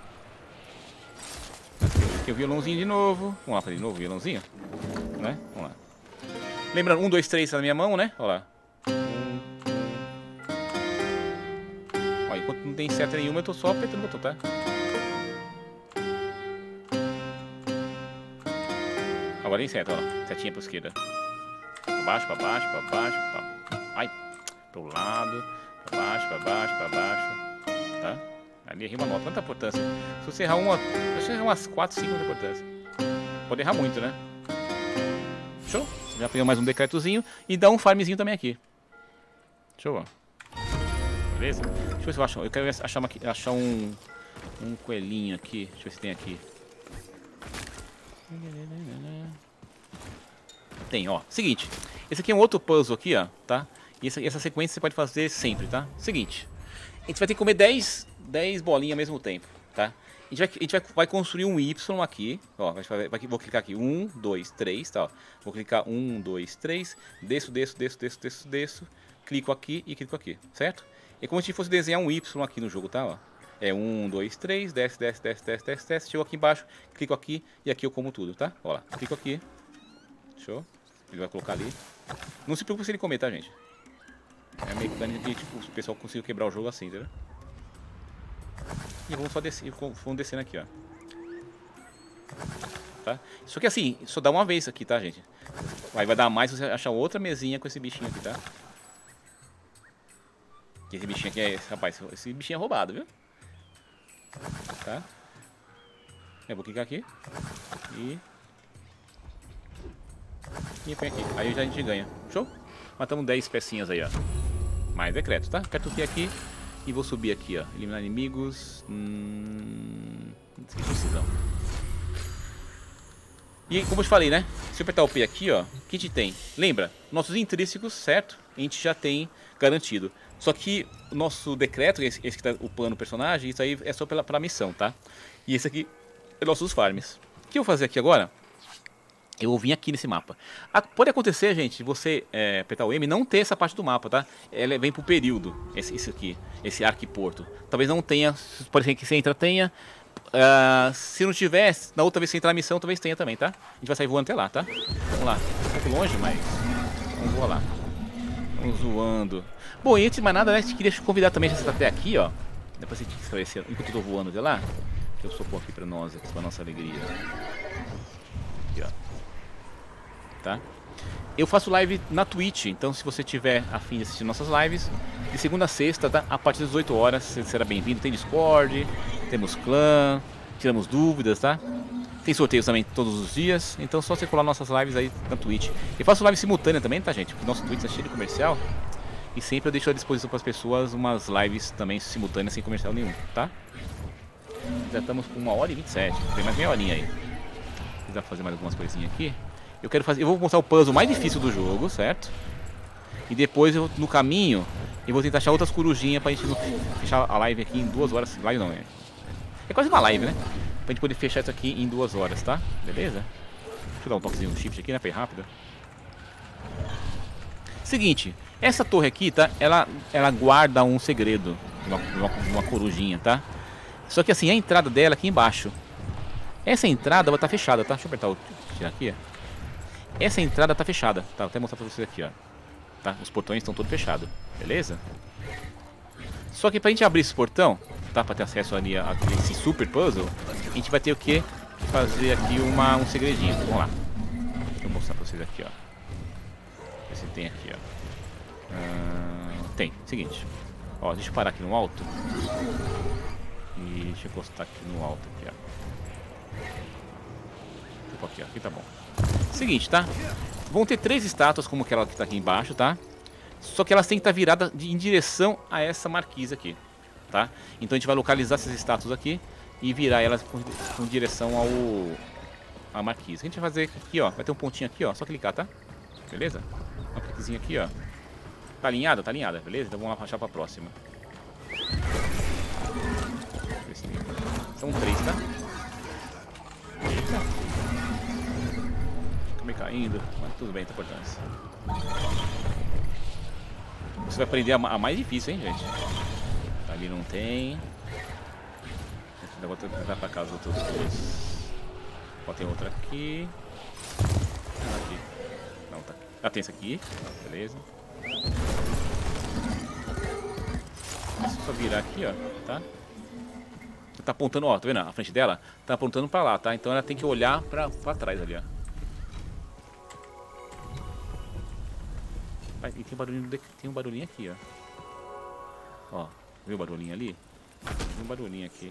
Aqui é o violãozinho de novo. Vamos lá fazer de novo o violãozinho. Né? Vamos lá. Lembrando, um, dois, três tá na minha mão, né? Olha lá. Um, Ó, enquanto não tem seta nenhuma, eu tô só apertando o botão, tá? Agora tem seta, ó. Setinha pra esquerda. Pra baixo, pra baixo, pra baixo, pra... Ai, pro lado, pra baixo, pra baixo, pra baixo, tá? Ali rima nota, quanta importância. Se você errar uma, se você errar umas quatro, cinco, quanta importância. Pode errar muito, né? Show? Já pegou mais um decretozinho e dá um farmzinho também aqui. Show, ó. Beleza? Deixa eu ver se eu acho, eu quero achar, uma, achar um, um coelhinho aqui, deixa eu ver se tem aqui. Tem, ó. Seguinte. Esse aqui é um outro puzzle aqui, ó, tá? E essa, essa sequência você pode fazer sempre, tá? Seguinte. A gente vai ter que comer dez, dez bolinhas ao mesmo tempo, tá? A gente vai, a gente vai, vai construir um Y aqui, ó. Vai, vai, vou clicar aqui. um, dois, três, tá? Ó. Vou clicar um, dois, três. Desço, desço, desço, desço, desço, desço. Clico aqui e clico aqui, certo? É como se fosse desenhar um Y aqui no jogo, tá? Ó. É um, dois, três, desce, desce, desce, desce, desce, desce. Chego aqui embaixo, clico aqui e aqui eu como tudo, tá? Ó lá, clico aqui. Show. Ele vai colocar ali. Não se preocupe se ele comer, tá, gente? É a mecânica que tipo, o pessoal conseguiu quebrar o jogo assim, entendeu? E vamos só descer, vamos descendo aqui, ó. Tá? Só que assim, só dá uma vez aqui, tá, gente? Aí vai dar mais se você achar outra mesinha com esse bichinho aqui, tá? Que esse bichinho aqui é... Rapaz, esse bichinho é roubado, viu? Tá? Eu vou clicar aqui. E... E põe aqui. Aí já a gente ganha. Show? Matamos dez pecinhas aí, ó. Mais decreto, tá? Aperto o Q aqui. E vou subir aqui, ó. Eliminar inimigos. Hum... Que precisão. E como eu te falei, né? Se eu apertar o P aqui, ó. O que a gente tem? Lembra? Nossos intrínsecos, certo? A gente já tem garantido. Só que o nosso decreto, esse, esse que tá upando o personagem, isso aí é só pela, pela missão, tá? E esse aqui é nossos farms. O que eu vou fazer aqui agora? Eu vou vir aqui nesse mapa. Ah, pode acontecer, gente, de você é, apertar o M e não ter essa parte do mapa, tá? Ela vem pro período, esse, esse aqui, esse arquiporto. Talvez não tenha, pode ser que você entra, tenha. Uh, se não tiver, na outra vez que você entrar na missão, talvez tenha também, tá? A gente vai sair voando até lá, tá? Vamos lá. Um pouco longe, mas vamos voar lá. Vamos voando. Bom, e antes de mais nada, né, eu queria te convidar também, já você tá até aqui, ó. Depois você esclarecer, enquanto eu tô voando até lá. Deixa eu sopor aqui pra nós, aqui, pra nossa alegria. Aqui, ó. Tá? Eu faço live na Twitch, então se você tiver a fim de assistir nossas lives, de segunda a sexta, tá? A partir das dezoito horas, você será bem-vindo. Tem Discord, temos clã, tiramos dúvidas, tá? Tem sorteios também todos os dias, então só você colar nossas lives aí na Twitch. Eu faço live simultânea também, tá, gente? Porque nosso Twitch é cheio de comercial. E sempre eu deixo à disposição para as pessoas umas lives também simultâneas sem comercial nenhum, tá? Já estamos com uma hora e vinte e sete, tem mais meia horinha aí. Dá pra fazer mais algumas coisinhas aqui. Eu quero fazer, eu vou mostrar o puzzle mais difícil do jogo, certo? E depois eu, no caminho, eu vou tentar achar outras corujinhas pra gente fechar a live aqui em duas horas. Live não, é. É quase uma live, né? Pra gente poder fechar isso aqui em duas horas, tá? Beleza? Deixa eu dar um toquezinho no shift aqui, né? Pra ir rápido. Seguinte, essa torre aqui, tá? Ela, ela guarda um segredo. Uma, uma, uma corujinha, tá? Só que assim, a entrada dela é aqui embaixo. Essa entrada vai estar fechada, tá? Deixa eu apertar o... tirar aqui, ó. Essa entrada tá fechada, tá? Vou até mostrar pra vocês aqui, ó. Tá? Os portões estão todos fechados, beleza? Só que pra gente abrir esse portão, tá? Pra ter acesso ali a, a esse super puzzle, a gente vai ter o que? Fazer aqui uma, um segredinho. Vamos lá. Deixa eu mostrar pra vocês aqui, ó. Ver se tem aqui, ó. Ah, tem, seguinte. Ó, deixa eu parar aqui no alto. E deixa eu encostar aqui no alto, aqui, ó. Tipo aqui, ó. Aqui tá bom. Seguinte, tá? Vão ter três estátuas como aquela que tá aqui embaixo, tá? Só que elas têm que estar viradas em direção a essa marquise aqui, tá? Então a gente vai localizar essas estátuas aqui e virar elas com, com direção ao a marquise. O que a gente vai fazer aqui, ó? Vai ter um pontinho aqui, ó. Só clicar, tá? Beleza? Uma cliquezinha aqui, ó. Tá alinhada? Tá alinhada, beleza? Então vamos lá achar pra próxima. São três, tá? Eita. Meio caindo, mas tudo bem, tá importância. Você vai aprender a, a mais difícil, hein, gente? Ali não tem. Ainda vou tentar pra casa os outros dois. Ó, tem outra aqui. Aqui. Não, tá aqui. Ah, tem essa aqui. Beleza. É só virar aqui, ó, tá? Tá apontando, ó, tá vendo? A frente dela tá apontando pra lá, tá? Então ela tem que olhar pra, pra trás ali, ó. E tem um barulhinho, tem um barulhinho aqui, ó. Ó, viu o barulhinho ali? Tem um barulhinho aqui.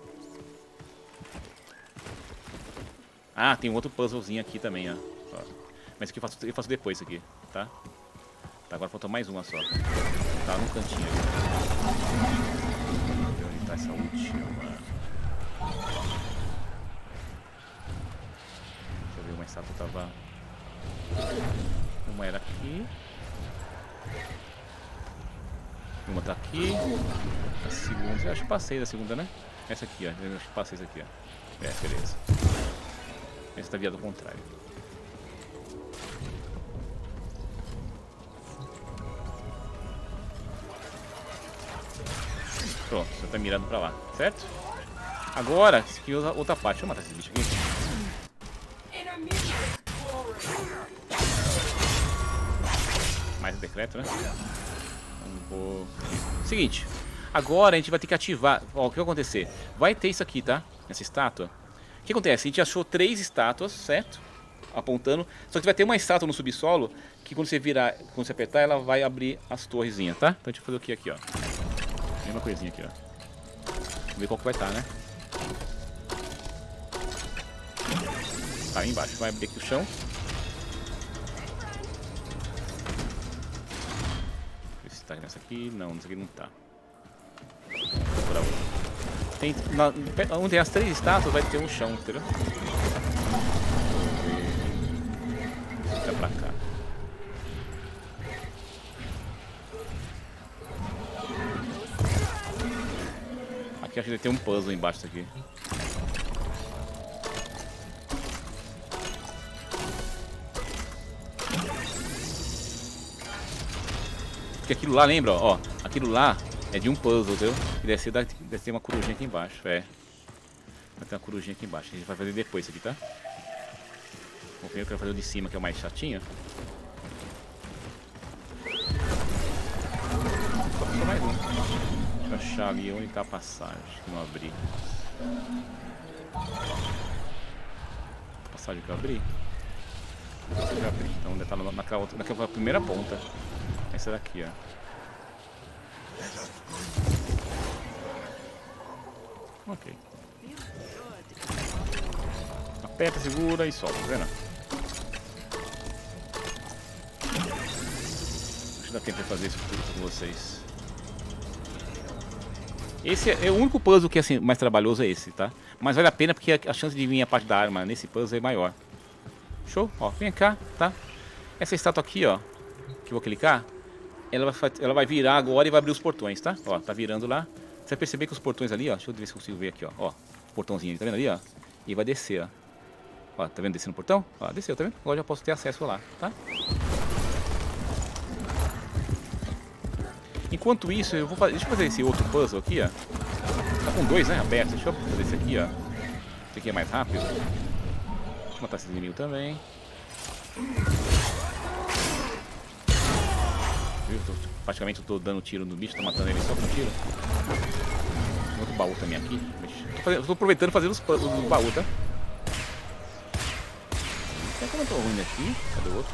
Ah, tem um outro puzzlezinho aqui também, ó. Ó. Mas que eu faço, eu faço depois isso aqui, tá? Tá, agora falta mais uma só. Tá no cantinho aqui. Onde tá essa última? ativar. Uma era aqui. Uma tá aqui. A segunda, eu acho que passei da segunda, né? Essa aqui, ó. Eu acho que passei essa aqui, ó. É, beleza. Essa tá virada ao contrário. Pronto, você tá mirando pra lá, certo? Agora, isso aqui usa outra parte. Deixa eu matar esse bicho aqui. Mais um decreto, né? Vou... Seguinte, agora a gente vai ter que ativar. Ó, o que vai acontecer? Vai ter isso aqui, tá? Essa estátua. O que acontece? A gente achou três estátuas, certo? Apontando. Só que vai ter uma estátua no subsolo que quando você virar, quando você apertar, ela vai abrir as torrezinhas, tá? Então a gente vai fazer o que aqui, ó? Mesma coisinha aqui, ó. Vamos ver qual que vai estar, né? Tá aí embaixo. Vai abrir aqui o chão. Ver se tá nessa aqui. Não, nessa aqui não tá. Tem, na, onde tem as três estátuas vai ter um chão, entendeu? Fica pra cá. Aqui acho que deve ter um puzzle embaixo disso aqui. Porque aquilo lá, lembra, ó, aquilo lá é de um puzzle, entendeu? E deve ser, deve ter uma corujinha aqui embaixo, é. Vai ter uma corujinha aqui embaixo, a gente vai fazer depois isso aqui, tá? Bom, primeiro eu quero fazer o de cima, que é o mais chatinho. Só mais um. Deixa eu achar ali onde tá a passagem, que não abri. A passagem que eu abri? Eu já abri, então deve estar naquela, outra, naquela primeira ponta. Essa daqui, ó. Ok. Aperta, segura e solta, tá vendo? Acho que dá tempo de fazer isso tudo com vocês. Esse é, é o único puzzle que é assim, mais trabalhoso, é esse, tá? Mas vale a pena porque a, a chance de vir a parte da arma nesse puzzle é maior. Show? Ó, vem cá, tá? Essa estátua aqui, ó, que eu vou clicar, ela vai, ela vai virar agora e vai abrir os portões, tá? Ó, tá virando lá. Você vai perceber que os portões ali, ó, deixa eu ver se consigo ver aqui, ó, ó, portãozinho, tá vendo ali, ó? E vai descer, ó. Ó, tá vendo descendo o portão? Ó, desceu, tá vendo? Agora já posso ter acesso lá, tá? Enquanto isso, eu vou fazer, deixa eu fazer esse outro puzzle aqui, ó. Tá com dois, né, aberto. Deixa eu fazer esse aqui, ó. Esse aqui é mais rápido. Deixa eu matar esse inimigo também. Viu? Tô, praticamente eu tô dando tiro no bicho, tô matando ele só com tiro. Tem outro baú também aqui. Tô, fazendo, tô aproveitando fazendo os puzzles do baú, tá? Tem como eu tô ruim aqui? Cadê o outro?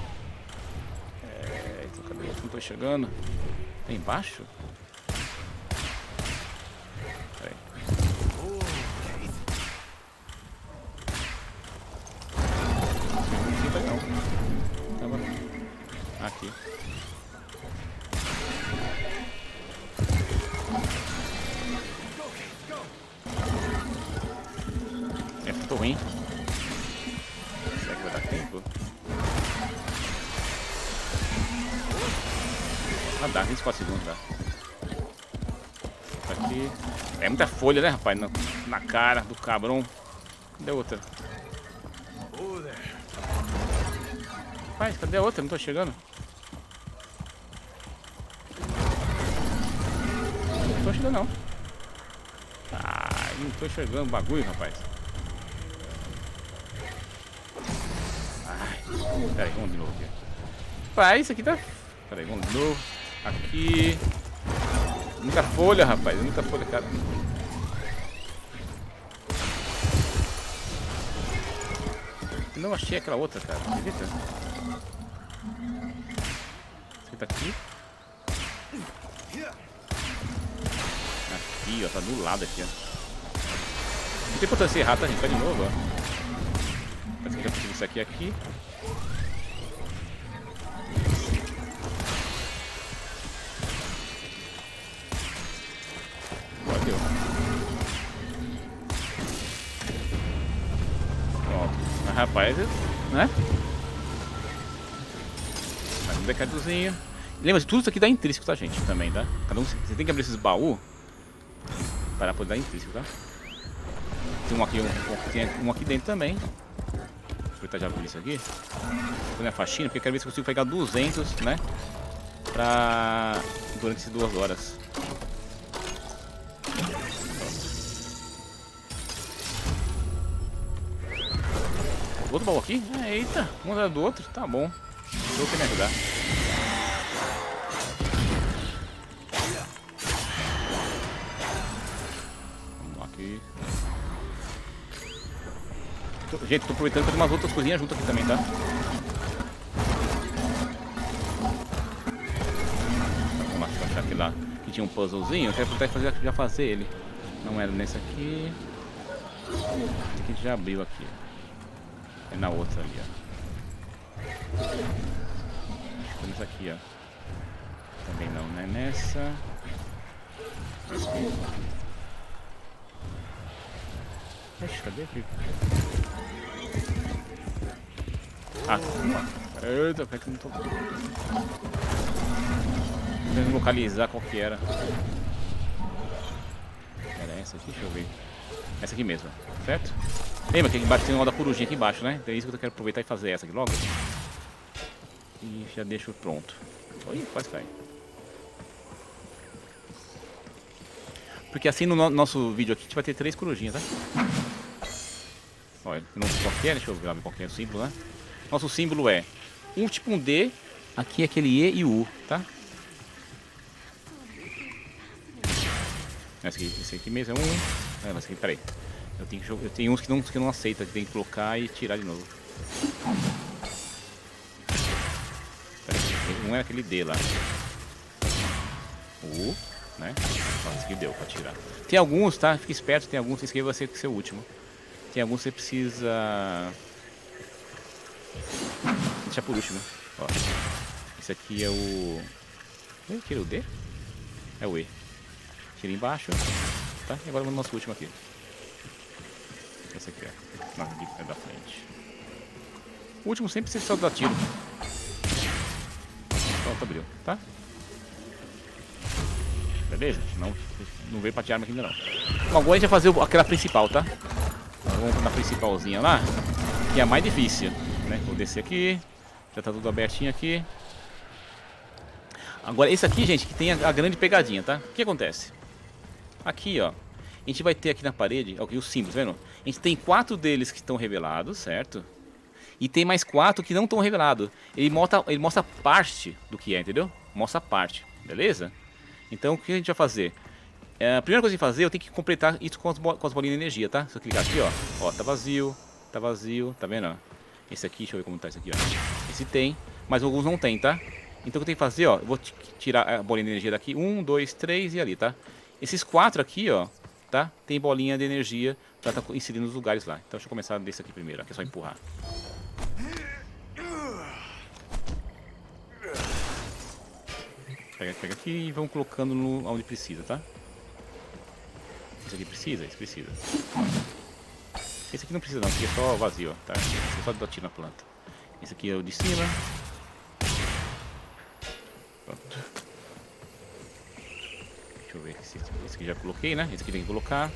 É, então cadê o outro? Não tô enxergando. Tá embaixo? Peraí. Não tá não. Tava aqui. É, ficou ruim. Será que vai dar tempo? Ah, dá, vinte e quatro segundos, dá. Aqui. É muita folha, né, rapaz? Na, na cara do cabrão. Cadê a outra? Rapaz, cadê a outra? Não tô chegando. Não tô chegando, não. Ah, não tô enxergando o bagulho, rapaz. Ai, peraí, vamos de novo aqui. Rapaz, isso aqui tá... Peraí, vamos de novo. Aqui. Muita folha, rapaz. Muita folha, cara. Eu não achei aquela outra, cara. Acredita? Esse tá aqui. Aqui, ó. Tá do lado aqui, ó. Não tem importância errar, tá, gente? Vai de novo, ó. Parece que já consigo isso aqui aqui. Rapaz, né? Mais um decrétozinho. Lembra, tudo isso aqui dá intrínseco, tá, gente? Também, tá? Cada um, você tem que abrir esses baús para poder dar intrínseco, tá? Tem um aqui, um, tem um aqui dentro também. Vou aproveitar já abrir isso aqui. Vou fazer a faxina, porque eu quero ver se eu consigo pegar duzentos, né? Pra... durante essas duas horas. Outro baú aqui? É, eita, um atrás do outro, tá bom. Vou ter que me ajudar. Vamos lá aqui. Tô, gente, tô aproveitando pra fazer umas outras coisinhas junto aqui também, tá? Vamos lá, deixa eu achar aqui lá que tinha um puzzlezinho. Eu quero aproveitar e fazer, já fazer ele. Não era nesse aqui. Esse aqui a gente já abriu aqui. É na outra ali, ó. Foi nessa aqui, ó. Também não, né? Nessa. Ixi, cadê aqui? Ah, eita, peraí que eu não tô... Tentando localizar qual que era. Era essa aqui? Deixa eu ver. Essa aqui mesmo, certo? Lembra que aqui embaixo tem uma da corujinha aqui embaixo, né? Então é isso que eu quero aproveitar e fazer essa aqui logo. E já deixo pronto. Oi, quase cai. Porque assim no no nosso vídeo aqui a gente vai ter três corujinhas, tá? Olha, não sei qual que é, deixa eu ver lá qual que é o símbolo, né? Nosso símbolo é um tipo um D, aqui é aquele E e U, tá? Esse aqui, esse aqui mesmo é um. Ah, mas aqui, peraí. Eu tenho, que, eu tenho uns que não, que não aceita, que tem que colocar e tirar de novo. Peraí, um é aquele D lá. O U, né? Esse aqui deu pra tirar. Tem alguns, tá? Fique esperto, tem alguns, esse aqui vai ser o seu último. Tem alguns que você precisa deixar por último. Ó. Esse aqui é o... Tira o D? É o E. Tira embaixo. Tá? E agora vamos no nosso último aqui. Esse aqui é. Não, é da frente. O último sempre você só dá tiro. Pronto, abriu, tá? Beleza? Não, não veio pra tirar arma aqui ainda não. Bom, agora a gente vai fazer aquela principal, tá? Vamos na principalzinha lá, que é a mais difícil, né? Vou descer aqui. Já tá tudo abertinho aqui. Agora esse aqui, gente, que tem a, a grande pegadinha, tá? O que acontece? Aqui, ó. A gente vai ter aqui na parede, aqui os símbolos, vendo? A gente tem quatro deles que estão revelados, certo? E tem mais quatro que não estão revelados. Ele mostra, ele mostra parte do que é, entendeu? Mostra parte, beleza? Então o que a gente vai fazer? É, a primeira coisa que fazer, eu tenho que completar isso com as, com as bolinhas de energia, tá? Se eu clicar aqui, ó, ó, tá vazio, tá vazio, tá vendo? Ó? Esse aqui, deixa eu ver como tá esse aqui, ó. Esse tem, mas alguns não tem, tá? Então o que eu tenho que fazer, ó, eu vou tirar a bolinha de energia daqui, um, dois, três e ali, tá? Esses quatro aqui, ó, tá? Tem bolinha de energia pra tá inserindo nos lugares lá. Então deixa eu começar desse aqui primeiro, ó, que é só empurrar. Pega, pega aqui e vamos colocando no, onde precisa, tá? Esse aqui precisa? Esse precisa. Esse aqui não precisa não, porque é só vazio, ó, tá? Esse é só dar tiro na planta. Esse aqui é o de cima. Pronto. Deixa eu ver, esse, esse aqui já coloquei, né? Esse aqui tem que colocar.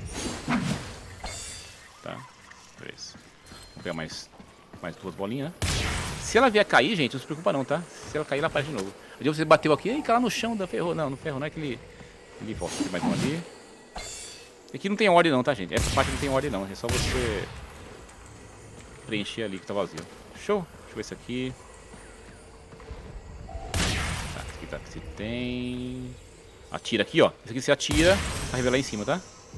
Tá, beleza. Vou pegar mais, mais duas bolinhas, né? Se ela vier cair, gente, não se preocupa não, tá? Se ela cair, ela aparece de novo. Um dia você bateu aqui e cai lá no chão da ferro. Não, no ferro não é que ele, ele volta. Tem mais um ali. Aqui não tem ordem não, tá, gente? Essa parte não tem ordem não. É só você preencher ali que tá vazio. Show? Deixa eu ver esse aqui. Tá, esse aqui tá. Se tem... Atira aqui, ó. Esse aqui você atira pra revelar em cima, tá?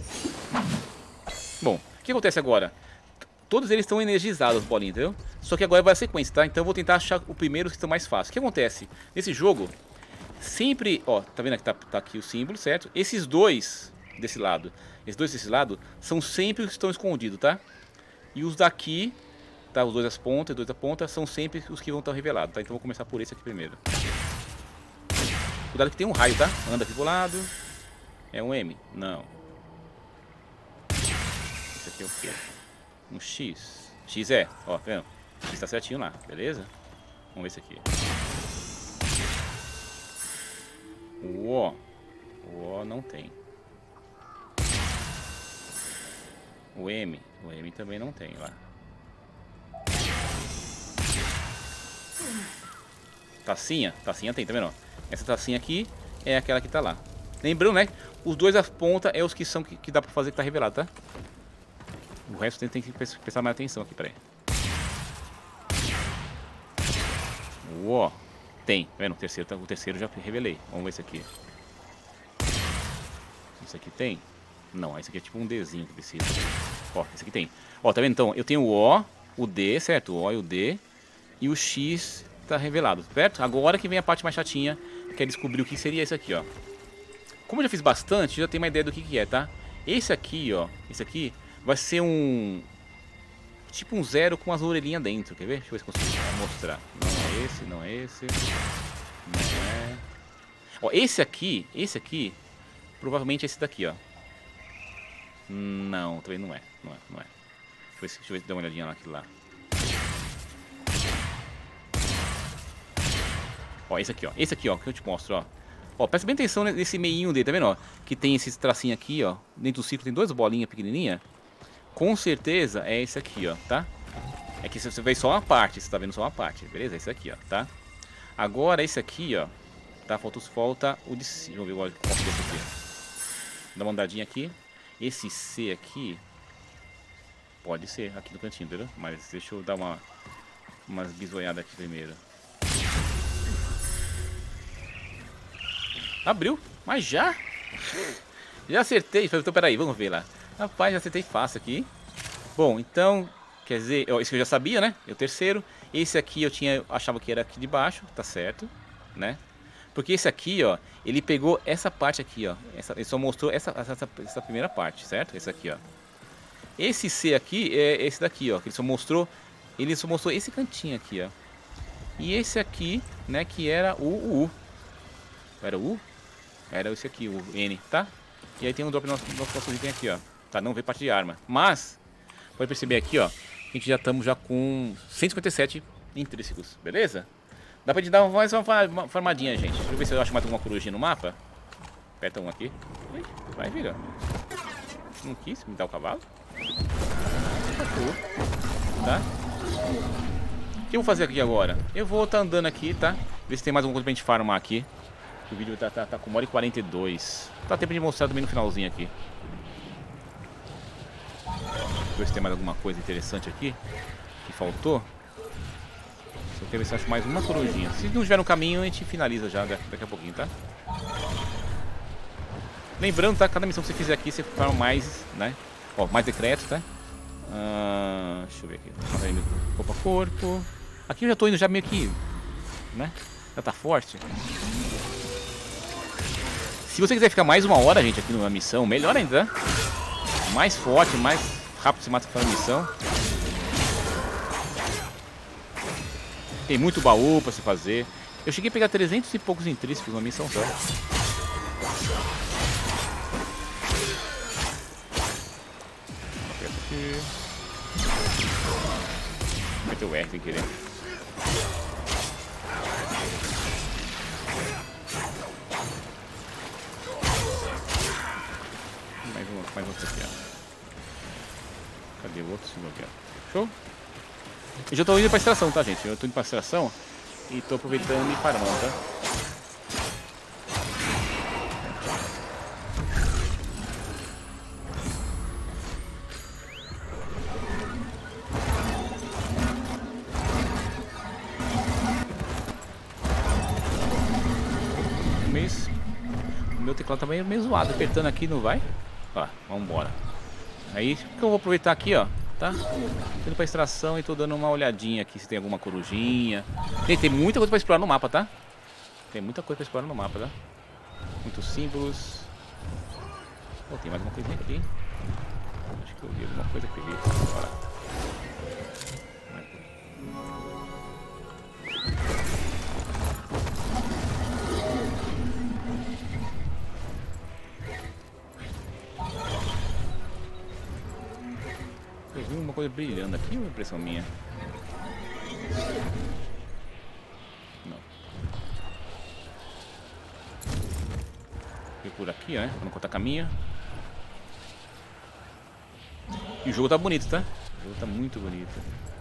Bom, o que acontece agora? Todos eles estão energizados, as bolinhas, entendeu? Só que agora vai a sequência, tá? Então eu vou tentar achar o primeiro que estão mais fácil. O que acontece? Nesse jogo, sempre... Ó, tá vendo que tá, tá aqui o símbolo, certo? Esses dois desse lado, esses dois desse lado, são sempre os que estão escondidos, tá? E os daqui, tá? Os dois das pontas, os dois da ponta, são sempre os que vão estar revelados, tá? Então eu vou começar por esse aqui primeiro. Cuidado que tem um raio, tá? Anda aqui pro lado. É um M? Não. Esse aqui é o quê? Um X. X é, ó, tá vendo? Está certinho lá, beleza? Vamos ver esse aqui. O O. O O não tem. O M. O M também não tem lá. Tacinha? Tacinha tem, tá vendo? Essa tacinha aqui é aquela que tá lá. Lembrando, né? Os dois das pontas é os que são que, que dá pra fazer que tá revelado, tá? O resto tem, tem que prestar mais atenção aqui, peraí. Uó, tem, tá vendo? O terceiro, o terceiro já revelei. Vamos ver esse aqui. Esse aqui tem? Não, esse aqui é tipo um Dzinho que precisa. Ó, esse aqui tem. Ó, tá vendo então? Eu tenho o O, o D, certo? O O e o D. E o X tá revelado, certo? Agora que vem a parte mais chatinha, que é descobrir o que seria esse aqui, ó. Como eu já fiz bastante, já tenho uma ideia do que que é, tá? Esse aqui, ó, esse aqui vai ser um... tipo um zero com as orelhinhas dentro, quer ver? Deixa eu ver se consigo mostrar. Não é esse, não é esse. Não é... Ó, esse aqui, esse aqui, provavelmente é esse daqui, ó. Não, também não é, não é, não é. Deixa eu ver se, deixa eu ver se dá uma olhadinha naquilo lá. Ó, esse aqui, ó, esse aqui, ó, que eu te mostro, ó. Ó, presta bem atenção nesse meinho dele, tá vendo, ó? Que tem esses tracinhos aqui, ó. Dentro do círculo tem duas bolinhas pequenininhas. Com certeza é esse aqui, ó, tá? É que você vê só uma parte, você tá vendo só uma parte, beleza? Esse aqui, ó, tá? Agora esse aqui, ó, tá? Falta, falta o de cima. Vamos ver qual é esse aqui. Dá uma andadinha aqui. Esse C aqui pode ser aqui no cantinho, entendeu? Mas deixa eu dar uma umas bisoiadas aqui primeiro. Abriu, mas já? Já acertei, então peraí, vamos ver lá. Rapaz, já acertei fácil aqui. Bom, então, quer dizer, ó, esse que eu já sabia, né? É o terceiro. Esse aqui eu tinha, achava que era aqui de baixo, tá certo, né? Porque esse aqui, ó, ele pegou essa parte aqui, ó. Essa, ele só mostrou essa, essa, essa primeira parte, certo? Esse aqui, ó. Esse C aqui é esse daqui, ó. Que ele só mostrou, ele só mostrou esse cantinho aqui, ó. E esse aqui, né, que era o, o U. Era o U? Era esse aqui, o N, tá? E aí tem um drop no nosso, nosso item aqui, ó. Tá, não vê parte de arma. Mas, pode perceber aqui, ó. A gente já estamos já com cento e cinquenta e sete intrínsecos, beleza? Dá pra gente dar mais uma farmadinha, gente. Deixa eu ver se eu acho mais alguma corujinha no mapa. Aperta um aqui. Vai, vira. Não quis me dar o cavalo. Tá? O que eu vou fazer aqui agora? Eu vou estar tá andando aqui, tá? Ver se tem mais alguma coisa pra gente farmar aqui. O vídeo tá, tá, tá com uma hora e quarenta e dois. Tá tempo de mostrar também no finalzinho aqui. Ver se tem mais alguma coisa interessante aqui que faltou. Só quero ver se eu acho mais uma corujinha. Se não tiver no caminho, a gente finaliza já daqui a pouquinho, tá? Lembrando, tá? Cada missão que você fizer aqui, você farma mais, né? Ó, mais decretos, tá? Ah, deixa eu ver aqui. Tá indo corpo a corpo. Aqui eu já tô indo já meio que, né? Já tá forte. Se você quiser ficar mais uma hora, gente, aqui numa missão, melhor ainda, tá? Mais forte, mais rápido você mata a missão. Tem muito baú pra se fazer. Eu cheguei a pegar trezentos e poucos intrínsecos numa missão só. Aperta aqui. Meteu o R sem querer. Mais um, mais um aqui, ó. Cadê o outro? Aqui, ó. Show? Eu já tô indo pra extração, tá, gente? Eu tô indo pra extração e tô aproveitando e farmando, tá? O meu teclado tá meio, meio zoado, apertando aqui não vai. Ó, vambora. Aí, o que eu vou aproveitar aqui, ó, tá? Tô indo pra extração e tô dando uma olhadinha aqui se tem alguma corujinha. Tem, tem muita coisa pra explorar no mapa, tá? Tem muita coisa pra explorar no mapa, tá? Muitos símbolos. Oh, tem mais uma coisinha aqui. Acho que eu vi alguma coisa que eu vi. Bora. Eu vi uma coisa brilhando aqui, uma impressão minha. Não. Vem por aqui, né? Pra não cortar caminho. E o jogo tá bonito, tá? O jogo tá muito bonito.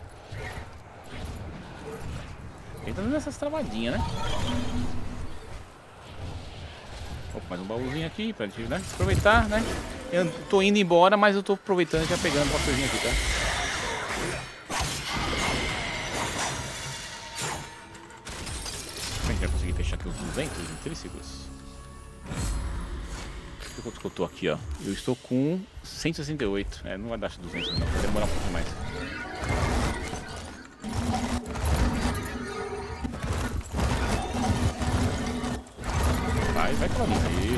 Ele tá dando essas travadinhas, né? Opa, mais um baúzinho aqui pra gente, né, aproveitar, né? Eu tô indo embora, mas eu tô aproveitando e já pegando uma coisinha aqui, tá? A gente vai conseguir fechar aqui os duzentos intrínsecos. Quanto que eu tô aqui, ó? Eu estou com cento e sessenta e oito. É, não vai dar duzentos não, vai demorar um pouco mais. Vai, vai pra mim aí.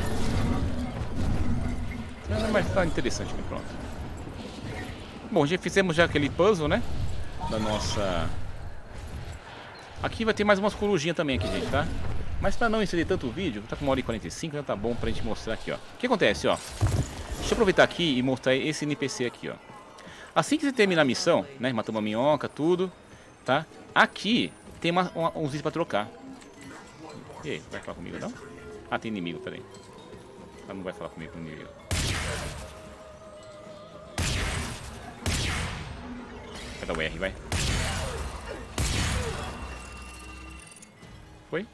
É, mas tá interessante aqui, pronto. Bom, já fizemos já aquele puzzle, né? Da nossa... Aqui vai ter mais umas corujinhas também aqui, gente, tá? Mas pra não inserir tanto vídeo, tá com uma hora e quarenta e cinco, já tá bom pra gente mostrar aqui, ó. O que acontece, ó? Deixa eu aproveitar aqui e mostrar esse N P C aqui, ó. Assim que você terminar a missão, né? Matamos uma minhoca, tudo, tá? Aqui tem uma, uma, uns itens pra trocar. E aí, vai falar comigo, não? Ah, tem inimigo, peraí. Ah, não vai falar comigo com inimigo. Vai dar o R, vai. Foi?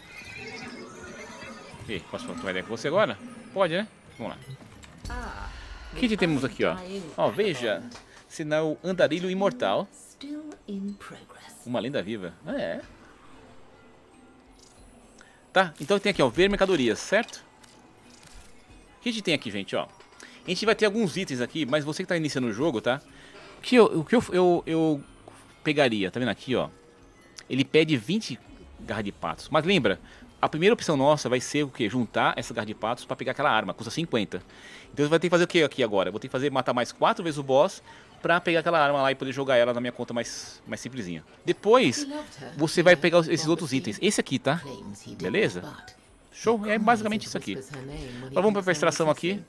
E aí, posso trocar ideia com você agora? Pode, né? Vamos lá. O que temos aqui, ó? Ó, veja. Sinal andarilho imortal. Uma lenda viva. Ah, é. Tá, então tem aqui, ó, ver mercadorias, certo? O que a gente tem aqui, gente, ó? A gente vai ter alguns itens aqui, mas você que tá iniciando o jogo, tá? O que eu, o que eu, eu, eu pegaria, tá vendo aqui, ó? Ele pede vinte garra de patos. Mas lembra, a primeira opção nossa vai ser o quê? Juntar essa garra de patos pra pegar aquela arma, custa cinquenta. Então você vai ter que fazer o que aqui agora? Eu vou ter que fazer, matar mais quatro vezes o boss pra pegar aquela arma lá e poder jogar ela na minha conta mais, mais simplesinha. Depois, você vai pegar esses outros itens. Esse aqui, tá? Beleza? Show? É basicamente isso aqui. Agora vamos pra extração aqui.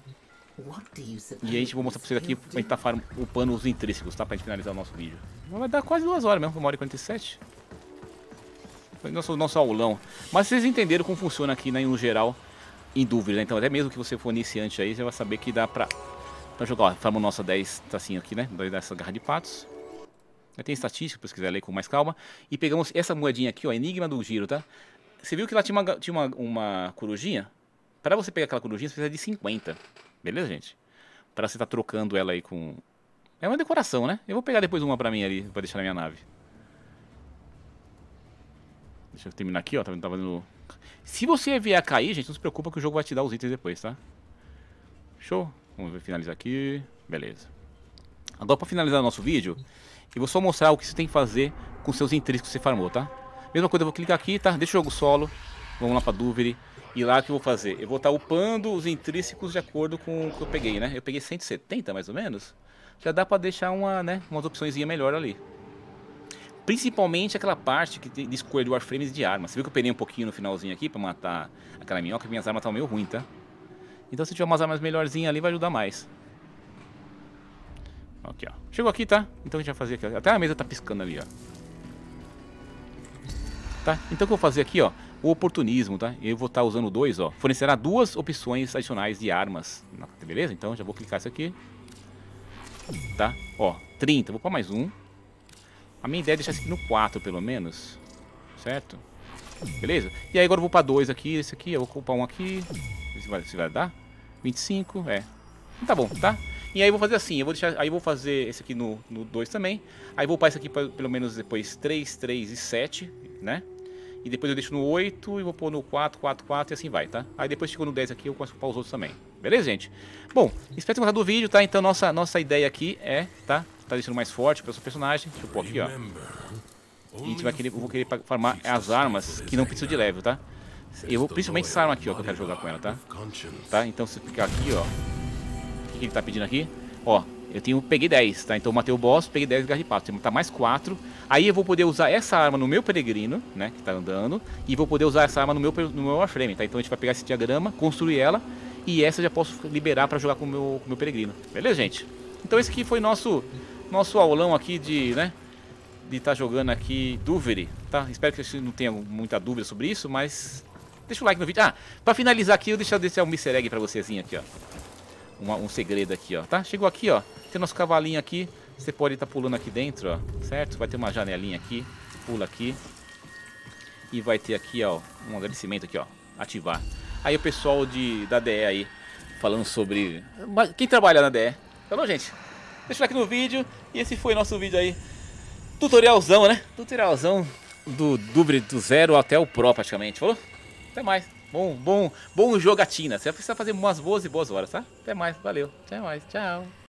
E a gente vai mostrar pra vocês aqui pra gente tá upando os intrínsecos, tá? Pra gente finalizar o nosso vídeo. Vai dar quase duas horas mesmo, uma hora e quarenta e sete. Foi nosso, nosso aulão. Mas vocês entenderam como funciona aqui, né, no geral, em dúvida, né? Então até mesmo que você for iniciante aí, você vai saber que dá pra... Pra jogar, ó, farmamos nossa dez tacinhas aqui, né? Dessa garra de patos. Tem estatística, se quiser ler com mais calma. E pegamos essa moedinha aqui, ó, Enigma do Giro, tá? Você viu que lá tinha uma, tinha uma, uma corujinha? Para você pegar aquela corujinha, você precisa de cinquenta. Beleza, gente? Para você estar tá trocando ela aí com... É uma decoração, né? Eu vou pegar depois uma pra mim ali, pra deixar na minha nave. Deixa eu terminar aqui, ó. Tá vendo? Se você vier a cair, gente, não se preocupa que o jogo vai te dar os itens depois, tá? Show? Vamos finalizar aqui. Beleza. Agora, para finalizar o nosso vídeo, eu vou só mostrar o que você tem que fazer com seus intrínsecos que você farmou, tá? Mesma coisa, eu vou clicar aqui, tá? Deixa o jogo solo. Vamos lá para Duviri. E lá o que eu vou fazer? Eu vou estar upando os intrínsecos de acordo com o que eu peguei, né? Eu peguei cento e setenta, mais ou menos. Já dá para deixar uma, né, umas opções melhor ali. Principalmente aquela parte que tem de escolha de Warframes de armas. Você viu que eu peguei um pouquinho no finalzinho aqui para matar aquela minhoca? Minhas armas estão meio ruins, tá? Então se tiver umas armas melhorzinhas ali vai ajudar mais. Aqui, ó. Chegou aqui, tá? Então a gente vai fazer aqui. Até a mesa tá piscando ali, ó. Tá? Então o que eu vou fazer aqui, ó. O oportunismo, tá? Eu vou estar usando dois, ó. Fornecerá duas opções adicionais de armas. Beleza? Então já vou clicar isso aqui. Tá? Ó, trinta. Vou pôr mais um. A minha ideia é deixar isso aqui no quatro, pelo menos. Certo? Beleza? E aí agora eu vou para dois aqui. Esse aqui, eu vou ocupar um aqui. Se vai, se vai dar. vinte e cinco, é. Tá bom, tá? E aí eu vou fazer assim, eu vou deixar, aí eu vou fazer esse aqui no, no dois também. Aí vou upar esse aqui pra, pelo menos depois três, três e sete, né? E depois eu deixo no oito e vou pôr no quatro, quatro, quatro e assim vai, tá? Aí depois chegou no dez aqui, eu começo a upar os outros também. Beleza, gente? Bom, espero ter gostado do vídeo, tá? Então nossa, nossa ideia aqui é, tá? Tá deixando mais forte para o seu personagem. Deixa eu pôr aqui, ó. A gente vai querer, eu vou querer farmar as armas que não precisam de level, tá? Eu vou, principalmente essa arma aqui, ó, que eu quero jogar com ela, tá? Tá? Então se ficar aqui, ó. O que ele tá pedindo aqui? Ó, eu tenho, peguei dez, tá? Então eu matei o boss, peguei dez garra de pato. Tem que matar mais quatro. Aí eu vou poder usar essa arma no meu peregrino, né? Que tá andando. E vou poder usar essa arma no meu, no meu Warframe, tá? Então a gente vai pegar esse diagrama, construir ela. E essa eu já posso liberar pra jogar com o meu, com o meu peregrino. Beleza, gente? Então esse aqui foi nosso, nosso aulão aqui de, né? de estar tá jogando aqui Duveri, tá? Espero que você não tenha muita dúvida sobre isso, mas deixa o like no vídeo. Ah, pra finalizar aqui, eu deixo deixar um mister egg pra vocêzinho aqui, ó. Uma, um segredo aqui, ó, tá? Chegou aqui, ó, tem nosso cavalinho aqui, você pode estar tá pulando aqui dentro, ó, certo? Vai ter uma janelinha aqui, pula aqui. E vai ter aqui, ó, um agradecimento aqui, ó, ativar. Aí o pessoal de, da D E aí, falando sobre... Quem trabalha na D E? Falou, gente? Deixa o like no vídeo. E esse foi nosso vídeo aí. Tutorialzão, né? Tutorialzão do Duveri do zero até o Pro praticamente. Falou? Até mais. Bom, bom, bom jogatina. Você vai precisar fazer umas boas e boas horas, tá? Até mais. Valeu. Até mais. Tchau.